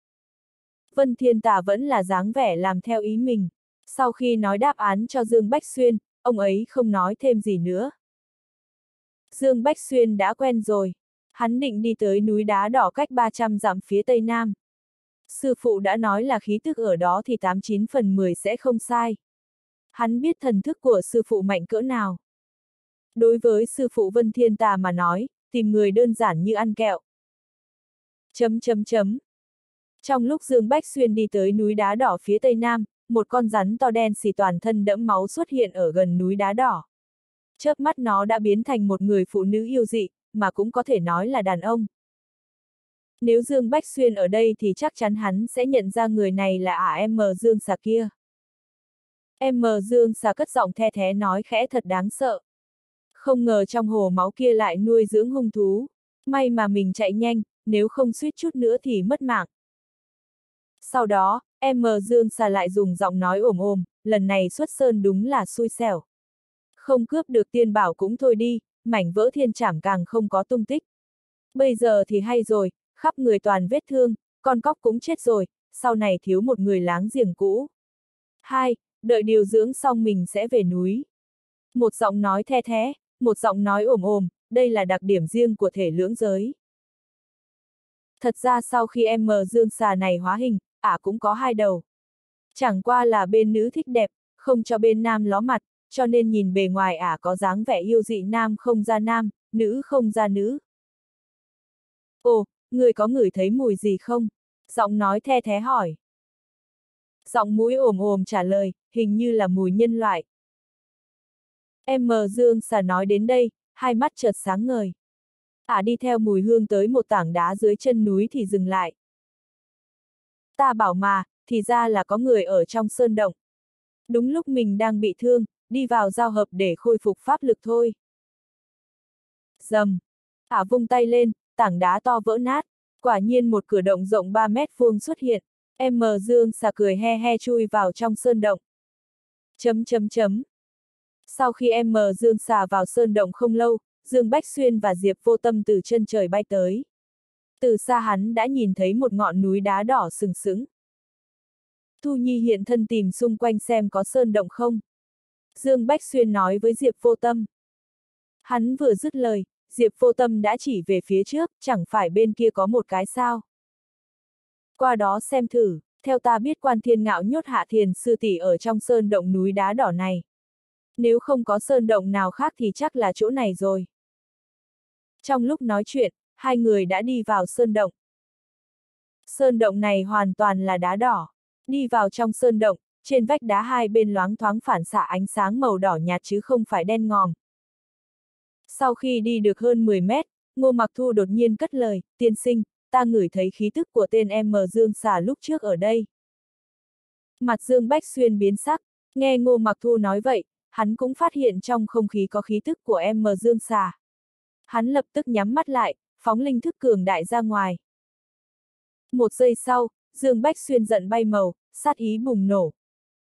Vân Thiên Tà vẫn là dáng vẻ làm theo ý mình. Sau khi nói đáp án cho Dương Bách Xuyên, ông ấy không nói thêm gì nữa. Dương Bách Xuyên đã quen rồi. Hắn định đi tới núi đá đỏ cách ba trăm dặm phía tây nam. Sư phụ đã nói là khí tức ở đó thì tám chín phần mười sẽ không sai. Hắn biết thần thức của sư phụ mạnh cỡ nào. Đối với sư phụ Vân Thiên Tà mà nói, tìm người đơn giản như ăn kẹo. Chấm chấm chấm. Trong lúc Dương Bách Xuyên đi tới núi đá đỏ phía tây nam, một con rắn to đen xì toàn thân đẫm máu xuất hiện ở gần núi đá đỏ. Chớp mắt nó đã biến thành một người phụ nữ yêu dị, mà cũng có thể nói là đàn ông. Nếu Dương Bách Xuyên ở đây thì chắc chắn hắn sẽ nhận ra người này là ả em Dương Xà kia. Em Dương Xà cất giọng the thé nói khẽ thật đáng sợ. Không ngờ trong hồ máu kia lại nuôi dưỡng hung thú. May mà mình chạy nhanh, nếu không suýt chút nữa thì mất mạng. Sau đó, em Dương Xà lại dùng giọng nói ồm ồm, lần này xuất sơn đúng là xui xẻo. Không cướp được tiên bảo cũng thôi đi, mảnh vỡ thiên trảm càng không có tung tích. Bây giờ thì hay rồi, khắp người toàn vết thương, con cóc cũng chết rồi, sau này thiếu một người láng giềng cũ. Hai, đợi điều dưỡng xong mình sẽ về núi. Một giọng nói the thé, một giọng nói ồm ồm, đây là đặc điểm riêng của thể lưỡng giới. Thật ra sau khi em Dương Xà này hóa hình, ả cũng có hai đầu. Chẳng qua là bên nữ thích đẹp, không cho bên nam ló mặt, cho nên nhìn bề ngoài ả có dáng vẻ yêu dị nam không ra nam, nữ không ra nữ. Ồ, người có ngửi thấy mùi gì không? Giọng nói the thé hỏi. Giọng mũi ồm ồm trả lời, hình như là mùi nhân loại. Em Dương Xà nói đến đây, hai mắt chợt sáng ngời. Ả đi theo mùi hương tới một tảng đá dưới chân núi thì dừng lại. Ta bảo mà, thì ra là có người ở trong sơn động. Đúng lúc mình đang bị thương, đi vào giao hợp để khôi phục pháp lực thôi. Dầm. Ả vung tay lên, tảng đá to vỡ nát. Quả nhiên một cửa động rộng ba mét vuông xuất hiện. Em Dương Xà cười he he chui vào trong sơn động. Chấm chấm chấm. Sau khi em Dương Xà vào sơn động không lâu, Dương Bách Xuyên và Diệp Vô Tâm từ chân trời bay tới. Từ xa hắn đã nhìn thấy một ngọn núi đá đỏ sừng sững. Thu Nhi hiện thân tìm xung quanh xem có sơn động không. Dương Bách Xuyên nói với Diệp Vô Tâm. Hắn vừa dứt lời, Diệp Vô Tâm đã chỉ về phía trước, chẳng phải bên kia có một cái sao. Qua đó xem thử, theo ta biết Quan Thiên Ngạo nhốt Hạ Thiền sư tỷ ở trong sơn động núi đá đỏ này. Nếu không có sơn động nào khác thì chắc là chỗ này rồi. Trong lúc nói chuyện, hai người đã đi vào sơn động. Sơn động này hoàn toàn là đá đỏ. Đi vào trong sơn động, trên vách đá hai bên loáng thoáng phản xạ ánh sáng màu đỏ nhạt chứ không phải đen ngòm. Sau khi đi được hơn mười mét, Ngô Mặc Thu đột nhiên cất lời, tiên sinh, ta ngửi thấy khí tức của tên em Dương Xà lúc trước ở đây. Mặt Dương Bách Xuyên biến sắc, nghe Ngô Mặc Thu nói vậy, hắn cũng phát hiện trong không khí có khí tức của em Dương Xà. Hắn lập tức nhắm mắt lại, phóng linh thức cường đại ra ngoài. Một giây sau, Dương Bách Xuyên giận bay màu, sát ý bùng nổ.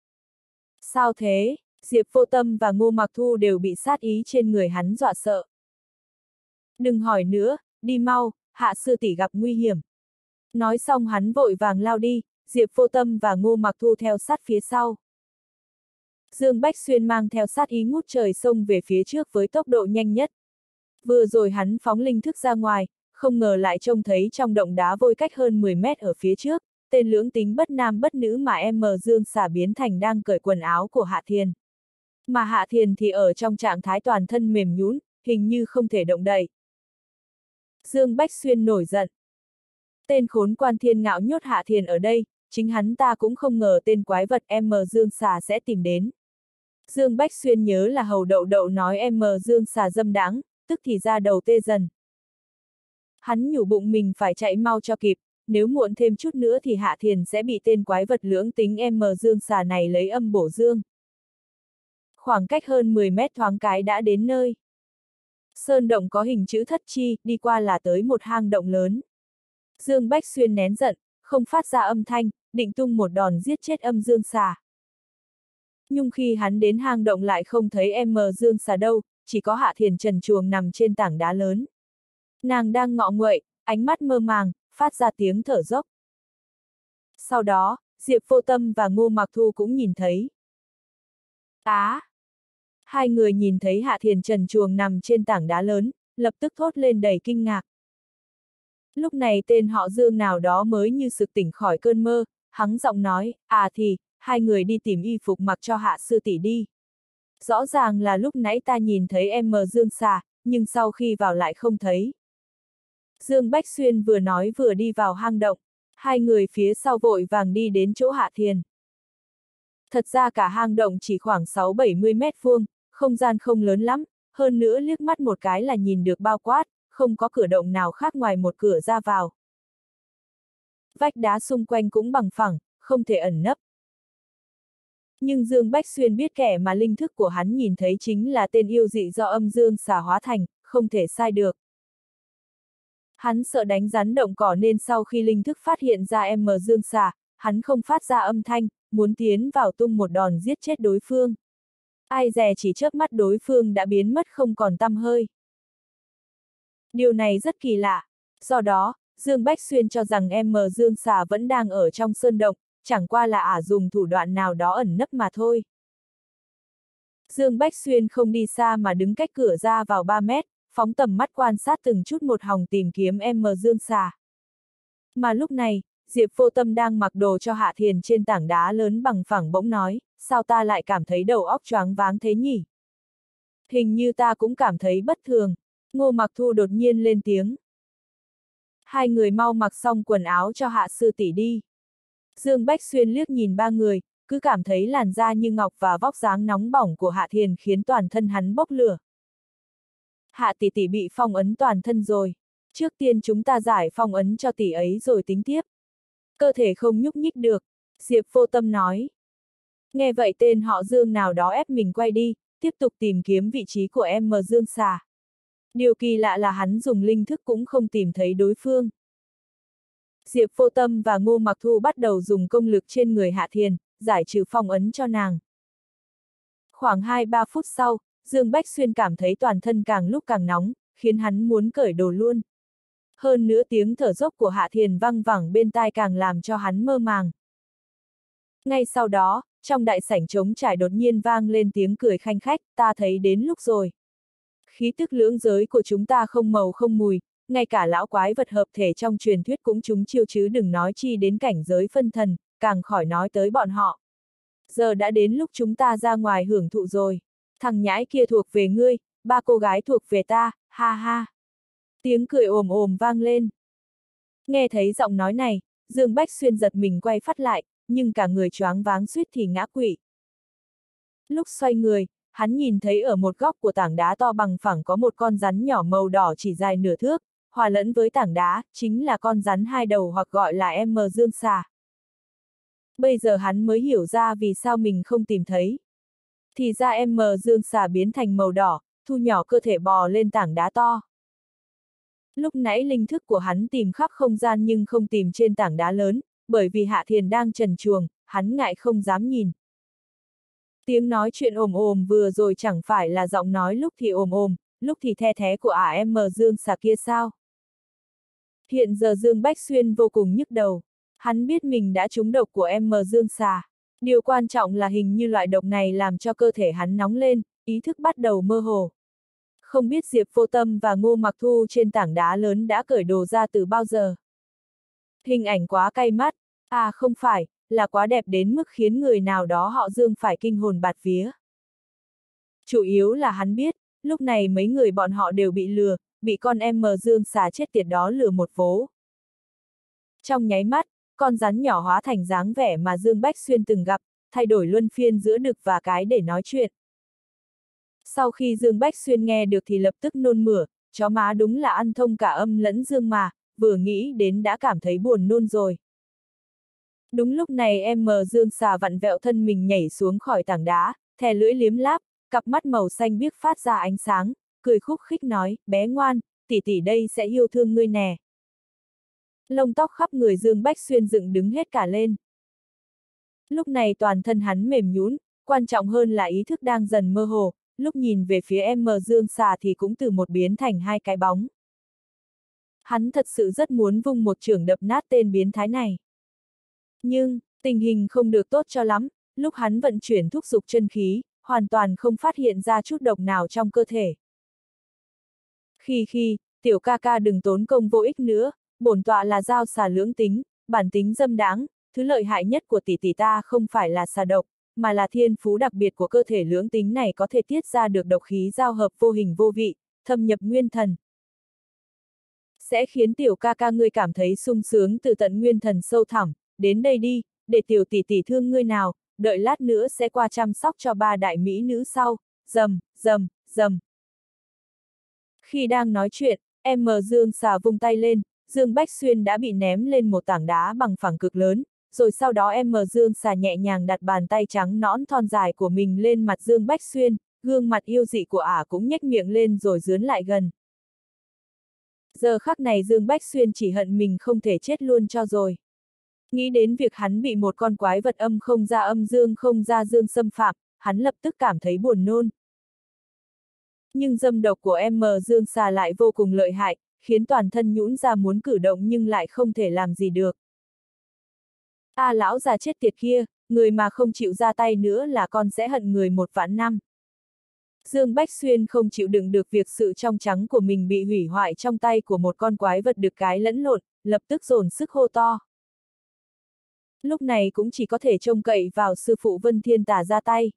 Sao thế? Diệp Vô Tâm và Ngô Mặc Thu đều bị sát ý trên người hắn dọa sợ. Đừng hỏi nữa, đi mau, Hạ sư tỷ gặp nguy hiểm. Nói xong hắn vội vàng lao đi, Diệp Vô Tâm và Ngô Mặc Thu theo sát phía sau. Dương Bách Xuyên mang theo sát ý ngút trời xông về phía trước với tốc độ nhanh nhất. Vừa rồi hắn phóng linh thức ra ngoài, không ngờ lại trông thấy trong động đá vôi cách hơn mười mét ở phía trước, tên lưỡng tính bất nam bất nữ mà em Dương Xà biến thành đang cởi quần áo của Hạ Thiền. Mà Hạ Thiền thì ở trong trạng thái toàn thân mềm nhũn, hình như không thể động đậy. Dương Bách Xuyên nổi giận. Tên khốn Quan Thiên Ngạo nhốt Hạ Thiền ở đây, chính hắn ta cũng không ngờ tên quái vật M Dương Xà sẽ tìm đến. Dương Bách Xuyên nhớ là Hầu Đậu Đậu nói M Dương Xà dâm đãng, tức thì ra đầu tê dần. Hắn nhủ bụng mình phải chạy mau cho kịp, nếu muộn thêm chút nữa thì Hạ Thiền sẽ bị tên quái vật lưỡng tính M Dương Xà này lấy âm bổ dương. Khoảng cách hơn mười mét thoáng cái đã đến nơi. Sơn động có hình chữ thất chi, đi qua là tới một hang động lớn. Dương Bách Xuyên nén giận, không phát ra âm thanh, định tung một đòn giết chết âm Dương Xà. Nhưng khi hắn đến hang động lại không thấy M Dương Xà đâu, chỉ có Hạ Thiền trần truồng nằm trên tảng đá lớn. Nàng đang ngọ nguậy, ánh mắt mơ màng, phát ra tiếng thở dốc. Sau đó, Diệp Vô Tâm và Ngô Mặc Thu cũng nhìn thấy. Á! Hai người nhìn thấy Hạ Thiền trần truồng nằm trên tảng đá lớn, lập tức thốt lên đầy kinh ngạc. Lúc này tên họ Dương nào đó mới như sực tỉnh khỏi cơn mơ, hắng giọng nói, à thì, hai người đi tìm y phục mặc cho Hạ sư tỷ đi. Rõ ràng là lúc nãy ta nhìn thấy em mờ Dương Xà, nhưng sau khi vào lại không thấy. Dương Bách Xuyên vừa nói vừa đi vào hang động, hai người phía sau vội vàng đi đến chỗ Hạ Thiền. Thật ra cả hang động chỉ khoảng sáu bảy mươi mét vuông, không gian không lớn lắm, hơn nữa liếc mắt một cái là nhìn được bao quát, không có cửa động nào khác ngoài một cửa ra vào. Vách đá xung quanh cũng bằng phẳng, không thể ẩn nấp. Nhưng Dương Bách Xuyên biết kẻ mà linh thức của hắn nhìn thấy chính là tên yêu dị do âm Dương Xà hóa thành, không thể sai được. Hắn sợ đánh rắn động cỏ nên sau khi linh thức phát hiện ra em mờ Dương Xà, hắn không phát ra âm thanh, muốn tiến vào tung một đòn giết chết đối phương. Ai dè chỉ chớp mắt đối phương đã biến mất không còn tăm hơi. Điều này rất kỳ lạ. Do đó, Dương Bách Xuyên cho rằng em mờ Dương Xà vẫn đang ở trong sơn động, chẳng qua là ả dùng thủ đoạn nào đó ẩn nấp mà thôi. Dương Bách Xuyên không đi xa mà đứng cách cửa ra vào ba mét, phóng tầm mắt quan sát từng chút một hòng tìm kiếm em mờ Dương Xà. Mà lúc này, Diệp Vô Tâm đang mặc đồ cho Hạ Thiền trên tảng đá lớn bằng phẳng bỗng nói, sao ta lại cảm thấy đầu óc choáng váng thế nhỉ? Hình như ta cũng cảm thấy bất thường. Ngô Mặc Thu đột nhiên lên tiếng. Hai người mau mặc xong quần áo cho Hạ sư tỷ đi. Dương Bách Xuyên liếc nhìn ba người, cứ cảm thấy làn da như ngọc và vóc dáng nóng bỏng của Hạ Thiền khiến toàn thân hắn bốc lửa. Hạ tỷ tỷ bị phong ấn toàn thân rồi. Trước tiên chúng ta giải phong ấn cho tỷ ấy rồi tính tiếp. Cơ thể không nhúc nhích được, Diệp Vô Tâm nói. Nghe vậy tên họ Dương nào đó ép mình quay đi, tiếp tục tìm kiếm vị trí của em mờ Dương Xà. Điều kỳ lạ là hắn dùng linh thức cũng không tìm thấy đối phương. Diệp Vô Tâm và Ngô Mặc Thu bắt đầu dùng công lực trên người Hạ Thiền, giải trừ phong ấn cho nàng. Khoảng hai ba phút sau, Dương Bách Xuyên cảm thấy toàn thân càng lúc càng nóng, khiến hắn muốn cởi đồ luôn. Hơn nữa tiếng thở dốc của Hạ Thiền văng vẳng bên tai càng làm cho hắn mơ màng. Ngay sau đó, trong đại sảnh trống trải đột nhiên vang lên tiếng cười khanh khách, ta thấy đến lúc rồi. Khí tức lưỡng giới của chúng ta không màu không mùi, ngay cả lão quái vật hợp thể trong truyền thuyết cũng chúng chiêu chứ đừng nói chi đến cảnh giới phân thần, càng khỏi nói tới bọn họ. Giờ đã đến lúc chúng ta ra ngoài hưởng thụ rồi. Thằng nhãi kia thuộc về ngươi, ba cô gái thuộc về ta, ha ha. Tiếng cười ồm ồm vang lên. Nghe thấy giọng nói này, Dương Bách Xuyên giật mình quay phát lại, nhưng cả người choáng váng suýt thì ngã quỵ. Lúc xoay người, hắn nhìn thấy ở một góc của tảng đá to bằng phẳng có một con rắn nhỏ màu đỏ chỉ dài nửa thước, hòa lẫn với tảng đá, chính là con rắn hai đầu hoặc gọi là em mờ Dương Xà. Bây giờ hắn mới hiểu ra vì sao mình không tìm thấy. Thì ra em mờ Dương Xà biến thành màu đỏ, thu nhỏ cơ thể bò lên tảng đá to. Lúc nãy linh thức của hắn tìm khắp không gian nhưng không tìm trên tảng đá lớn, bởi vì Hạ Thiền đang trần truồng, hắn ngại không dám nhìn. Tiếng nói chuyện ồm ồm vừa rồi chẳng phải là giọng nói lúc thì ồm ồm, lúc thì the thé của ả em mờ Dương Xà kia sao? Hiện giờ Dương Bách Xuyên vô cùng nhức đầu. Hắn biết mình đã trúng độc của em mờ Dương Xà. Điều quan trọng là hình như loại độc này làm cho cơ thể hắn nóng lên, ý thức bắt đầu mơ hồ. Không biết Diệp Vô Tâm và Ngô Mặc Thu trên tảng đá lớn đã cởi đồ ra từ bao giờ. Hình ảnh quá cay mắt, à không phải, là quá đẹp đến mức khiến người nào đó họ Dương phải kinh hồn bạt vía. Chủ yếu là hắn biết, lúc này mấy người bọn họ đều bị lừa, bị con em mờ Dương xà chết tiệt đó lừa một vố. Trong nháy mắt, con rắn nhỏ hóa thành dáng vẻ mà Dương Bách Xuyên từng gặp, thay đổi luân phiên giữa đực và cái để nói chuyện. Sau khi Dương Bách Xuyên nghe được thì lập tức nôn mửa, chó má đúng là ăn thông cả âm lẫn dương mà, vừa nghĩ đến đã cảm thấy buồn nôn rồi. Đúng lúc này em mờ Dương xà vặn vẹo thân mình nhảy xuống khỏi tảng đá, thè lưỡi liếm láp, cặp mắt màu xanh biếc phát ra ánh sáng, cười khúc khích nói, bé ngoan, tỷ tỷ đây sẽ yêu thương ngươi nè. Lông tóc khắp người Dương Bách Xuyên dựng đứng hết cả lên. Lúc này toàn thân hắn mềm nhũn, quan trọng hơn là ý thức đang dần mơ hồ, lúc nhìn về phía em mờ Dương xà thì cũng từ một biến thành hai cái bóng. Hắn thật sự rất muốn vung một chưởng đập nát tên biến thái này. Nhưng, tình hình không được tốt cho lắm, lúc hắn vận chuyển thúc dục chân khí, hoàn toàn không phát hiện ra chút độc nào trong cơ thể. Khi khi, tiểu ca ca đừng tốn công vô ích nữa, bổn tọa là dao xà lưỡng tính, bản tính dâm đáng, thứ lợi hại nhất của tỷ tỷ ta không phải là xà độc, mà là thiên phú đặc biệt của cơ thể lưỡng tính này có thể tiết ra được độc khí giao hợp vô hình vô vị, thâm nhập nguyên thần. Sẽ khiến tiểu ca ca ngươi cảm thấy sung sướng từ tận nguyên thần sâu thẳm, đến đây đi, để tiểu tỷ tỷ thương ngươi nào, đợi lát nữa sẽ qua chăm sóc cho ba đại mỹ nữ sau, rầm, rầm, rầm. Khi đang nói chuyện, em mờ Dương xà vung tay lên, Dương Bách Xuyên đã bị ném lên một tảng đá bằng phẳng cực lớn, rồi sau đó em mờ Dương xà nhẹ nhàng đặt bàn tay trắng nõn thon dài của mình lên mặt Dương Bách Xuyên, gương mặt yêu dị của ả cũng nhếch miệng lên rồi dướn lại gần. Giờ khắc này Dương Bách Xuyên chỉ hận mình không thể chết luôn cho rồi. Nghĩ đến việc hắn bị một con quái vật âm không ra âm dương không ra dương xâm phạm, hắn lập tức cảm thấy buồn nôn. Nhưng dâm độc của em mờ Dương xà lại vô cùng lợi hại, khiến toàn thân nhũn ra muốn cử động nhưng lại không thể làm gì được. A à, lão già chết tiệt kia, người mà không chịu ra tay nữa là con sẽ hận người một vạn năm. Dương Bách Xuyên không chịu đựng được việc sự trong trắng của mình bị hủy hoại trong tay của một con quái vật được cái lẫn lộn, lập tức dồn sức hô to. Lúc này cũng chỉ có thể trông cậy vào sư phụ Vân Thiên Tà ra tay.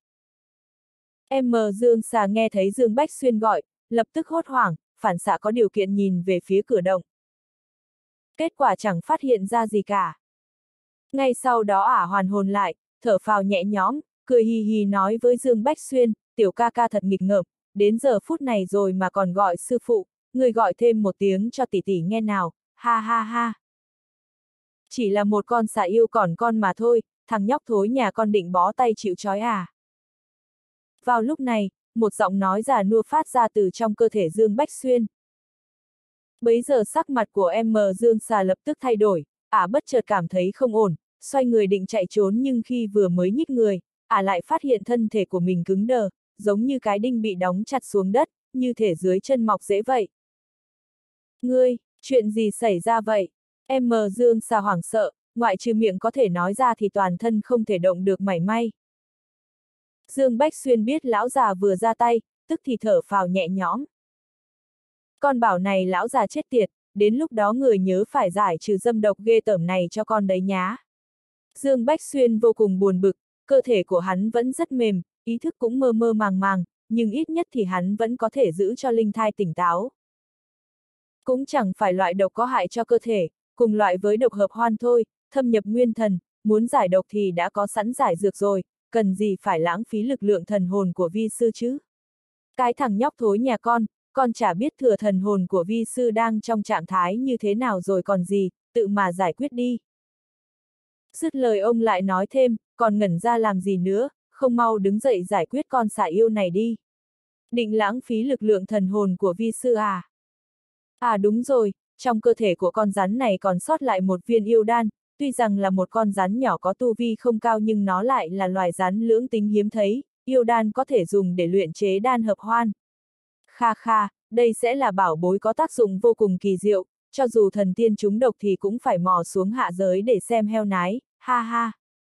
Em mờ Dương xà nghe thấy Dương Bách Xuyên gọi, lập tức hốt hoảng, phản xạ có điều kiện nhìn về phía cửa động. Kết quả chẳng phát hiện ra gì cả. Ngay sau đó ả hoàn hồn lại, thở phào nhẹ nhõm, cười hì hì nói với Dương Bách Xuyên, tiểu ca ca thật nghịch ngợm, đến giờ phút này rồi mà còn gọi sư phụ, người gọi thêm một tiếng cho tỷ tỷ nghe nào, ha ha ha. Chỉ là một con xà yêu còn con mà thôi, thằng nhóc thối nhà con định bó tay chịu trói à. Vào lúc này, một giọng nói già nua phát ra từ trong cơ thể Dương Bách Xuyên. Bấy giờ sắc mặt của em mờ Dương xà lập tức thay đổi, ả bất chợt cảm thấy không ổn, xoay người định chạy trốn nhưng khi vừa mới nhích người, ả lại phát hiện thân thể của mình cứng đờ, giống như cái đinh bị đóng chặt xuống đất, như thể dưới chân mọc rễ vậy. Ngươi, chuyện gì xảy ra vậy? Em mờ Dương xà hoảng sợ, ngoại trừ miệng có thể nói ra thì toàn thân không thể động được mảy may. Dương Bách Xuyên biết lão già vừa ra tay, tức thì thở phào nhẹ nhõm. Con bảo này lão già chết tiệt, đến lúc đó người nhớ phải giải trừ dâm độc ghê tởm này cho con đấy nhá. Dương Bách Xuyên vô cùng buồn bực, cơ thể của hắn vẫn rất mềm, ý thức cũng mơ mơ màng màng, nhưng ít nhất thì hắn vẫn có thể giữ cho linh thai tỉnh táo. Cũng chẳng phải loại độc có hại cho cơ thể, cùng loại với độc hợp hoan thôi, thâm nhập nguyên thần, muốn giải độc thì đã có sẵn giải dược rồi, cần gì phải lãng phí lực lượng thần hồn của vi sư chứ? Cái thằng nhóc thối nhà con, con chả biết thừa thần hồn của vi sư đang trong trạng thái như thế nào rồi còn gì, tự mà giải quyết đi. Dứt lời ông lại nói thêm, còn ngẩn ra làm gì nữa, không mau đứng dậy giải quyết con xà yêu này đi. Định lãng phí lực lượng thần hồn của vi sư à? À đúng rồi, trong cơ thể của con rắn này còn sót lại một viên yêu đan, tuy rằng là một con rắn nhỏ có tu vi không cao nhưng nó lại là loài rắn lưỡng tính hiếm thấy, yêu đan có thể dùng để luyện chế đan hợp hoan. Kha kha, đây sẽ là bảo bối có tác dụng vô cùng kỳ diệu, cho dù thần tiên trúng độc thì cũng phải mò xuống hạ giới để xem heo nái, ha ha.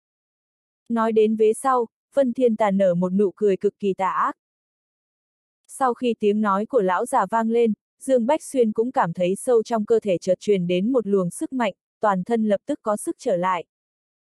Nói đến vế sau, Vân Thiên Tà nở một nụ cười cực kỳ tà ác. Sau khi tiếng nói của lão già vang lên, Dương Bách Xuyên cũng cảm thấy sâu trong cơ thể chợt truyền đến một luồng sức mạnh, toàn thân lập tức có sức trở lại.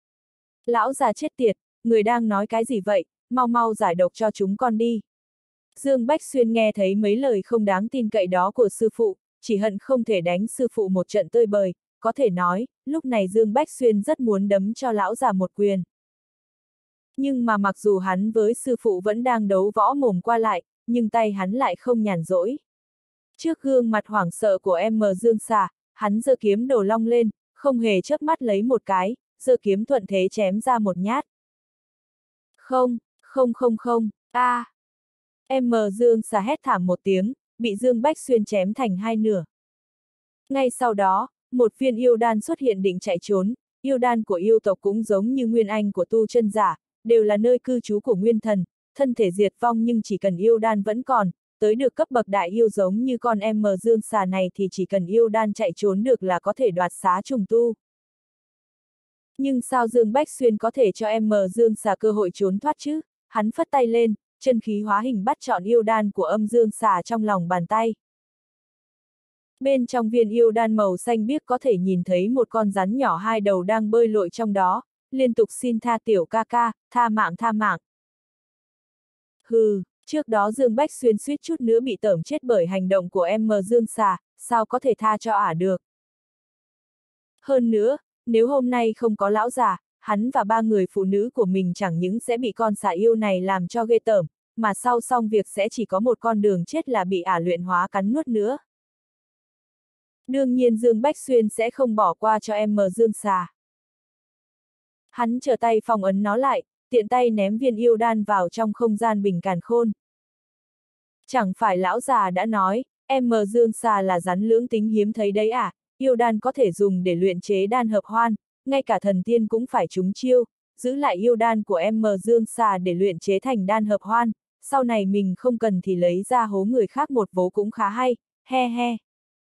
Lão già chết tiệt, người đang nói cái gì vậy, mau mau giải độc cho chúng con đi. Dương Bách Xuyên nghe thấy mấy lời không đáng tin cậy đó của sư phụ, chỉ hận không thể đánh sư phụ một trận tơi bời, có thể nói, lúc này Dương Bách Xuyên rất muốn đấm cho lão già một quyền. Nhưng mà mặc dù hắn với sư phụ vẫn đang đấu võ mồm qua lại, nhưng tay hắn lại không nhàn rỗi. Trước gương mặt hoảng sợ của em mờ Dương Xà, hắn giơ kiếm đồ long lên, không hề chớp mắt lấy một cái, giơ kiếm thuận thế chém ra một nhát. Không, không không không, a! À. Em mờ Dương Xà hét thảm một tiếng, bị Dương Bách Xuyên chém thành hai nửa. Ngay sau đó, một viên yêu đan xuất hiện định chạy trốn, yêu đan của yêu tộc cũng giống như nguyên anh của tu chân giả, đều là nơi cư trú của nguyên thần, thân thể diệt vong nhưng chỉ cần yêu đan vẫn còn, tới được cấp bậc đại yêu giống như con em mờ Dương Xà này thì chỉ cần yêu đan chạy trốn được là có thể đoạt xá trùng tu. Nhưng sao Dương Bách Xuyên có thể cho em mờ Dương Xà cơ hội trốn thoát chứ? Hắn phất tay lên, chân khí hóa hình bắt trọn yêu đan của âm Dương Xà trong lòng bàn tay. Bên trong viên yêu đan màu xanh biếc có thể nhìn thấy một con rắn nhỏ hai đầu đang bơi lội trong đó, liên tục xin tha tiểu ca ca, tha mạng tha mạng. Hừ, trước đó Dương Bách Xuyên suýt chút nữa bị tởm chết bởi hành động của em mờ Dương Xà, sao có thể tha cho ả được. Hơn nữa, nếu hôm nay không có lão già, hắn và ba người phụ nữ của mình chẳng những sẽ bị con xà yêu này làm cho ghê tởm, mà sau xong việc sẽ chỉ có một con đường chết là bị ả luyện hóa cắn nuốt nữa. Đương nhiên Dương Bách Xuyên sẽ không bỏ qua cho em mờ Dương Xà. Hắn trở tay phong ấn nó lại, tiện tay ném viên yêu đan vào trong không gian bình càn khôn. Chẳng phải lão già đã nói, em mờ Dương Xà là rắn lưỡng tính hiếm thấy đấy à, yêu đan có thể dùng để luyện chế đan hợp hoan, ngay cả thần tiên cũng phải trúng chiêu, giữ lại yêu đan của em mờ Dương Xà để luyện chế thành đan hợp hoan, sau này mình không cần thì lấy ra hố người khác một vố cũng khá hay, he he.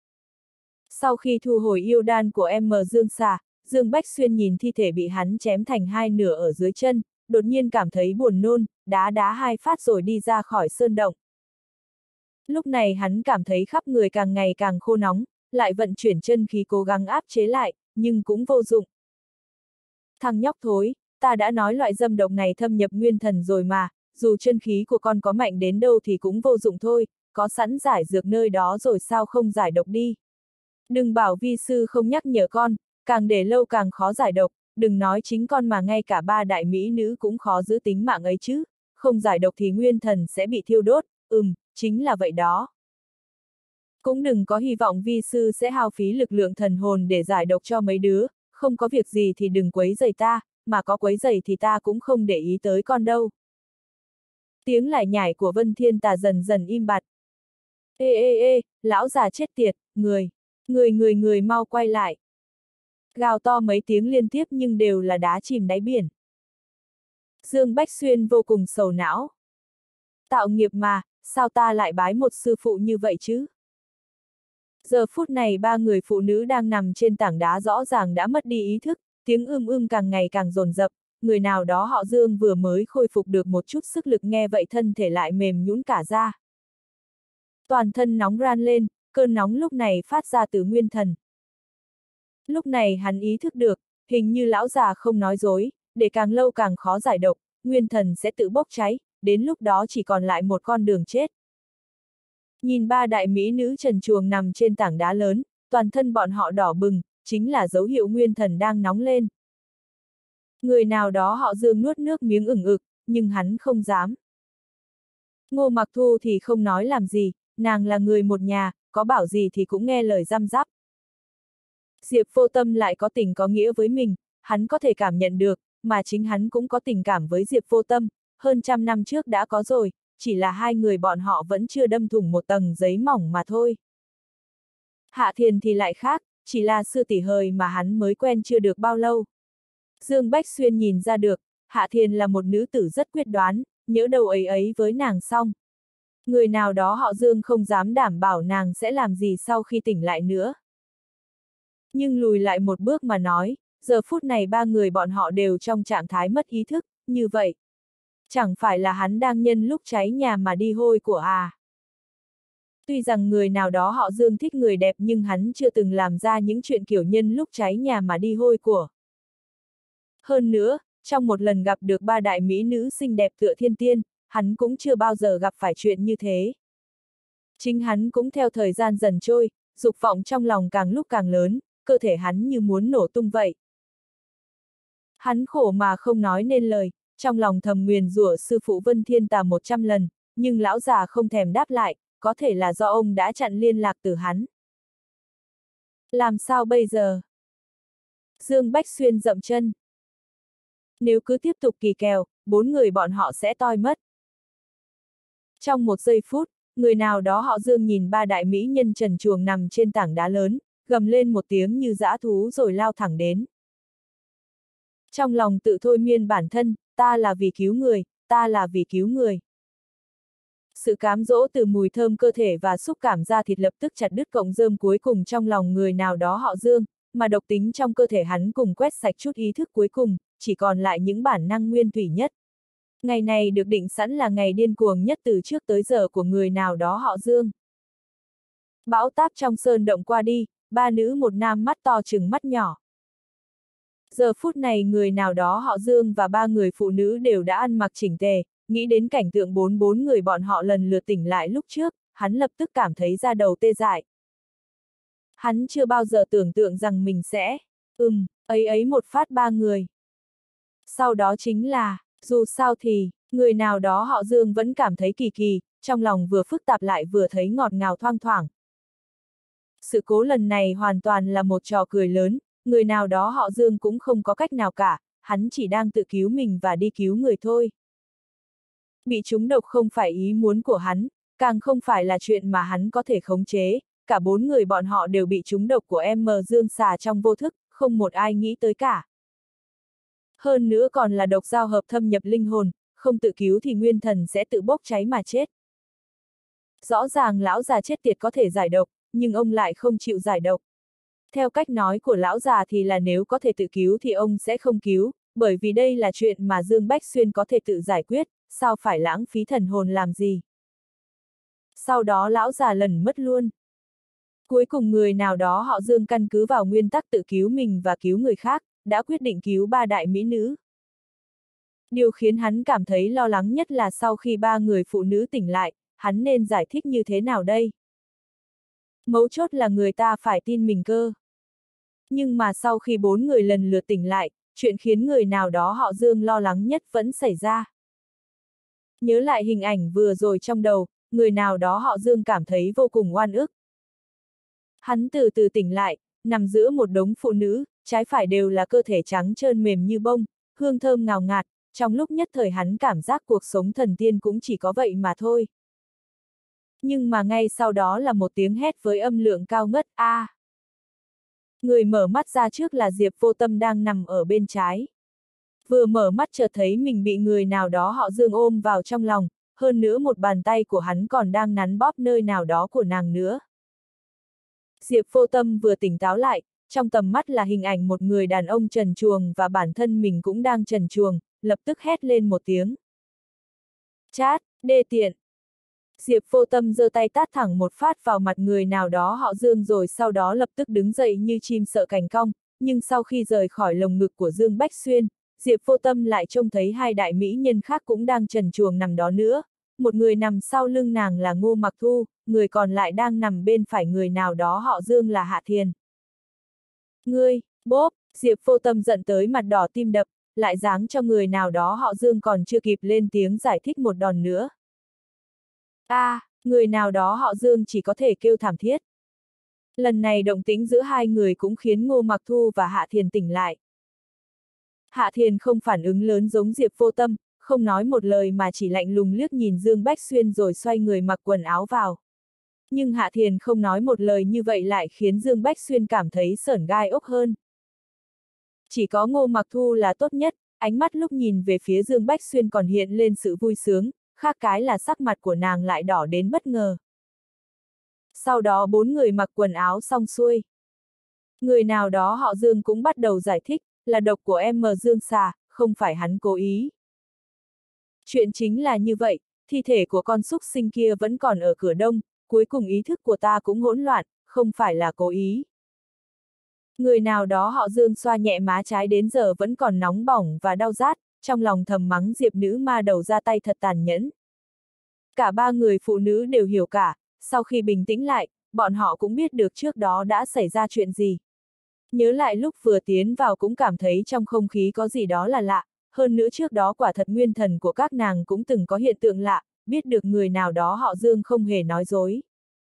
Sau khi thu hồi yêu đan của em mờ Dương Xà, Dương Bách Xuyên nhìn thi thể bị hắn chém thành hai nửa ở dưới chân, đột nhiên cảm thấy buồn nôn, đá đá hai phát rồi đi ra khỏi sơn động. Lúc này hắn cảm thấy khắp người càng ngày càng khô nóng, lại vận chuyển chân khí cố gắng áp chế lại, nhưng cũng vô dụng. Thằng nhóc thối, ta đã nói loại dâm độc này thâm nhập nguyên thần rồi mà, dù chân khí của con có mạnh đến đâu thì cũng vô dụng thôi, có sẵn giải dược nơi đó rồi sao không giải độc đi. Đừng bảo vi sư không nhắc nhở con, càng để lâu càng khó giải độc, đừng nói chính con mà ngay cả ba đại mỹ nữ cũng khó giữ tính mạng ấy chứ, không giải độc thì nguyên thần sẽ bị thiêu đốt, ừm, chính là vậy đó. Cũng đừng có hy vọng vi sư sẽ hao phí lực lượng thần hồn để giải độc cho mấy đứa, không có việc gì thì đừng quấy rầy ta, mà có quấy rầy thì ta cũng không để ý tới con đâu. Tiếng lải nhải của Vân Thiên Tà dần dần im bặt. Ê ê ê, lão già chết tiệt, người, người người người mau quay lại. Gào to mấy tiếng liên tiếp nhưng đều là đá chìm đáy biển. Dương Bách Xuyên vô cùng sầu não. Tạo nghiệp mà, sao ta lại bái một sư phụ như vậy chứ? Giờ phút này ba người phụ nữ đang nằm trên tảng đá rõ ràng đã mất đi ý thức, tiếng ưm ưm càng ngày càng dồn dập, người nào đó họ Dương vừa mới khôi phục được một chút sức lực nghe vậy thân thể lại mềm nhũn cả ra. Toàn thân nóng ran lên, cơn nóng lúc này phát ra từ nguyên thần. Lúc này hắn ý thức được, hình như lão già không nói dối, để càng lâu càng khó giải độc, nguyên thần sẽ tự bốc cháy, đến lúc đó chỉ còn lại một con đường chết. Nhìn ba đại mỹ nữ trần truồng nằm trên tảng đá lớn, toàn thân bọn họ đỏ bừng, chính là dấu hiệu nguyên thần đang nóng lên. Người nào đó họ Dương nuốt nước miếng ửng ực, nhưng hắn không dám. Ngô Mặc Thu thì không nói làm gì, nàng là người một nhà, có bảo gì thì cũng nghe lời răm rắp. Diệp Vô Tâm lại có tình có nghĩa với mình, hắn có thể cảm nhận được, mà chính hắn cũng có tình cảm với Diệp Vô Tâm, hơn trăm năm trước đã có rồi, chỉ là hai người bọn họ vẫn chưa đâm thủng một tầng giấy mỏng mà thôi. Hạ Thiền thì lại khác, chỉ là sư tỷ hời mà hắn mới quen chưa được bao lâu. Dương Bách Xuyên nhìn ra được, Hạ Thiền là một nữ tử rất quyết đoán, nhỡ đâu ấy ấy với nàng xong. Người nào đó họ Dương không dám đảm bảo nàng sẽ làm gì sau khi tỉnh lại nữa. Nhưng lùi lại một bước mà nói, giờ phút này ba người bọn họ đều trong trạng thái mất ý thức, như vậy. Chẳng phải là hắn đang nhân lúc cháy nhà mà đi hôi của à. Tuy rằng người nào đó họ Dương thích người đẹp nhưng hắn chưa từng làm ra những chuyện kiểu nhân lúc cháy nhà mà đi hôi của. Hơn nữa, trong một lần gặp được ba đại mỹ nữ xinh đẹp tựa thiên tiên, hắn cũng chưa bao giờ gặp phải chuyện như thế. Chính hắn cũng theo thời gian dần trôi, dục vọng trong lòng càng lúc càng lớn, cơ thể hắn như muốn nổ tung vậy. Hắn khổ mà không nói nên lời, trong lòng thầm nguyền rủa sư phụ Vân Thiên Tà một trăm lần, nhưng lão già không thèm đáp lại, có thể là do ông đã chặn liên lạc từ hắn. Làm sao bây giờ? Dương Bách Xuyên dậm chân. Nếu cứ tiếp tục kỳ kèo, bốn người bọn họ sẽ toi mất. Trong một giây phút, người nào đó họ Dương nhìn ba đại mỹ nhân trần truồng nằm trên tảng đá lớn, gầm lên một tiếng như dã thú rồi lao thẳng đến. Trong lòng tự thôi miên bản thân, ta là vì cứu người, ta là vì cứu người. Sự cám dỗ từ mùi thơm cơ thể và xúc cảm da thịt lập tức chặt đứt cọng rơm cuối cùng trong lòng người nào đó họ Dương, mà độc tính trong cơ thể hắn cùng quét sạch chút ý thức cuối cùng, chỉ còn lại những bản năng nguyên thủy nhất. Ngày này được định sẵn là ngày điên cuồng nhất từ trước tới giờ của người nào đó họ Dương. Bão táp trong sơn động qua đi, ba nữ một nam mắt to chừng mắt nhỏ. Giờ phút này người nào đó họ Dương và ba người phụ nữ đều đã ăn mặc chỉnh tề, nghĩ đến cảnh tượng bốn bốn người bọn họ lần lượt tỉnh lại lúc trước, hắn lập tức cảm thấy da đầu tê dại. Hắn chưa bao giờ tưởng tượng rằng mình sẽ, ừm, ấy ấy một phát ba người. Sau đó chính là, dù sao thì, người nào đó họ Dương vẫn cảm thấy kỳ kỳ, trong lòng vừa phức tạp lại vừa thấy ngọt ngào thoang thoảng. Sự cố lần này hoàn toàn là một trò cười lớn, người nào đó họ Dương cũng không có cách nào cả, hắn chỉ đang tự cứu mình và đi cứu người thôi. Bị trúng độc không phải ý muốn của hắn, càng không phải là chuyện mà hắn có thể khống chế, cả bốn người bọn họ đều bị trúng độc của em mờ Dương xà trong vô thức, không một ai nghĩ tới cả. Hơn nữa còn là độc giao hợp thâm nhập linh hồn, không tự cứu thì nguyên thần sẽ tự bốc cháy mà chết. Rõ ràng lão già chết tiệt có thể giải độc, nhưng ông lại không chịu giải độc. Theo cách nói của lão già thì là nếu có thể tự cứu thì ông sẽ không cứu, bởi vì đây là chuyện mà Dương Bách Xuyên có thể tự giải quyết, sao phải lãng phí thần hồn làm gì. Sau đó lão già lần mất luôn. Cuối cùng người nào đó họ Dương căn cứ vào nguyên tắc tự cứu mình và cứu người khác, đã quyết định cứu ba đại mỹ nữ. Điều khiến hắn cảm thấy lo lắng nhất là sau khi ba người phụ nữ tỉnh lại, hắn nên giải thích như thế nào đây? Mấu chốt là người ta phải tin mình cơ. Nhưng mà sau khi bốn người lần lượt tỉnh lại, chuyện khiến người nào đó họ Dương lo lắng nhất vẫn xảy ra. Nhớ lại hình ảnh vừa rồi trong đầu, người nào đó họ Dương cảm thấy vô cùng oan ức. Hắn từ từ tỉnh lại, nằm giữa một đống phụ nữ, trái phải đều là cơ thể trắng trơn mềm như bông, hương thơm ngào ngạt, trong lúc nhất thời hắn cảm giác cuộc sống thần tiên cũng chỉ có vậy mà thôi. Nhưng mà ngay sau đó là một tiếng hét với âm lượng cao ngất, a. À. Người mở mắt ra trước là Diệp Vô Tâm đang nằm ở bên trái. Vừa mở mắt chợt thấy mình bị người nào đó họ Dương ôm vào trong lòng, hơn nữa một bàn tay của hắn còn đang nắn bóp nơi nào đó của nàng nữa. Diệp Vô Tâm vừa tỉnh táo lại, trong tầm mắt là hình ảnh một người đàn ông trần truồng và bản thân mình cũng đang trần truồng, lập tức hét lên một tiếng. Chát, đê tiện. Diệp Vô Tâm giơ tay tát thẳng một phát vào mặt người nào đó họ Dương rồi sau đó lập tức đứng dậy như chim sợ cành cong, nhưng sau khi rời khỏi lồng ngực của Dương Bách Xuyên, Diệp Vô Tâm lại trông thấy hai đại mỹ nhân khác cũng đang trần truồng nằm đó nữa, một người nằm sau lưng nàng là Ngô Mặc Thu, người còn lại đang nằm bên phải người nào đó họ Dương là Hạ Thiền. Ngươi, bốp, Diệp Vô Tâm giận tới mặt đỏ tim đập, lại giáng cho người nào đó họ Dương còn chưa kịp lên tiếng giải thích một đòn nữa. A, à, người nào đó họ Dương chỉ có thể kêu thảm thiết. Lần này động tĩnh giữa hai người cũng khiến Ngô Mặc Thu và Hạ Thiền tỉnh lại. Hạ Thiền không phản ứng lớn giống Diệp Vô Tâm, không nói một lời mà chỉ lạnh lùng liếc nhìn Dương Bách Xuyên rồi xoay người mặc quần áo vào. Nhưng Hạ Thiền không nói một lời như vậy lại khiến Dương Bách Xuyên cảm thấy sởn gai ốc hơn. Chỉ có Ngô Mặc Thu là tốt nhất, ánh mắt lúc nhìn về phía Dương Bách Xuyên còn hiện lên sự vui sướng, khác cái là sắc mặt của nàng lại đỏ đến bất ngờ. Sau đó bốn người mặc quần áo xong xuôi. Người nào đó họ Dương cũng bắt đầu giải thích, là độc của em mờ Dương xà, không phải hắn cố ý. Chuyện chính là như vậy, thi thể của con súc sinh kia vẫn còn ở cửa đông, cuối cùng ý thức của ta cũng hỗn loạn, không phải là cố ý. Người nào đó họ Dương xoa nhẹ má trái đến giờ vẫn còn nóng bỏng và đau rát, trong lòng thầm mắng Diệp nữ ma đầu ra tay thật tàn nhẫn, Cả ba người phụ nữ đều hiểu cả, sau khi bình tĩnh lại, bọn họ cũng biết được trước đó đã xảy ra chuyện gì. Nhớ lại lúc vừa tiến vào cũng cảm thấy trong không khí có gì đó là lạ, hơn nữa trước đó quả thật nguyên thần của các nàng cũng từng có hiện tượng lạ, biết được người nào đó họ Dương không hề nói dối.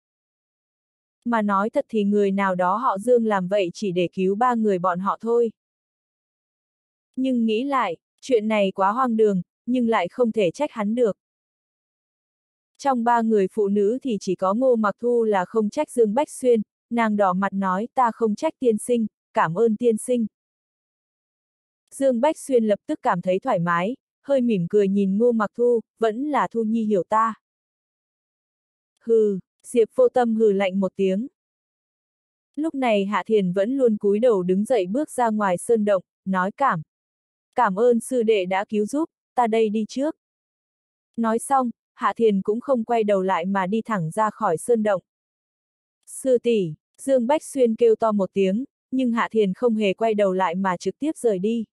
Mà nói thật thì người nào đó họ Dương làm vậy chỉ để cứu ba người bọn họ thôi. Nhưng nghĩ lại, chuyện này quá hoang đường, nhưng lại không thể trách hắn được. Trong ba người phụ nữ thì chỉ có Ngô Mặc Thu là không trách Dương Bách Xuyên, nàng đỏ mặt nói ta không trách tiên sinh, cảm ơn tiên sinh. Dương Bách Xuyên lập tức cảm thấy thoải mái, hơi mỉm cười nhìn Ngô Mặc Thu, vẫn là Thu Nhi hiểu ta. Hừ, Diệp Vô Tâm hừ lạnh một tiếng. Lúc này Hạ Thiền vẫn luôn cúi đầu đứng dậy bước ra ngoài sơn động, nói cảm. Cảm ơn sư đệ đã cứu giúp, ta đây đi trước. Nói xong, Hạ Thiền cũng không quay đầu lại mà đi thẳng ra khỏi sơn động. Sư tỷ, Dương Bách Xuyên kêu to một tiếng, nhưng Hạ Thiền không hề quay đầu lại mà trực tiếp rời đi.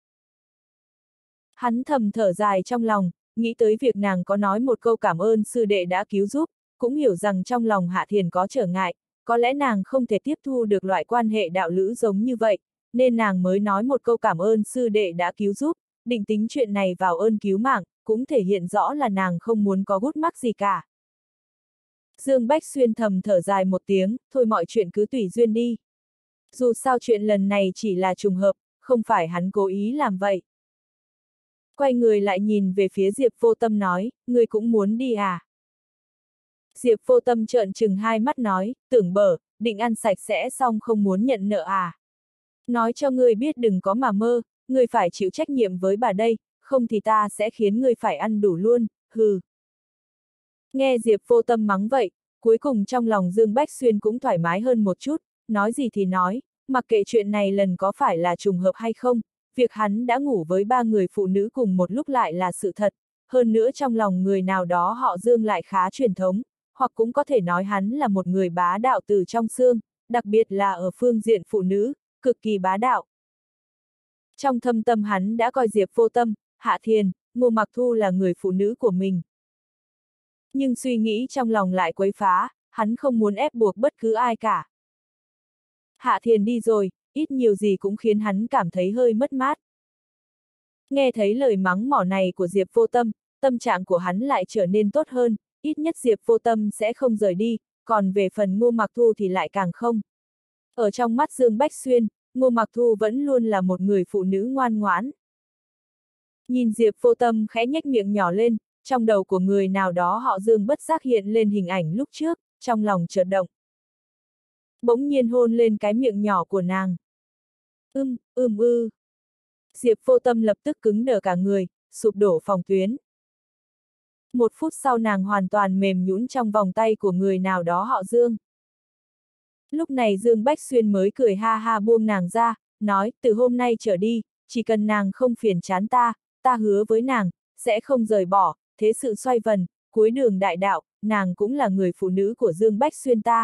Hắn thầm thở dài trong lòng, nghĩ tới việc nàng có nói một câu cảm ơn sư đệ đã cứu giúp, cũng hiểu rằng trong lòng Hạ Thiền có trở ngại, có lẽ nàng không thể tiếp thu được loại quan hệ đạo lữ giống như vậy, nên nàng mới nói một câu cảm ơn sư đệ đã cứu giúp, định tính chuyện này vào ơn cứu mạng, cũng thể hiện rõ là nàng không muốn có gút mắc gì cả. Dương Bách Xuyên thầm thở dài một tiếng, thôi mọi chuyện cứ tùy duyên đi. Dù sao chuyện lần này chỉ là trùng hợp, không phải hắn cố ý làm vậy. Quay người lại nhìn về phía Diệp Vô Tâm nói, ngươi cũng muốn đi à? Diệp Vô Tâm trợn trừng hai mắt nói, tưởng bở, định ăn sạch sẽ xong không muốn nhận nợ à? Nói cho ngươi biết đừng có mà mơ, ngươi phải chịu trách nhiệm với bà đây, không thì ta sẽ khiến ngươi phải ăn đủ luôn, hừ. Nghe Diệp Vô Tâm mắng vậy, cuối cùng trong lòng Dương Bách Xuyên cũng thoải mái hơn một chút, nói gì thì nói, mặc kệ chuyện này lần có phải là trùng hợp hay không, việc hắn đã ngủ với ba người phụ nữ cùng một lúc lại là sự thật, hơn nữa trong lòng người nào đó họ Dương lại khá truyền thống, hoặc cũng có thể nói hắn là một người bá đạo từ trong xương, đặc biệt là ở phương diện phụ nữ, cực kỳ bá đạo. Trong thâm tâm hắn đã coi Diệp Vô Tâm, Hạ Thiền, Ngô Mặc Thu là người phụ nữ của mình. Nhưng suy nghĩ trong lòng lại quấy phá, hắn không muốn ép buộc bất cứ ai cả. Hạ Thiền đi rồi, ít nhiều gì cũng khiến hắn cảm thấy hơi mất mát. Nghe thấy lời mắng mỏ này của Diệp Vô Tâm, tâm trạng của hắn lại trở nên tốt hơn, ít nhất Diệp Vô Tâm sẽ không rời đi, còn về phần Ngô Mặc Thu thì lại càng không. Ở trong mắt Dương Bách Xuyên, Ngô Mặc Thu vẫn luôn là một người phụ nữ ngoan ngoãn. Nhìn Diệp Vô Tâm khẽ nhếch miệng nhỏ lên, trong đầu của người nào đó họ Dương bất giác hiện lên hình ảnh lúc trước, trong lòng chợt động. Bỗng nhiên hôn lên cái miệng nhỏ của nàng. Ưm, ưm ư. Diệp Vô Tâm lập tức cứng đờ cả người, sụp đổ phòng tuyến. Một phút sau nàng hoàn toàn mềm nhũn trong vòng tay của người nào đó họ Dương. Lúc này Dương Bách Xuyên mới cười ha ha buông nàng ra, nói, từ hôm nay trở đi, chỉ cần nàng không phiền chán ta, ta hứa với nàng, sẽ không rời bỏ, thế sự xoay vần, cuối đường đại đạo, nàng cũng là người phụ nữ của Dương Bách Xuyên ta.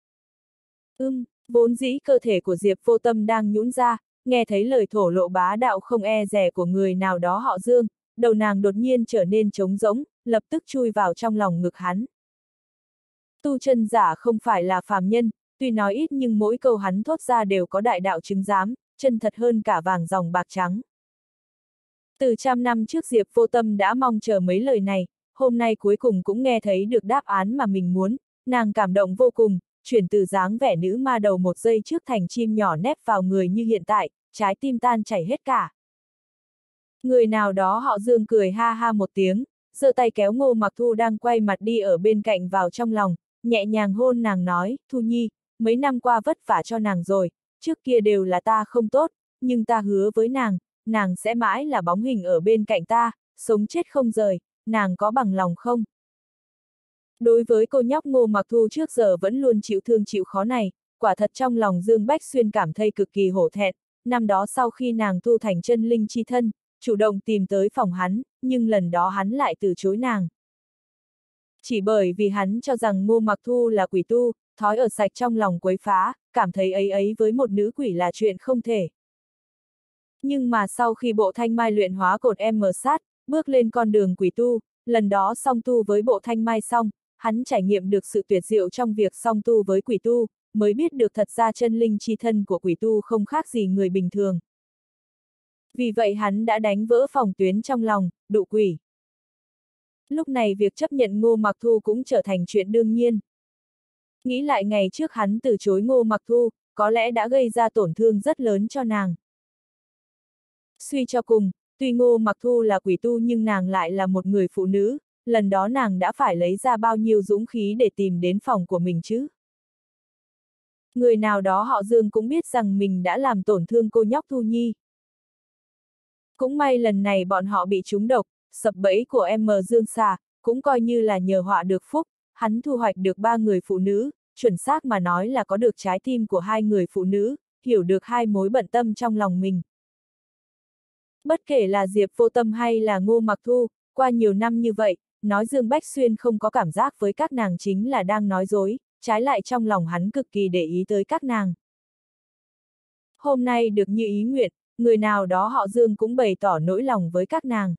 Ưm, vốn dĩ cơ thể của Diệp Vô Tâm đang nhũn ra, nghe thấy lời thổ lộ bá đạo không e dè của người nào đó họ Dương, đầu nàng đột nhiên trở nên trống rỗng, lập tức chui vào trong lòng ngực hắn. Tu chân giả không phải là phàm nhân, tuy nói ít nhưng mỗi câu hắn thốt ra đều có đại đạo chứng giám, chân thật hơn cả vàng dòng bạc trắng. Từ trăm năm trước Diệp Vô Tâm đã mong chờ mấy lời này, hôm nay cuối cùng cũng nghe thấy được đáp án mà mình muốn, nàng cảm động vô cùng, chuyển từ dáng vẻ nữ ma đầu một giây trước thành chim nhỏ nép vào người như hiện tại, trái tim tan chảy hết cả. Người nào đó họ Dương cười ha ha một tiếng, giơ tay kéo Ngô Mặc Thu đang quay mặt đi ở bên cạnh vào trong lòng, nhẹ nhàng hôn nàng nói, Thu Nhi, mấy năm qua vất vả cho nàng rồi, trước kia đều là ta không tốt, nhưng ta hứa với nàng, nàng sẽ mãi là bóng hình ở bên cạnh ta, sống chết không rời, nàng có bằng lòng không? Đối với cô nhóc Ngô Mặc Thu trước giờ vẫn luôn chịu thương chịu khó này, quả thật trong lòng Dương Bách Xuyên cảm thấy cực kỳ hổ thẹn, năm đó sau khi nàng tu thành chân linh chi thân, chủ động tìm tới phòng hắn, nhưng lần đó hắn lại từ chối nàng. Chỉ bởi vì hắn cho rằng Ngô Mặc Thu là quỷ tu, thói ở sạch trong lòng quấy phá, cảm thấy ấy ấy với một nữ quỷ là chuyện không thể. Nhưng mà sau khi bộ thanh mai luyện hóa cột em mờ sát, bước lên con đường quỷ tu, lần đó song tu với bộ thanh mai xong, hắn trải nghiệm được sự tuyệt diệu trong việc song tu với quỷ tu, mới biết được thật ra chân linh chi thân của quỷ tu không khác gì người bình thường. Vì vậy hắn đã đánh vỡ phòng tuyến trong lòng, đụ quỷ. Lúc này việc chấp nhận Ngô Mặc Thu cũng trở thành chuyện đương nhiên. Nghĩ lại ngày trước hắn từ chối Ngô Mặc Thu, có lẽ đã gây ra tổn thương rất lớn cho nàng. Suy cho cùng, tuy Ngô Mặc Thu là quỷ tu nhưng nàng lại là một người phụ nữ, lần đó nàng đã phải lấy ra bao nhiêu dũng khí để tìm đến phòng của mình chứ. Người nào đó họ Dương cũng biết rằng mình đã làm tổn thương cô nhóc Thu Nhi. Cũng may lần này bọn họ bị trúng độc, sập bẫy của em Dương Xà, cũng coi như là nhờ họa được phúc, hắn thu hoạch được ba người phụ nữ, chuẩn xác mà nói là có được trái tim của hai người phụ nữ, hiểu được hai mối bận tâm trong lòng mình. Bất kể là Diệp Vô Tâm hay là Ngô Mặc Thu, qua nhiều năm như vậy, nói Dương Bách Xuyên không có cảm giác với các nàng chính là đang nói dối, trái lại trong lòng hắn cực kỳ để ý tới các nàng. Hôm nay được như ý nguyện, người nào đó họ Dương cũng bày tỏ nỗi lòng với các nàng.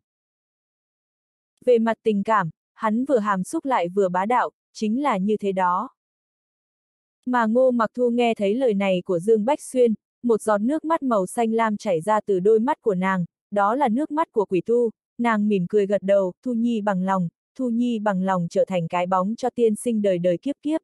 Về mặt tình cảm, hắn vừa hàm xúc lại vừa bá đạo, chính là như thế đó. Mà Ngô Mặc Thu nghe thấy lời này của Dương Bách Xuyên, một giọt nước mắt màu xanh lam chảy ra từ đôi mắt của nàng, đó là nước mắt của quỷ tu, nàng mỉm cười gật đầu, Thu Nhi bằng lòng, Thu Nhi bằng lòng trở thành cái bóng cho tiên sinh đời đời kiếp kiếp.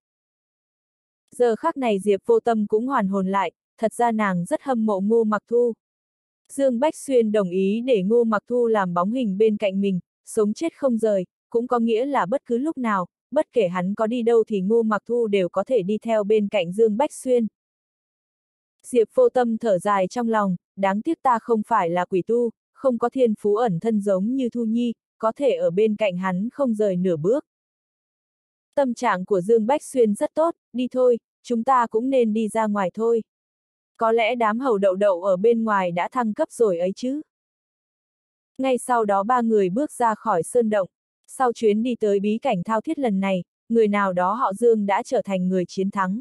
Giờ khắc này Diệp Vô Tâm cũng hoàn hồn lại, thật ra nàng rất hâm mộ Ngô Mặc Thu. Dương Bách Xuyên đồng ý để Ngô Mặc Thu làm bóng hình bên cạnh mình, sống chết không rời, cũng có nghĩa là bất cứ lúc nào, bất kể hắn có đi đâu thì Ngô Mặc Thu đều có thể đi theo bên cạnh Dương Bách Xuyên. Diệp Vô Tâm thở dài trong lòng, đáng tiếc ta không phải là quỷ tu, không có thiên phú ẩn thân giống như Thu Nhi, có thể ở bên cạnh hắn không rời nửa bước. Tâm trạng của Dương Bách Xuyên rất tốt, đi thôi, chúng ta cũng nên đi ra ngoài thôi. Có lẽ đám hầu đậu đậu ở bên ngoài đã thăng cấp rồi ấy chứ. Ngay sau đó ba người bước ra khỏi sơn động. Sau chuyến đi tới bí cảnh thao thiết lần này, người nào đó họ Dương đã trở thành người chiến thắng.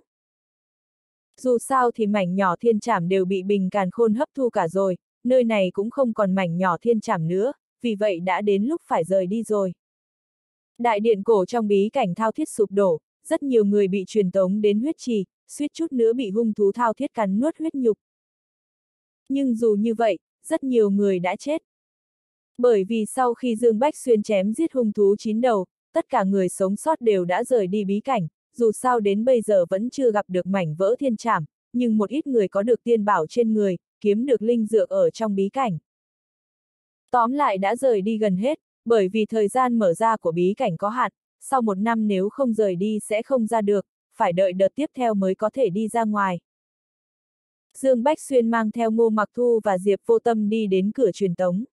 Dù sao thì mảnh nhỏ thiên trảm đều bị Bình Càn Khôn hấp thu cả rồi, nơi này cũng không còn mảnh nhỏ thiên trảm nữa, vì vậy đã đến lúc phải rời đi rồi. Đại điện cổ trong bí cảnh thao thiết sụp đổ, rất nhiều người bị truyền tống đến huyết trì, suýt chút nữa bị hung thú thao thiết cắn nuốt huyết nhục. Nhưng dù như vậy, rất nhiều người đã chết. Bởi vì sau khi Dương Bách Xuyên chém giết hung thú chín đầu, tất cả người sống sót đều đã rời đi bí cảnh, dù sao đến bây giờ vẫn chưa gặp được mảnh vỡ thiên trảm, nhưng một ít người có được tiên bảo trên người, kiếm được linh dược ở trong bí cảnh. Tóm lại đã rời đi gần hết, bởi vì thời gian mở ra của bí cảnh có hạn, sau một năm nếu không rời đi sẽ không ra được, phải đợi đợt tiếp theo mới có thể đi ra ngoài. Dương Bách Xuyên mang theo Ngô Mặc Thu và Diệp Vô Tâm đi đến cửa truyền tống.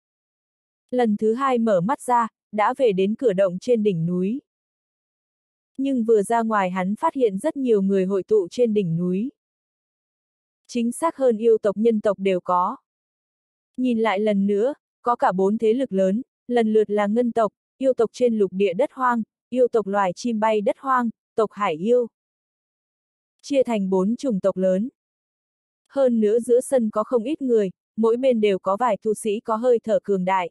Lần thứ hai mở mắt ra, đã về đến cửa động trên đỉnh núi. Nhưng vừa ra ngoài hắn phát hiện rất nhiều người hội tụ trên đỉnh núi. Chính xác hơn yêu tộc nhân tộc đều có. Nhìn lại lần nữa, có cả bốn thế lực lớn, lần lượt là ngân tộc, yêu tộc trên lục địa đất hoang, yêu tộc loài chim bay đất hoang, tộc hải yêu. Chia thành bốn chủng tộc lớn. Hơn nữa giữa sân có không ít người, mỗi bên đều có vài tu sĩ có hơi thở cường đại.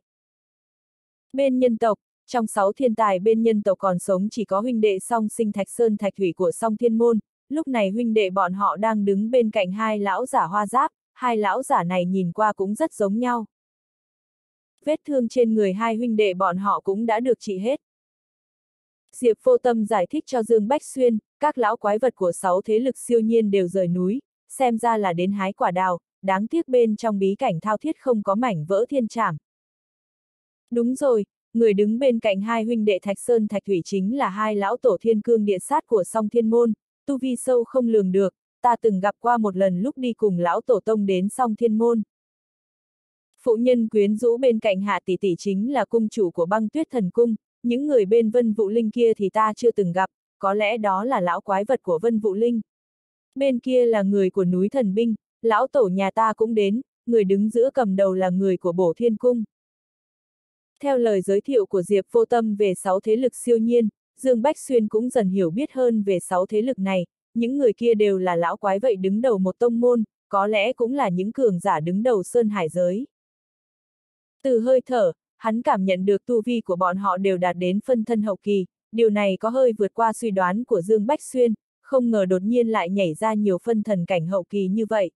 Bên nhân tộc, trong sáu thiên tài bên nhân tộc còn sống chỉ có huynh đệ Song Sinh Thạch Sơn Thạch Thủy của Song Thiên Môn, lúc này huynh đệ bọn họ đang đứng bên cạnh hai lão giả hoa giáp, hai lão giả này nhìn qua cũng rất giống nhau. Vết thương trên người hai huynh đệ bọn họ cũng đã được trị hết. Diệp Vô Tâm giải thích cho Dương Bách Xuyên, các lão quái vật của sáu thế lực siêu nhiên đều rời núi, xem ra là đến hái quả đào, đáng tiếc bên trong bí cảnh thao thiết không có mảnh vỡ thiên trảm. Đúng rồi, người đứng bên cạnh hai huynh đệ Thạch Sơn Thạch Thủy chính là hai lão tổ thiên cương địa sát của Song Thiên Môn, tu vi sâu không lường được, ta từng gặp qua một lần lúc đi cùng lão tổ tông đến Song Thiên Môn. Phụ nhân quyến rũ bên cạnh Hạ tỷ tỷ chính là cung chủ của Băng Tuyết Thần Cung, những người bên Vân Vũ Linh kia thì ta chưa từng gặp, có lẽ đó là lão quái vật của Vân Vũ Linh. Bên kia là người của núi Thần Binh, lão tổ nhà ta cũng đến, người đứng giữa cầm đầu là người của Bổ Thiên Cung. Theo lời giới thiệu của Diệp Vô Tâm về sáu thế lực siêu nhiên, Dương Bách Xuyên cũng dần hiểu biết hơn về sáu thế lực này, những người kia đều là lão quái vậy đứng đầu một tông môn, có lẽ cũng là những cường giả đứng đầu sơn hải giới. Từ hơi thở, hắn cảm nhận được tu vi của bọn họ đều đạt đến phân thân hậu kỳ, điều này có hơi vượt qua suy đoán của Dương Bách Xuyên, không ngờ đột nhiên lại nhảy ra nhiều phân thần cảnh hậu kỳ như vậy.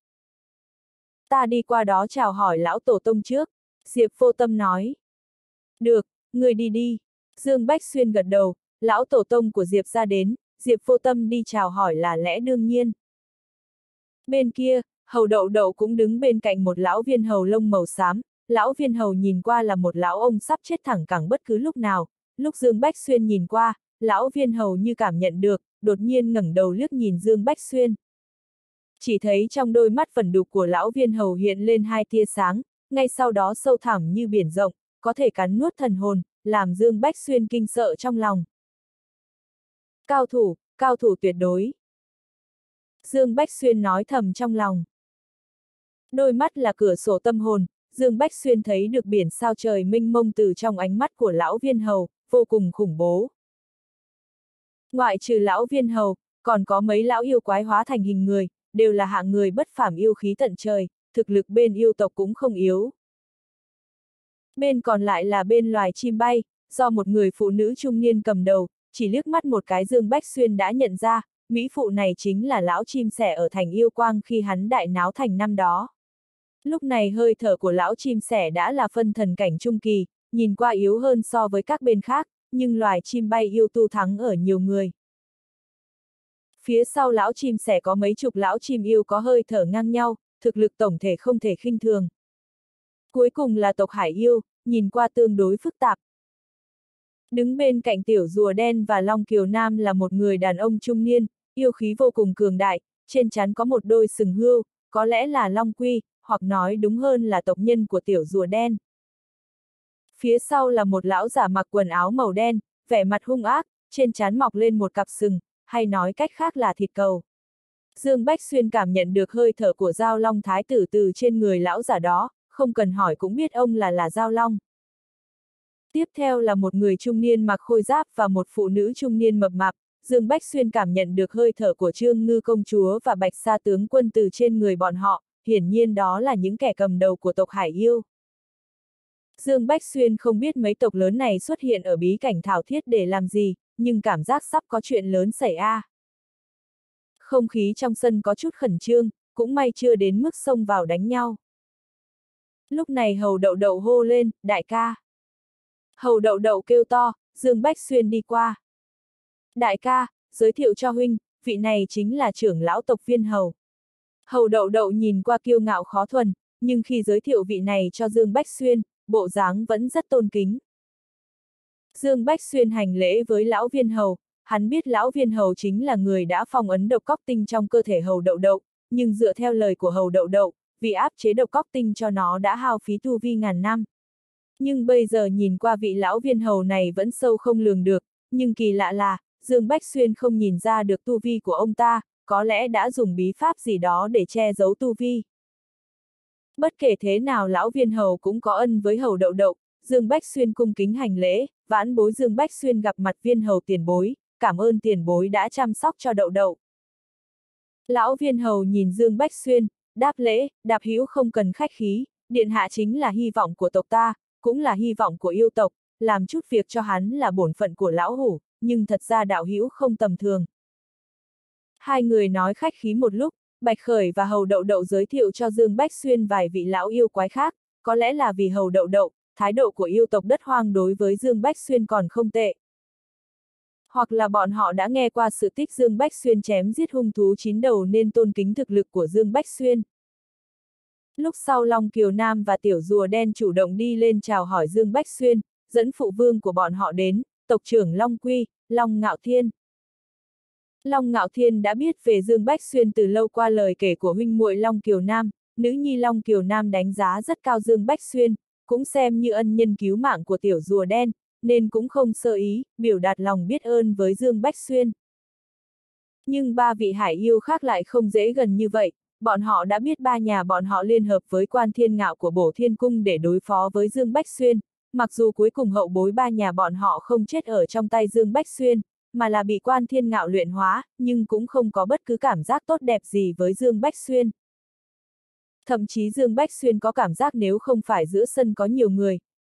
Ta đi qua đó chào hỏi lão tổ tông trước, Diệp Vô Tâm nói. Được, người đi đi. Dương Bách Xuyên gật đầu, lão tổ tông của Diệp ra đến, Diệp Vô Tâm đi chào hỏi là lẽ đương nhiên. Bên kia, Hầu Đậu Đậu cũng đứng bên cạnh một lão viên hầu lông màu xám, lão viên hầu nhìn qua là một lão ông sắp chết thẳng cẳng bất cứ lúc nào, lúc Dương Bách Xuyên nhìn qua, lão viên hầu như cảm nhận được, đột nhiên ngẩng đầu liếc nhìn Dương Bách Xuyên. Chỉ thấy trong đôi mắt vẩn đục của lão viên hầu hiện lên hai tia sáng, ngay sau đó sâu thẳm như biển rộng, có thể cắn nuốt thần hồn, làm Dương Bách Xuyên kinh sợ trong lòng. Cao thủ, cao thủ tuyệt đối. Dương Bách Xuyên nói thầm trong lòng. Đôi mắt là cửa sổ tâm hồn, Dương Bách Xuyên thấy được biển sao trời mênh mông từ trong ánh mắt của lão viên hầu, vô cùng khủng bố. Ngoại trừ lão viên hầu, còn có mấy lão yêu quái hóa thành hình người, đều là hạng người bất phàm yêu khí tận trời, thực lực bên yêu tộc cũng không yếu. Bên còn lại là bên loài chim bay, do một người phụ nữ trung niên cầm đầu, chỉ liếc mắt một cái Dương Bách Xuyên đã nhận ra, mỹ phụ này chính là lão chim sẻ ở thành Yêu Quang khi hắn đại náo thành năm đó. Lúc này hơi thở của lão chim sẻ đã là phân thần cảnh trung kỳ, nhìn qua yếu hơn so với các bên khác, nhưng loài chim bay yêu tu thắng ở nhiều người. Phía sau lão chim sẻ có mấy chục lão chim yêu có hơi thở ngang nhau, thực lực tổng thể không thể khinh thường. Cuối cùng là tộc hải yêu, nhìn qua tương đối phức tạp. Đứng bên cạnh tiểu rùa đen và Long Kiều Nam là một người đàn ông trung niên, yêu khí vô cùng cường đại, trên trán có một đôi sừng hươu, có lẽ là Long Quy, hoặc nói đúng hơn là tộc nhân của tiểu rùa đen. Phía sau là một lão giả mặc quần áo màu đen, vẻ mặt hung ác, trên trán mọc lên một cặp sừng, hay nói cách khác là thịt cầu. Dương Bách Xuyên cảm nhận được hơi thở của Giao Long Thái tử từ trên người lão giả đó, không cần hỏi cũng biết ông là là Giao Long. Tiếp theo là một người trung niên mặc khôi giáp và một phụ nữ trung niên mập mạp, Dương Bách Xuyên cảm nhận được hơi thở của Trương Ngư công chúa và Bạch Sa tướng quân từ trên người bọn họ, hiển nhiên đó là những kẻ cầm đầu của tộc Hải Yêu. Dương Bách Xuyên không biết mấy tộc lớn này xuất hiện ở bí cảnh thảo thiết để làm gì, nhưng cảm giác sắp có chuyện lớn xảy ra. Không khí trong sân có chút khẩn trương, cũng may chưa đến mức xông vào đánh nhau. Lúc này Hầu Đậu Đậu hô lên, đại ca. Hầu Đậu Đậu kêu to, Dương Bách Xuyên đi qua. Đại ca, giới thiệu cho huynh, vị này chính là trưởng lão tộc Viên Hầu. Hầu Đậu Đậu nhìn qua kiêu ngạo khó thuần, nhưng khi giới thiệu vị này cho Dương Bách Xuyên, bộ dáng vẫn rất tôn kính. Dương Bách Xuyên hành lễ với lão Viên Hầu, hắn biết lão Viên Hầu chính là người đã phong ấn độc cóc tinh trong cơ thể Hầu Đậu Đậu, nhưng dựa theo lời của Hầu Đậu Đậu, vì áp chế độc cóc tinh cho nó đã hao phí tu vi ngàn năm. Nhưng bây giờ nhìn qua vị lão Viên Hầu này vẫn sâu không lường được, nhưng kỳ lạ là, Dương Bách Xuyên không nhìn ra được tu vi của ông ta, có lẽ đã dùng bí pháp gì đó để che giấu tu vi. Bất kể thế nào lão Viên Hầu cũng có ân với Hầu Đậu Đậu, Dương Bách Xuyên cung kính hành lễ, vãn bối Dương Bách Xuyên gặp mặt Viên Hầu tiền bối, cảm ơn tiền bối đã chăm sóc cho Đậu Đậu. Lão Viên Hầu nhìn Dương Bách Xuyên, đáp lễ, đạp hữu không cần khách khí, điện hạ chính là hy vọng của tộc ta, cũng là hy vọng của yêu tộc, làm chút việc cho hắn là bổn phận của lão hủ, nhưng thật ra đạo hữu không tầm thường. Hai người nói khách khí một lúc, Bạch Khởi và Hầu Đậu Đậu giới thiệu cho Dương Bách Xuyên vài vị lão yêu quái khác, có lẽ là vì Hầu Đậu Đậu, thái độ của yêu tộc đất hoang đối với Dương Bách Xuyên còn không tệ. Hoặc là bọn họ đã nghe qua sự tích Dương Bách Xuyên chém giết hung thú chín đầu nên tôn kính thực lực của Dương Bách Xuyên. Lúc sau Long Kiều Nam và Tiểu Rùa Đen chủ động đi lên chào hỏi Dương Bách Xuyên, dẫn phụ vương của bọn họ đến, tộc trưởng Long Quy, Long Ngạo Thiên. Long Ngạo Thiên đã biết về Dương Bách Xuyên từ lâu qua lời kể của huynh muội Long Kiều Nam, nữ nhi Long Kiều Nam đánh giá rất cao Dương Bách Xuyên, cũng xem như ân nhân cứu mạng của Tiểu Rùa Đen, nên cũng không sơ ý, biểu đạt lòng biết ơn với Dương Bách Xuyên. Nhưng ba vị hải yêu khác lại không dễ gần như vậy, bọn họ đã biết ba nhà bọn họ liên hợp với Quan Thiên Ngạo của Bổ Thiên Cung để đối phó với Dương Bách Xuyên, mặc dù cuối cùng hậu bối ba nhà bọn họ không chết ở trong tay Dương Bách Xuyên, mà là bị Quan Thiên Ngạo luyện hóa, nhưng cũng không có bất cứ cảm giác tốt đẹp gì với Dương Bách Xuyên. Thậm chí Dương Bách Xuyên có cảm giác nếu không phải giữa sân có nhiều người,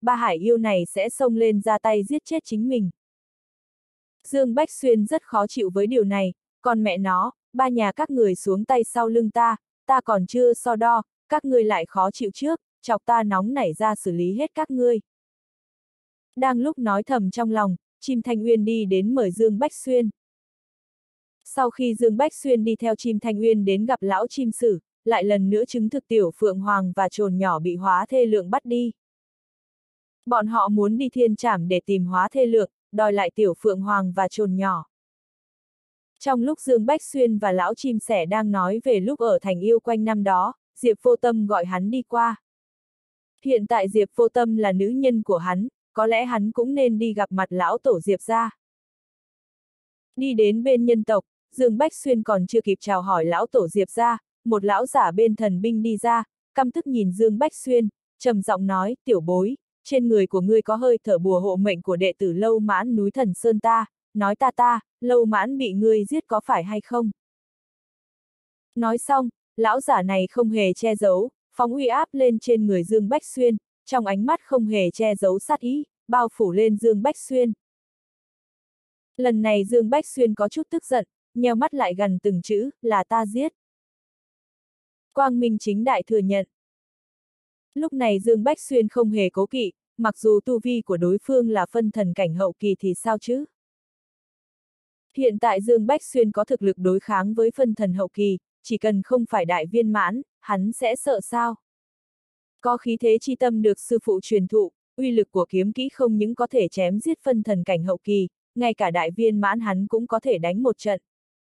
ba hải yêu này sẽ xông lên ra tay giết chết chính mình. Dương Bách Xuyên rất khó chịu với điều này, còn mẹ nó, ba nhà các người xuống tay sau lưng ta, ta còn chưa so đo, các ngươi lại khó chịu trước, chọc ta nóng nảy ra xử lý hết các ngươi. Đang lúc nói thầm trong lòng, Chim Thanh Uyên đi đến mời Dương Bách Xuyên. Sau khi Dương Bách Xuyên đi theo Chim Thanh Uyên đến gặp lão chim sử, lại lần nữa chứng thực Tiểu Phượng Hoàng và Trồn Nhỏ bị Hóa Thê Lượng bắt đi. Bọn họ muốn đi Thiên Trảm để tìm Hóa Thê Lượng, đòi lại Tiểu Phượng Hoàng và Trồn Nhỏ. Trong lúc Dương Bách Xuyên và lão chim sẻ đang nói về lúc ở thành yêu quanh năm đó, Diệp Vô Tâm gọi hắn đi qua. Hiện tại Diệp Vô Tâm là nữ nhân của hắn, có lẽ hắn cũng nên đi gặp mặt lão tổ Diệp gia. Đi đến bên nhân tộc, Dương Bách Xuyên còn chưa kịp chào hỏi lão tổ Diệp gia, một lão giả bên thần binh đi ra, căm tức nhìn Dương Bách Xuyên, trầm giọng nói, tiểu bối, trên người của ngươi có hơi thở bùa hộ mệnh của đệ tử Lâu Mãn núi Thần Sơn ta, nói ta ta, Lâu Mãn bị ngươi giết có phải hay không? Nói xong, lão giả này không hề che giấu, phóng uy áp lên trên người Dương Bách Xuyên, trong ánh mắt không hề che giấu sát ý, bao phủ lên Dương Bách Xuyên. Lần này Dương Bách Xuyên có chút tức giận, nheo mắt lại gần từng chữ, là ta giết. Quang minh chính đại thừa nhận. Lúc này Dương Bách Xuyên không hề cố kỵ, mặc dù tu vi của đối phương là phân thần cảnh hậu kỳ thì sao chứ? Hiện tại Dương Bách Xuyên có thực lực đối kháng với phân thần hậu kỳ, chỉ cần không phải đại viên mãn, hắn sẽ sợ sao? Có khí thế chi tâm được sư phụ truyền thụ, uy lực của kiếm kỹ không những có thể chém giết phân thần cảnh hậu kỳ, ngay cả đại viên mãn hắn cũng có thể đánh một trận.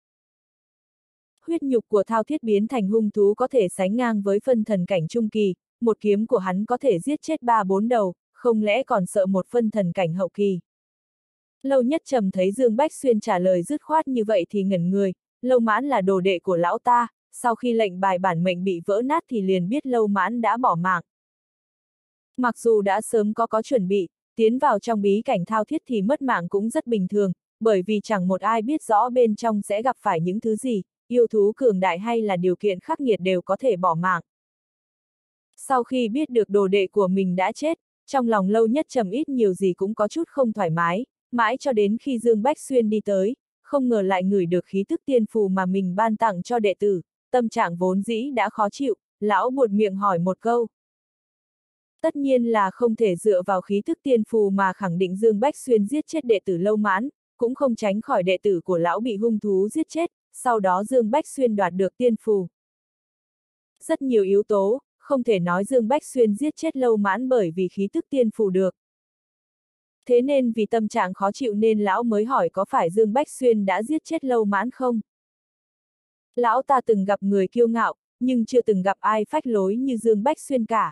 Huyết nhục của Thao Thiết biến thành hung thú có thể sánh ngang với phân thần cảnh trung kỳ, một kiếm của hắn có thể giết chết ba bốn đầu, không lẽ còn sợ một phân thần cảnh hậu kỳ. Lâu Nhất Trầm thấy Dương Bách Xuyên trả lời dứt khoát như vậy thì ngẩn người, Lâu Mãn là đồ đệ của lão ta, sau khi lệnh bài bản mệnh bị vỡ nát thì liền biết Lâu Mãn đã bỏ mạng. Mặc dù đã sớm có có chuẩn bị, tiến vào trong bí cảnh Thao Thiết thì mất mạng cũng rất bình thường, bởi vì chẳng một ai biết rõ bên trong sẽ gặp phải những thứ gì, yêu thú cường đại hay là điều kiện khắc nghiệt đều có thể bỏ mạng. Sau khi biết được đồ đệ của mình đã chết, trong lòng Lâu Nhất Trầm ít nhiều gì cũng có chút không thoải mái, mãi cho đến khi Dương Bách Xuyên đi tới, không ngờ lại ngửi được khí tức tiên phù mà mình ban tặng cho đệ tử, tâm trạng vốn dĩ đã khó chịu, lão buột miệng hỏi một câu. Tất nhiên là không thể dựa vào khí tức tiên phù mà khẳng định Dương Bách Xuyên giết chết đệ tử Lâu Mãn, cũng không tránh khỏi đệ tử của lão bị hung thú giết chết, sau đó Dương Bách Xuyên đoạt được tiên phù. Rất nhiều yếu tố, không thể nói Dương Bách Xuyên giết chết Lâu Mãn bởi vì khí tức tiên phù được. Thế nên vì tâm trạng khó chịu nên lão mới hỏi có phải Dương Bách Xuyên đã giết chết Lâu Mãn không? Lão ta từng gặp người kiêu ngạo, nhưng chưa từng gặp ai phách lối như Dương Bách Xuyên cả.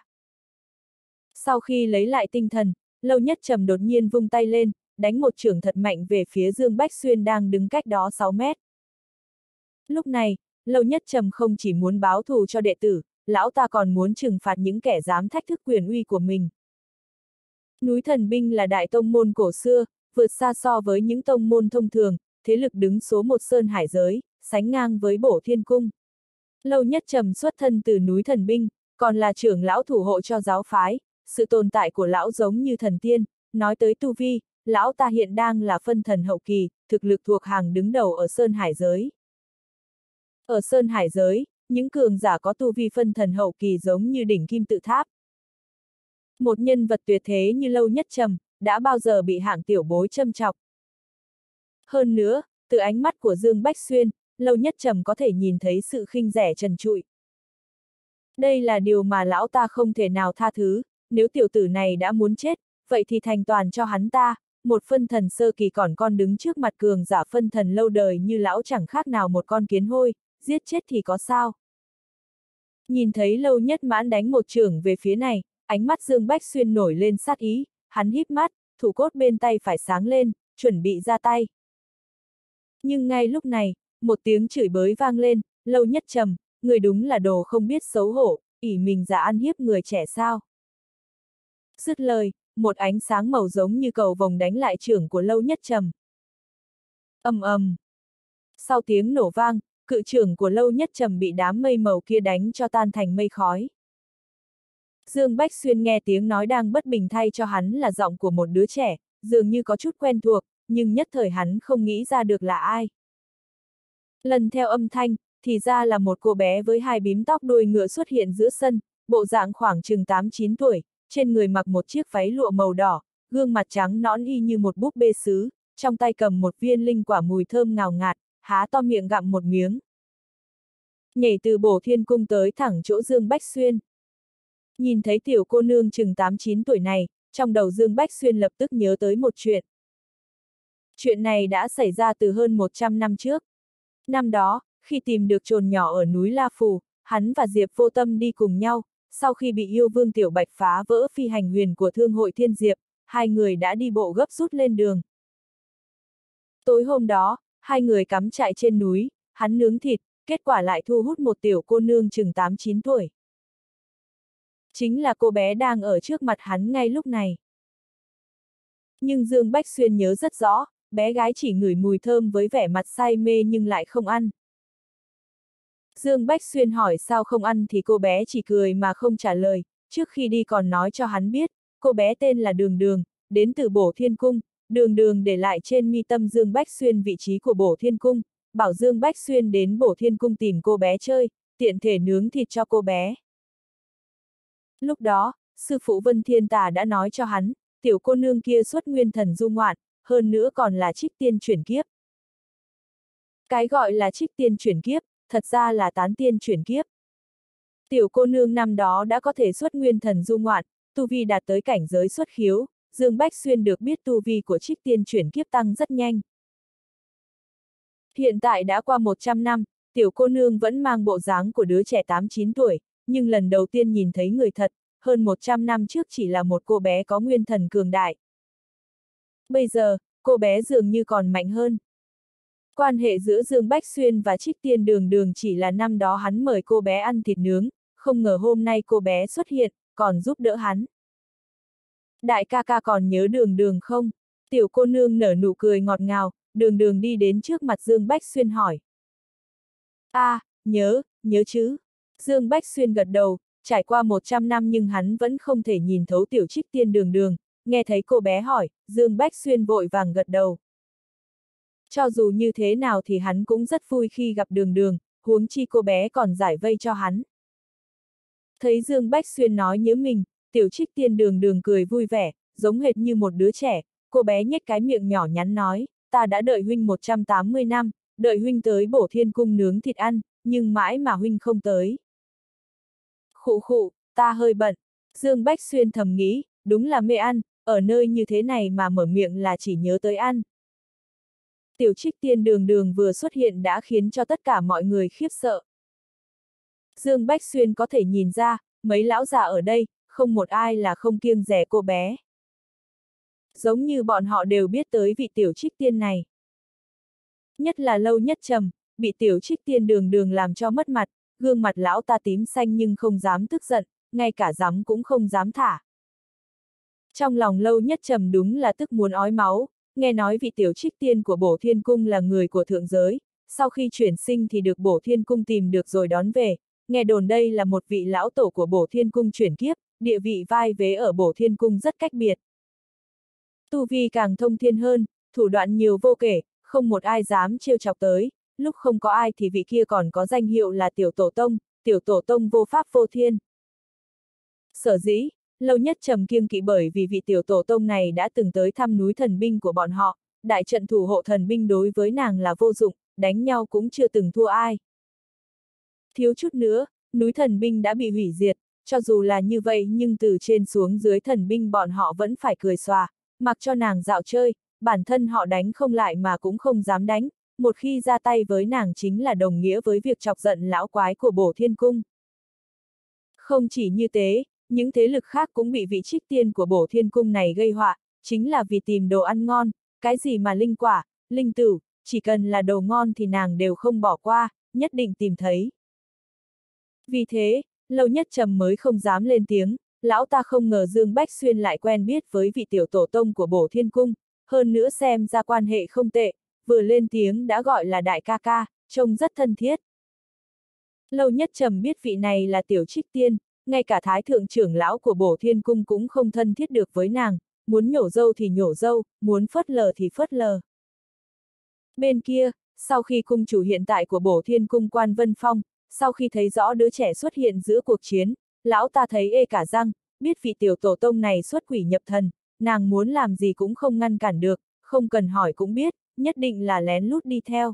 Sau khi lấy lại tinh thần, Lâu Nhất Trầm đột nhiên vung tay lên, đánh một chưởng thật mạnh về phía Dương Bách Xuyên đang đứng cách đó sáu mét. Lúc này, Lâu Nhất Trầm không chỉ muốn báo thù cho đệ tử, lão ta còn muốn trừng phạt những kẻ dám thách thức quyền uy của mình. Núi Thần Binh là đại tông môn cổ xưa, vượt xa so với những tông môn thông thường, thế lực đứng số một sơn hải giới, sánh ngang với Bổ Thiên Cung. Lâu Nhất Trầm xuất thân từ núi Thần Binh, còn là trưởng lão thủ hộ cho giáo phái, sự tồn tại của lão giống như thần tiên, nói tới tu vi, lão ta hiện đang là phân thần hậu kỳ, thực lực thuộc hàng đứng đầu ở sơn hải giới. Ở sơn hải giới, những cường giả có tu vi phân thần hậu kỳ giống như đỉnh kim tự tháp. Một nhân vật tuyệt thế như Lâu Nhất Trầm, đã bao giờ bị hạng tiểu bối châm chọc. Hơn nữa, từ ánh mắt của Dương Bách Xuyên, Lâu Nhất Trầm có thể nhìn thấy sự khinh rẻ trần trụi. Đây là điều mà lão ta không thể nào tha thứ, nếu tiểu tử này đã muốn chết, vậy thì thành toàn cho hắn ta, một phân thần sơ kỳ còn con đứng trước mặt cường giả phân thần lâu đời như lão chẳng khác nào một con kiến hôi, giết chết thì có sao. Nhìn thấy Lâu Nhất Mãn đánh một chưởng về phía này, ánh mắt Dương Bách Xuyên nổi lên sát ý, hắn híp mắt, thủ cốt bên tay phải sáng lên, chuẩn bị ra tay. Nhưng ngay lúc này, một tiếng chửi bới vang lên, Lâu Nhất Trầm, người đúng là đồ không biết xấu hổ, ỷ mình giả ăn hiếp người trẻ sao. Dứt lời, một ánh sáng màu giống như cầu vồng đánh lại chưởng của Lâu Nhất Trầm. Ầm ầm. Sau tiếng nổ vang, cự chưởng của Lâu Nhất Trầm bị đám mây màu kia đánh cho tan thành mây khói. Dương Bách Xuyên nghe tiếng nói đang bất bình thay cho hắn là giọng của một đứa trẻ, dường như có chút quen thuộc, nhưng nhất thời hắn không nghĩ ra được là ai. Lần theo âm thanh, thì ra là một cô bé với hai bím tóc đuôi ngựa xuất hiện giữa sân, bộ dạng khoảng chừng tám chín tuổi, trên người mặc một chiếc váy lụa màu đỏ, gương mặt trắng nõn y như một búp bê sứ, trong tay cầm một viên linh quả mùi thơm ngào ngạt, há to miệng gặm một miếng. Nhảy từ Bổ Thiên Cung tới thẳng chỗ Dương Bách Xuyên. Nhìn thấy tiểu cô nương chừng tám chín tuổi này, trong đầu Dương Bách Xuyên lập tức nhớ tới một chuyện. Chuyện này đã xảy ra từ hơn một trăm năm trước. Năm đó, khi tìm được chồn nhỏ ở núi La Phù, hắn và Diệp Vô Tâm đi cùng nhau, sau khi bị yêu vương Tiểu Bạch phá vỡ phi hành huyền của Thương hội Thiên Diệp, hai người đã đi bộ gấp rút lên đường. Tối hôm đó, hai người cắm trại trên núi, hắn nướng thịt, kết quả lại thu hút một tiểu cô nương chừng tám chín tuổi. Chính là cô bé đang ở trước mặt hắn ngay lúc này. Nhưng Dương Bách Xuyên nhớ rất rõ, bé gái chỉ ngửi mùi thơm với vẻ mặt say mê nhưng lại không ăn. Dương Bách Xuyên hỏi sao không ăn thì cô bé chỉ cười mà không trả lời, trước khi đi còn nói cho hắn biết, cô bé tên là Đường Đường, đến từ Bổ Thiên Cung, Đường Đường để lại trên mi tâm Dương Bách Xuyên vị trí của Bổ Thiên Cung, bảo Dương Bách Xuyên đến Bổ Thiên Cung tìm cô bé chơi, tiện thể nướng thịt cho cô bé. Lúc đó, sư phụ Vân Thiên Tà đã nói cho hắn, tiểu cô nương kia xuất nguyên thần du ngoạn, hơn nữa còn là trích tiên chuyển kiếp. Cái gọi là trích tiên chuyển kiếp, thật ra là tán tiên chuyển kiếp. Tiểu cô nương năm đó đã có thể xuất nguyên thần du ngoạn, tu vi đạt tới cảnh giới xuất khiếu, Dương Bách Xuyên được biết tu vi của trích tiên chuyển kiếp tăng rất nhanh. Hiện tại đã qua một trăm năm, tiểu cô nương vẫn mang bộ dáng của đứa trẻ tám chín tuổi, nhưng lần đầu tiên nhìn thấy người thật, hơn một trăm năm trước chỉ là một cô bé có nguyên thần cường đại. Bây giờ, cô bé dường như còn mạnh hơn. Quan hệ giữa Dương Bách Xuyên và Trích Tiên Đường Đường chỉ là năm đó hắn mời cô bé ăn thịt nướng, không ngờ hôm nay cô bé xuất hiện, còn giúp đỡ hắn. Đại ca ca còn nhớ Đường Đường không? Tiểu cô nương nở nụ cười ngọt ngào, Đường Đường đi đến trước mặt Dương Bách Xuyên hỏi. A, à, nhớ, nhớ chứ. Dương Bách Xuyên gật đầu, trải qua một trăm năm nhưng hắn vẫn không thể nhìn thấu tiểu Trích Tiên Đường Đường, nghe thấy cô bé hỏi, Dương Bách Xuyên vội vàng gật đầu. Cho dù như thế nào thì hắn cũng rất vui khi gặp Đường Đường, huống chi cô bé còn giải vây cho hắn. Thấy Dương Bách Xuyên nói nhớ mình, tiểu Trích Tiên Đường Đường cười vui vẻ, giống hệt như một đứa trẻ, cô bé nhếch cái miệng nhỏ nhắn nói, ta đã đợi huynh một trăm tám mươi năm, đợi huynh tới Bổ Thiên Cung nướng thịt ăn, nhưng mãi mà huynh không tới. Khụ khụ, ta hơi bận. Dương Bách Xuyên thầm nghĩ, đúng là mê ăn, ở nơi như thế này mà mở miệng là chỉ nhớ tới ăn. Tiểu Trích Tiên Đường Đường vừa xuất hiện đã khiến cho tất cả mọi người khiếp sợ. Dương Bách Xuyên có thể nhìn ra, mấy lão già ở đây, không một ai là không kiêng dè cô bé. Giống như bọn họ đều biết tới vị Tiểu Trích Tiên này. Nhất là Lâu Nhất Trầm, bị Tiểu Trích Tiên Đường Đường làm cho mất mặt, gương mặt lão ta tím xanh nhưng không dám tức giận, ngay cả dám cũng không dám thả. Trong lòng Lâu Nhất Trầm đúng là tức muốn ói máu, nghe nói vị tiểu trích tiên của Bổ Thiên Cung là người của thượng giới, sau khi chuyển sinh thì được Bổ Thiên Cung tìm được rồi đón về, nghe đồn đây là một vị lão tổ của Bổ Thiên Cung chuyển kiếp, địa vị vai vế ở Bổ Thiên Cung rất cách biệt. Tu vi càng thông thiên hơn, thủ đoạn nhiều vô kể, không một ai dám trêu chọc tới, lúc không có ai thì vị kia còn có danh hiệu là Tiểu Tổ Tông, Tiểu Tổ Tông vô pháp vô thiên. Sở dĩ, Lâu Nhất Trầm kiêng kỵ bởi vì vị Tiểu Tổ Tông này đã từng tới thăm núi thần binh của bọn họ, đại trận thủ hộ thần binh đối với nàng là vô dụng, đánh nhau cũng chưa từng thua ai. Thiếu chút nữa, núi thần binh đã bị hủy diệt, cho dù là như vậy nhưng từ trên xuống dưới thần binh bọn họ vẫn phải cười xòa, mặc cho nàng dạo chơi, bản thân họ đánh không lại mà cũng không dám đánh, một khi ra tay với nàng chính là đồng nghĩa với việc chọc giận lão quái của Bổ Thiên Cung. Không chỉ như thế, những thế lực khác cũng bị vị trích tiên của Bổ Thiên Cung này gây họa, chính là vì tìm đồ ăn ngon, cái gì mà linh quả, linh tửu, chỉ cần là đồ ngon thì nàng đều không bỏ qua, nhất định tìm thấy. Vì thế, Lâu Nhất Trầm mới không dám lên tiếng, lão ta không ngờ Dương Bách Xuyên lại quen biết với vị tiểu tổ tông của Bổ Thiên Cung, hơn nữa xem ra quan hệ không tệ, vừa lên tiếng đã gọi là đại ca ca, trông rất thân thiết. Lâu Nhất Trầm biết vị này là tiểu trích tiên, ngay cả thái thượng trưởng lão của Bổ Thiên Cung cũng không thân thiết được với nàng, muốn nhổ râu thì nhổ râu, muốn phớt lờ thì phớt lờ. Bên kia, sau khi cung chủ hiện tại của Bổ Thiên Cung Quan Vân Phong, sau khi thấy rõ đứa trẻ xuất hiện giữa cuộc chiến, lão ta thấy ê cả răng, biết vị tiểu tổ tông này xuất quỷ nhập thần, nàng muốn làm gì cũng không ngăn cản được, không cần hỏi cũng biết, nhất định là lén lút đi theo.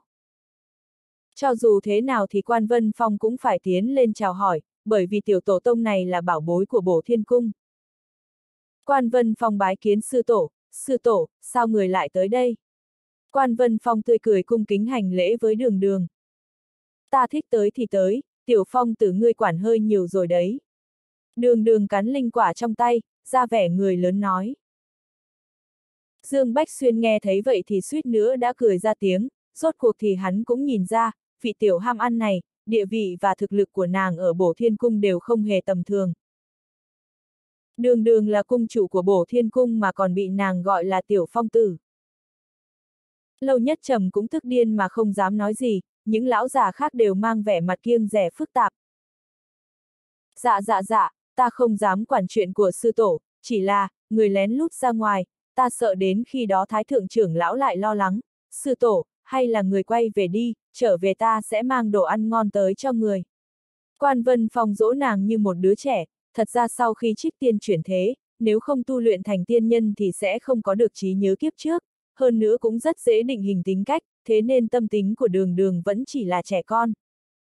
Cho dù thế nào thì Quan Vân Phong cũng phải tiến lên chào hỏi, bởi vì tiểu tổ tông này là bảo bối của Bổ Thiên Cung. Quan Vân Phong bái kiến sư tổ, sư tổ, sao người lại tới đây? Quan Vân Phong tươi cười cung kính hành lễ với Đường Đường. Ta thích tới thì tới, tiểu phong tử ngươi quản hơi nhiều rồi đấy. Đường Đường cắn linh quả trong tay, ra vẻ người lớn nói. Dương Bách Xuyên nghe thấy vậy thì suýt nữa đã cười ra tiếng, rốt cuộc thì hắn cũng nhìn ra, vị tiểu ham ăn này, địa vị và thực lực của nàng ở Bổ Thiên Cung đều không hề tầm thường. Đường Đường là cung chủ của Bổ Thiên Cung mà còn bị nàng gọi là tiểu phong tử. Lâu Nhất Trầm cũng tức điên mà không dám nói gì, những lão già khác đều mang vẻ mặt kiêng dè phức tạp. Dạ dạ dạ, ta không dám quản chuyện của sư tổ, chỉ là, người lén lút ra ngoài, ta sợ đến khi đó thái thượng trưởng lão lại lo lắng, sư tổ, hay là người quay về đi, trở về ta sẽ mang đồ ăn ngon tới cho người. Quan Vân Phong dỗ nàng như một đứa trẻ, thật ra sau khi trích tiên chuyển thế, nếu không tu luyện thành tiên nhân thì sẽ không có được trí nhớ kiếp trước, hơn nữa cũng rất dễ định hình tính cách, thế nên tâm tính của Đường Đường vẫn chỉ là trẻ con.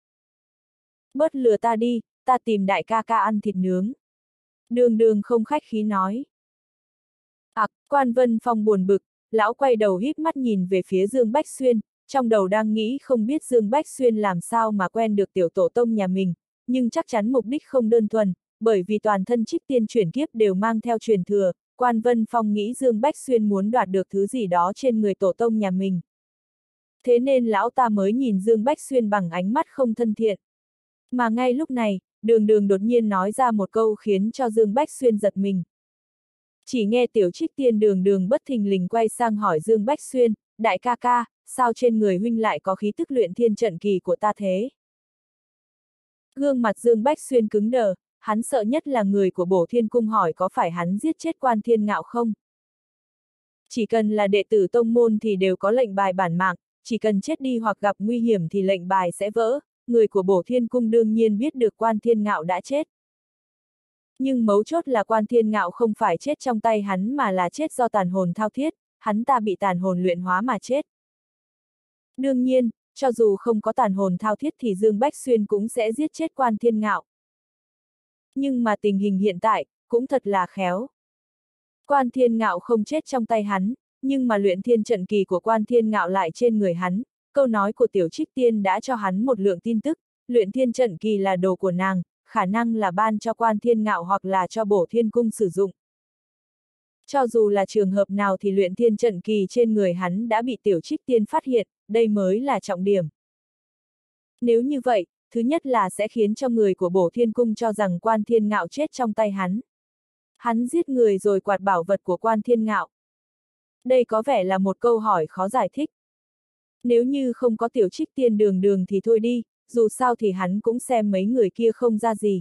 Bớt lừa ta đi, ta tìm đại ca ca ăn thịt nướng. Đường Đường không khách khí nói. À, Quan Vân Phong buồn bực, lão quay đầu híp mắt nhìn về phía Dương Bách Xuyên, trong đầu đang nghĩ không biết Dương Bách Xuyên làm sao mà quen được tiểu tổ tông nhà mình, nhưng chắc chắn mục đích không đơn thuần, bởi vì toàn thân trích tiên chuyển kiếp đều mang theo truyền thừa, Quan Vân Phong nghĩ Dương Bách Xuyên muốn đoạt được thứ gì đó trên người tổ tông nhà mình. Thế nên lão ta mới nhìn Dương Bách Xuyên bằng ánh mắt không thân thiện. Mà ngay lúc này, Đường Đường đột nhiên nói ra một câu khiến cho Dương Bách Xuyên giật mình. Chỉ nghe tiểu trích tiên Đường Đường bất thình lình quay sang hỏi Dương Bách Xuyên, đại ca ca, sao trên người huynh lại có khí tức luyện thiên trận kỳ của ta thế? Gương mặt Dương Bách Xuyên cứng đờ, hắn sợ nhất là người của Bổ Thiên Cung hỏi có phải hắn giết chết Quan Thiên Ngạo không? Chỉ cần là đệ tử tông môn thì đều có lệnh bài bản mạng, chỉ cần chết đi hoặc gặp nguy hiểm thì lệnh bài sẽ vỡ, người của Bổ Thiên Cung đương nhiên biết được Quan Thiên Ngạo đã chết. Nhưng mấu chốt là Quan Thiên Ngạo không phải chết trong tay hắn mà là chết do tàn hồn thao thiết, hắn ta bị tàn hồn luyện hóa mà chết. Đương nhiên, cho dù không có tàn hồn thao thiết thì Dương Bách Xuyên cũng sẽ giết chết Quan Thiên Ngạo. Nhưng mà tình hình hiện tại, cũng thật là khéo. Quan Thiên Ngạo không chết trong tay hắn, nhưng mà luyện thiên trận kỳ của Quan Thiên Ngạo lại trên người hắn, câu nói của tiểu trích tiên đã cho hắn một lượng tin tức, luyện thiên trận kỳ là đồ của nàng, khả năng là ban cho Quan Thiên Ngạo hoặc là cho Bổ Thiên Cung sử dụng. Cho dù là trường hợp nào thì luyện thiên trận kỳ trên người hắn đã bị tiểu trích tiên phát hiện, đây mới là trọng điểm. Nếu như vậy, thứ nhất là sẽ khiến cho người của Bổ Thiên Cung cho rằng Quan Thiên Ngạo chết trong tay hắn. Hắn giết người rồi quạt bảo vật của Quan Thiên Ngạo. Đây có vẻ là một câu hỏi khó giải thích. Nếu như không có tiểu trích tiên Đường Đường thì thôi đi, dù sao thì hắn cũng xem mấy người kia không ra gì.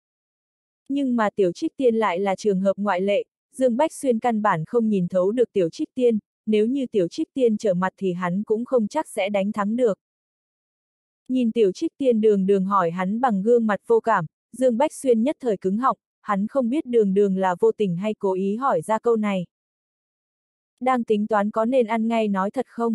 Nhưng mà tiểu trích tiên lại là trường hợp ngoại lệ, Dương Bách Xuyên căn bản không nhìn thấu được tiểu trích tiên, nếu như tiểu trích tiên trở mặt thì hắn cũng không chắc sẽ đánh thắng được. Nhìn tiểu trích tiên Đường Đường hỏi hắn bằng gương mặt vô cảm, Dương Bách Xuyên nhất thời cứng họng, hắn không biết Đường Đường là vô tình hay cố ý hỏi ra câu này. Đang tính toán có nên ăn ngay nói thật không?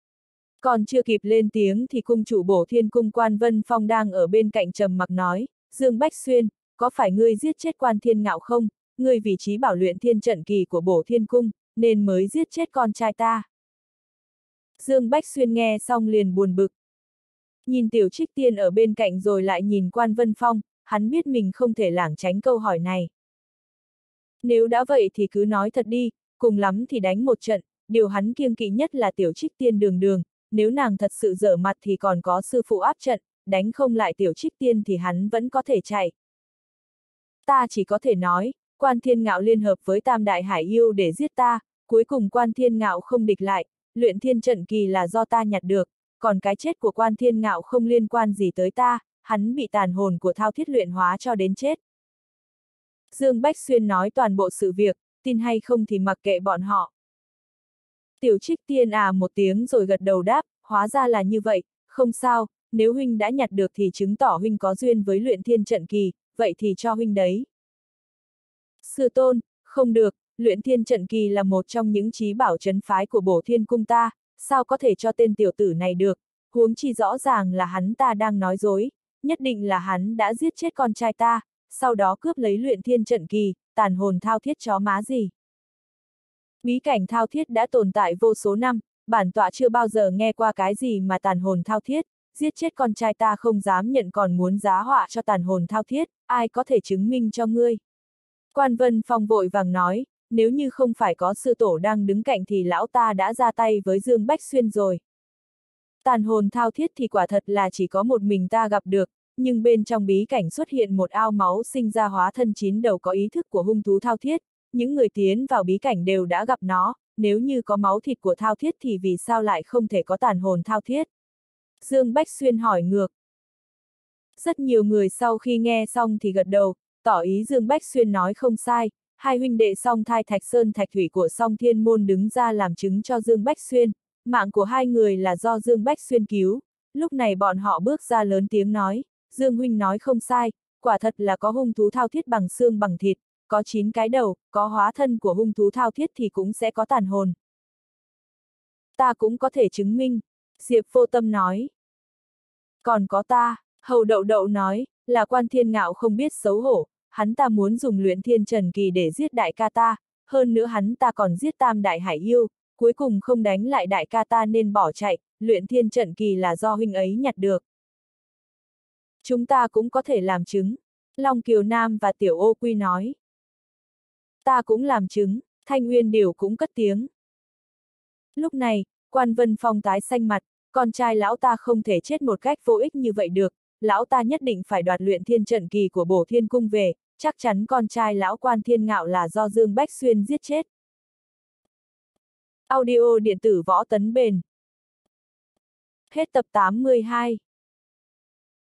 Còn chưa kịp lên tiếng thì cung chủ Bổ Thiên Cung Quan Vân Phong đang ở bên cạnh trầm mặc nói, Dương Bách Xuyên, có phải ngươi giết chết Quan Thiên Ngạo không? Ngươi vì trí bảo luyện thiên trận kỳ của Bổ Thiên Cung, nên mới giết chết con trai ta. Dương Bách Xuyên nghe xong liền buồn bực. Nhìn tiểu trích tiên ở bên cạnh rồi lại nhìn Quan Vân Phong, hắn biết mình không thể lảng tránh câu hỏi này. Nếu đã vậy thì cứ nói thật đi, cùng lắm thì đánh một trận, điều hắn kiêng kỵ nhất là tiểu trích tiên Đường Đường, nếu nàng thật sự dở mặt thì còn có sư phụ áp trận, đánh không lại tiểu trích tiên thì hắn vẫn có thể chạy. Ta chỉ có thể nói, Quan Thiên Ngạo liên hợp với Tam Đại Hải Yêu để giết ta, cuối cùng Quan Thiên Ngạo không địch lại, luyện thiên trận kỳ là do ta nhặt được, còn cái chết của Quan Thiên Ngạo không liên quan gì tới ta, hắn bị tàn hồn của thao thiết luyện hóa cho đến chết. Dương Bách Xuyên nói toàn bộ sự việc, tin hay không thì mặc kệ bọn họ. Tiểu Trích Tiên à một tiếng rồi gật đầu đáp, hóa ra là như vậy, không sao, nếu huynh đã nhặt được thì chứng tỏ huynh có duyên với luyện thiên trận kỳ, vậy thì cho huynh đấy. Sư tôn, không được, luyện thiên trận kỳ là một trong những chí bảo trấn phái của Bổ Thiên Cung ta, sao có thể cho tên tiểu tử này được, huống chi rõ ràng là hắn ta đang nói dối, nhất định là hắn đã giết chết con trai ta, sau đó cướp lấy luyện thiên trận kỳ, tàn hồn thao thiết chó má gì. Bí cảnh thao thiết đã tồn tại vô số năm, bản tọa chưa bao giờ nghe qua cái gì mà tàn hồn thao thiết, giết chết con trai ta không dám nhận còn muốn giá họa cho tàn hồn thao thiết, ai có thể chứng minh cho ngươi. Quan Vân Phong vội vàng nói, nếu như không phải có sư tổ đang đứng cạnh thì lão ta đã ra tay với Dương Bách Xuyên rồi. Tàn hồn thao thiết thì quả thật là chỉ có một mình ta gặp được, nhưng bên trong bí cảnh xuất hiện một ao máu sinh ra hóa thân chín đầu có ý thức của hung thú thao thiết, những người tiến vào bí cảnh đều đã gặp nó, nếu như có máu thịt của thao thiết thì vì sao lại không thể có tàn hồn thao thiết? Dương Bách Xuyên hỏi ngược. Rất nhiều người sau khi nghe xong thì gật đầu, tỏ ý Dương Bách Xuyên nói không sai, hai huynh đệ Song Thai Thạch Sơn Thạch Thủy của Song Thiên Môn đứng ra làm chứng cho Dương Bách Xuyên, mạng của hai người là do Dương Bách Xuyên cứu, lúc này bọn họ bước ra lớn tiếng nói, Dương huynh nói không sai, quả thật là có hung thú thao thiết bằng xương bằng thịt, có chín cái đầu, có hóa thân của hung thú thao thiết thì cũng sẽ có tàn hồn. Ta cũng có thể chứng minh, Diệp Vô Tâm nói. Còn có ta, Hầu Đậu Đậu nói, là Quan Thiên Ngạo không biết xấu hổ, hắn ta muốn dùng luyện thiên trần kỳ để giết đại ca ta, hơn nữa hắn ta còn giết tam đại hải yêu, cuối cùng không đánh lại đại ca ta nên bỏ chạy, luyện thiên trận kỳ là do huynh ấy nhặt được. Chúng ta cũng có thể làm chứng, Long Kiều Nam và Tiểu Ô Quy nói. Ta cũng làm chứng, Thanh Uyên Điểu cũng cất tiếng. Lúc này, Quan Vân Phong tái xanh mặt, con trai lão ta không thể chết một cách vô ích như vậy được, lão ta nhất định phải đoạt luyện thiên trận kỳ của Bổ Thiên Cung về, chắc chắn con trai lão Quan Thiên Ngạo là do Dương Bách Xuyên giết chết. Audio điện tử Võ Tấn Bền. Hết tập tám mươi hai.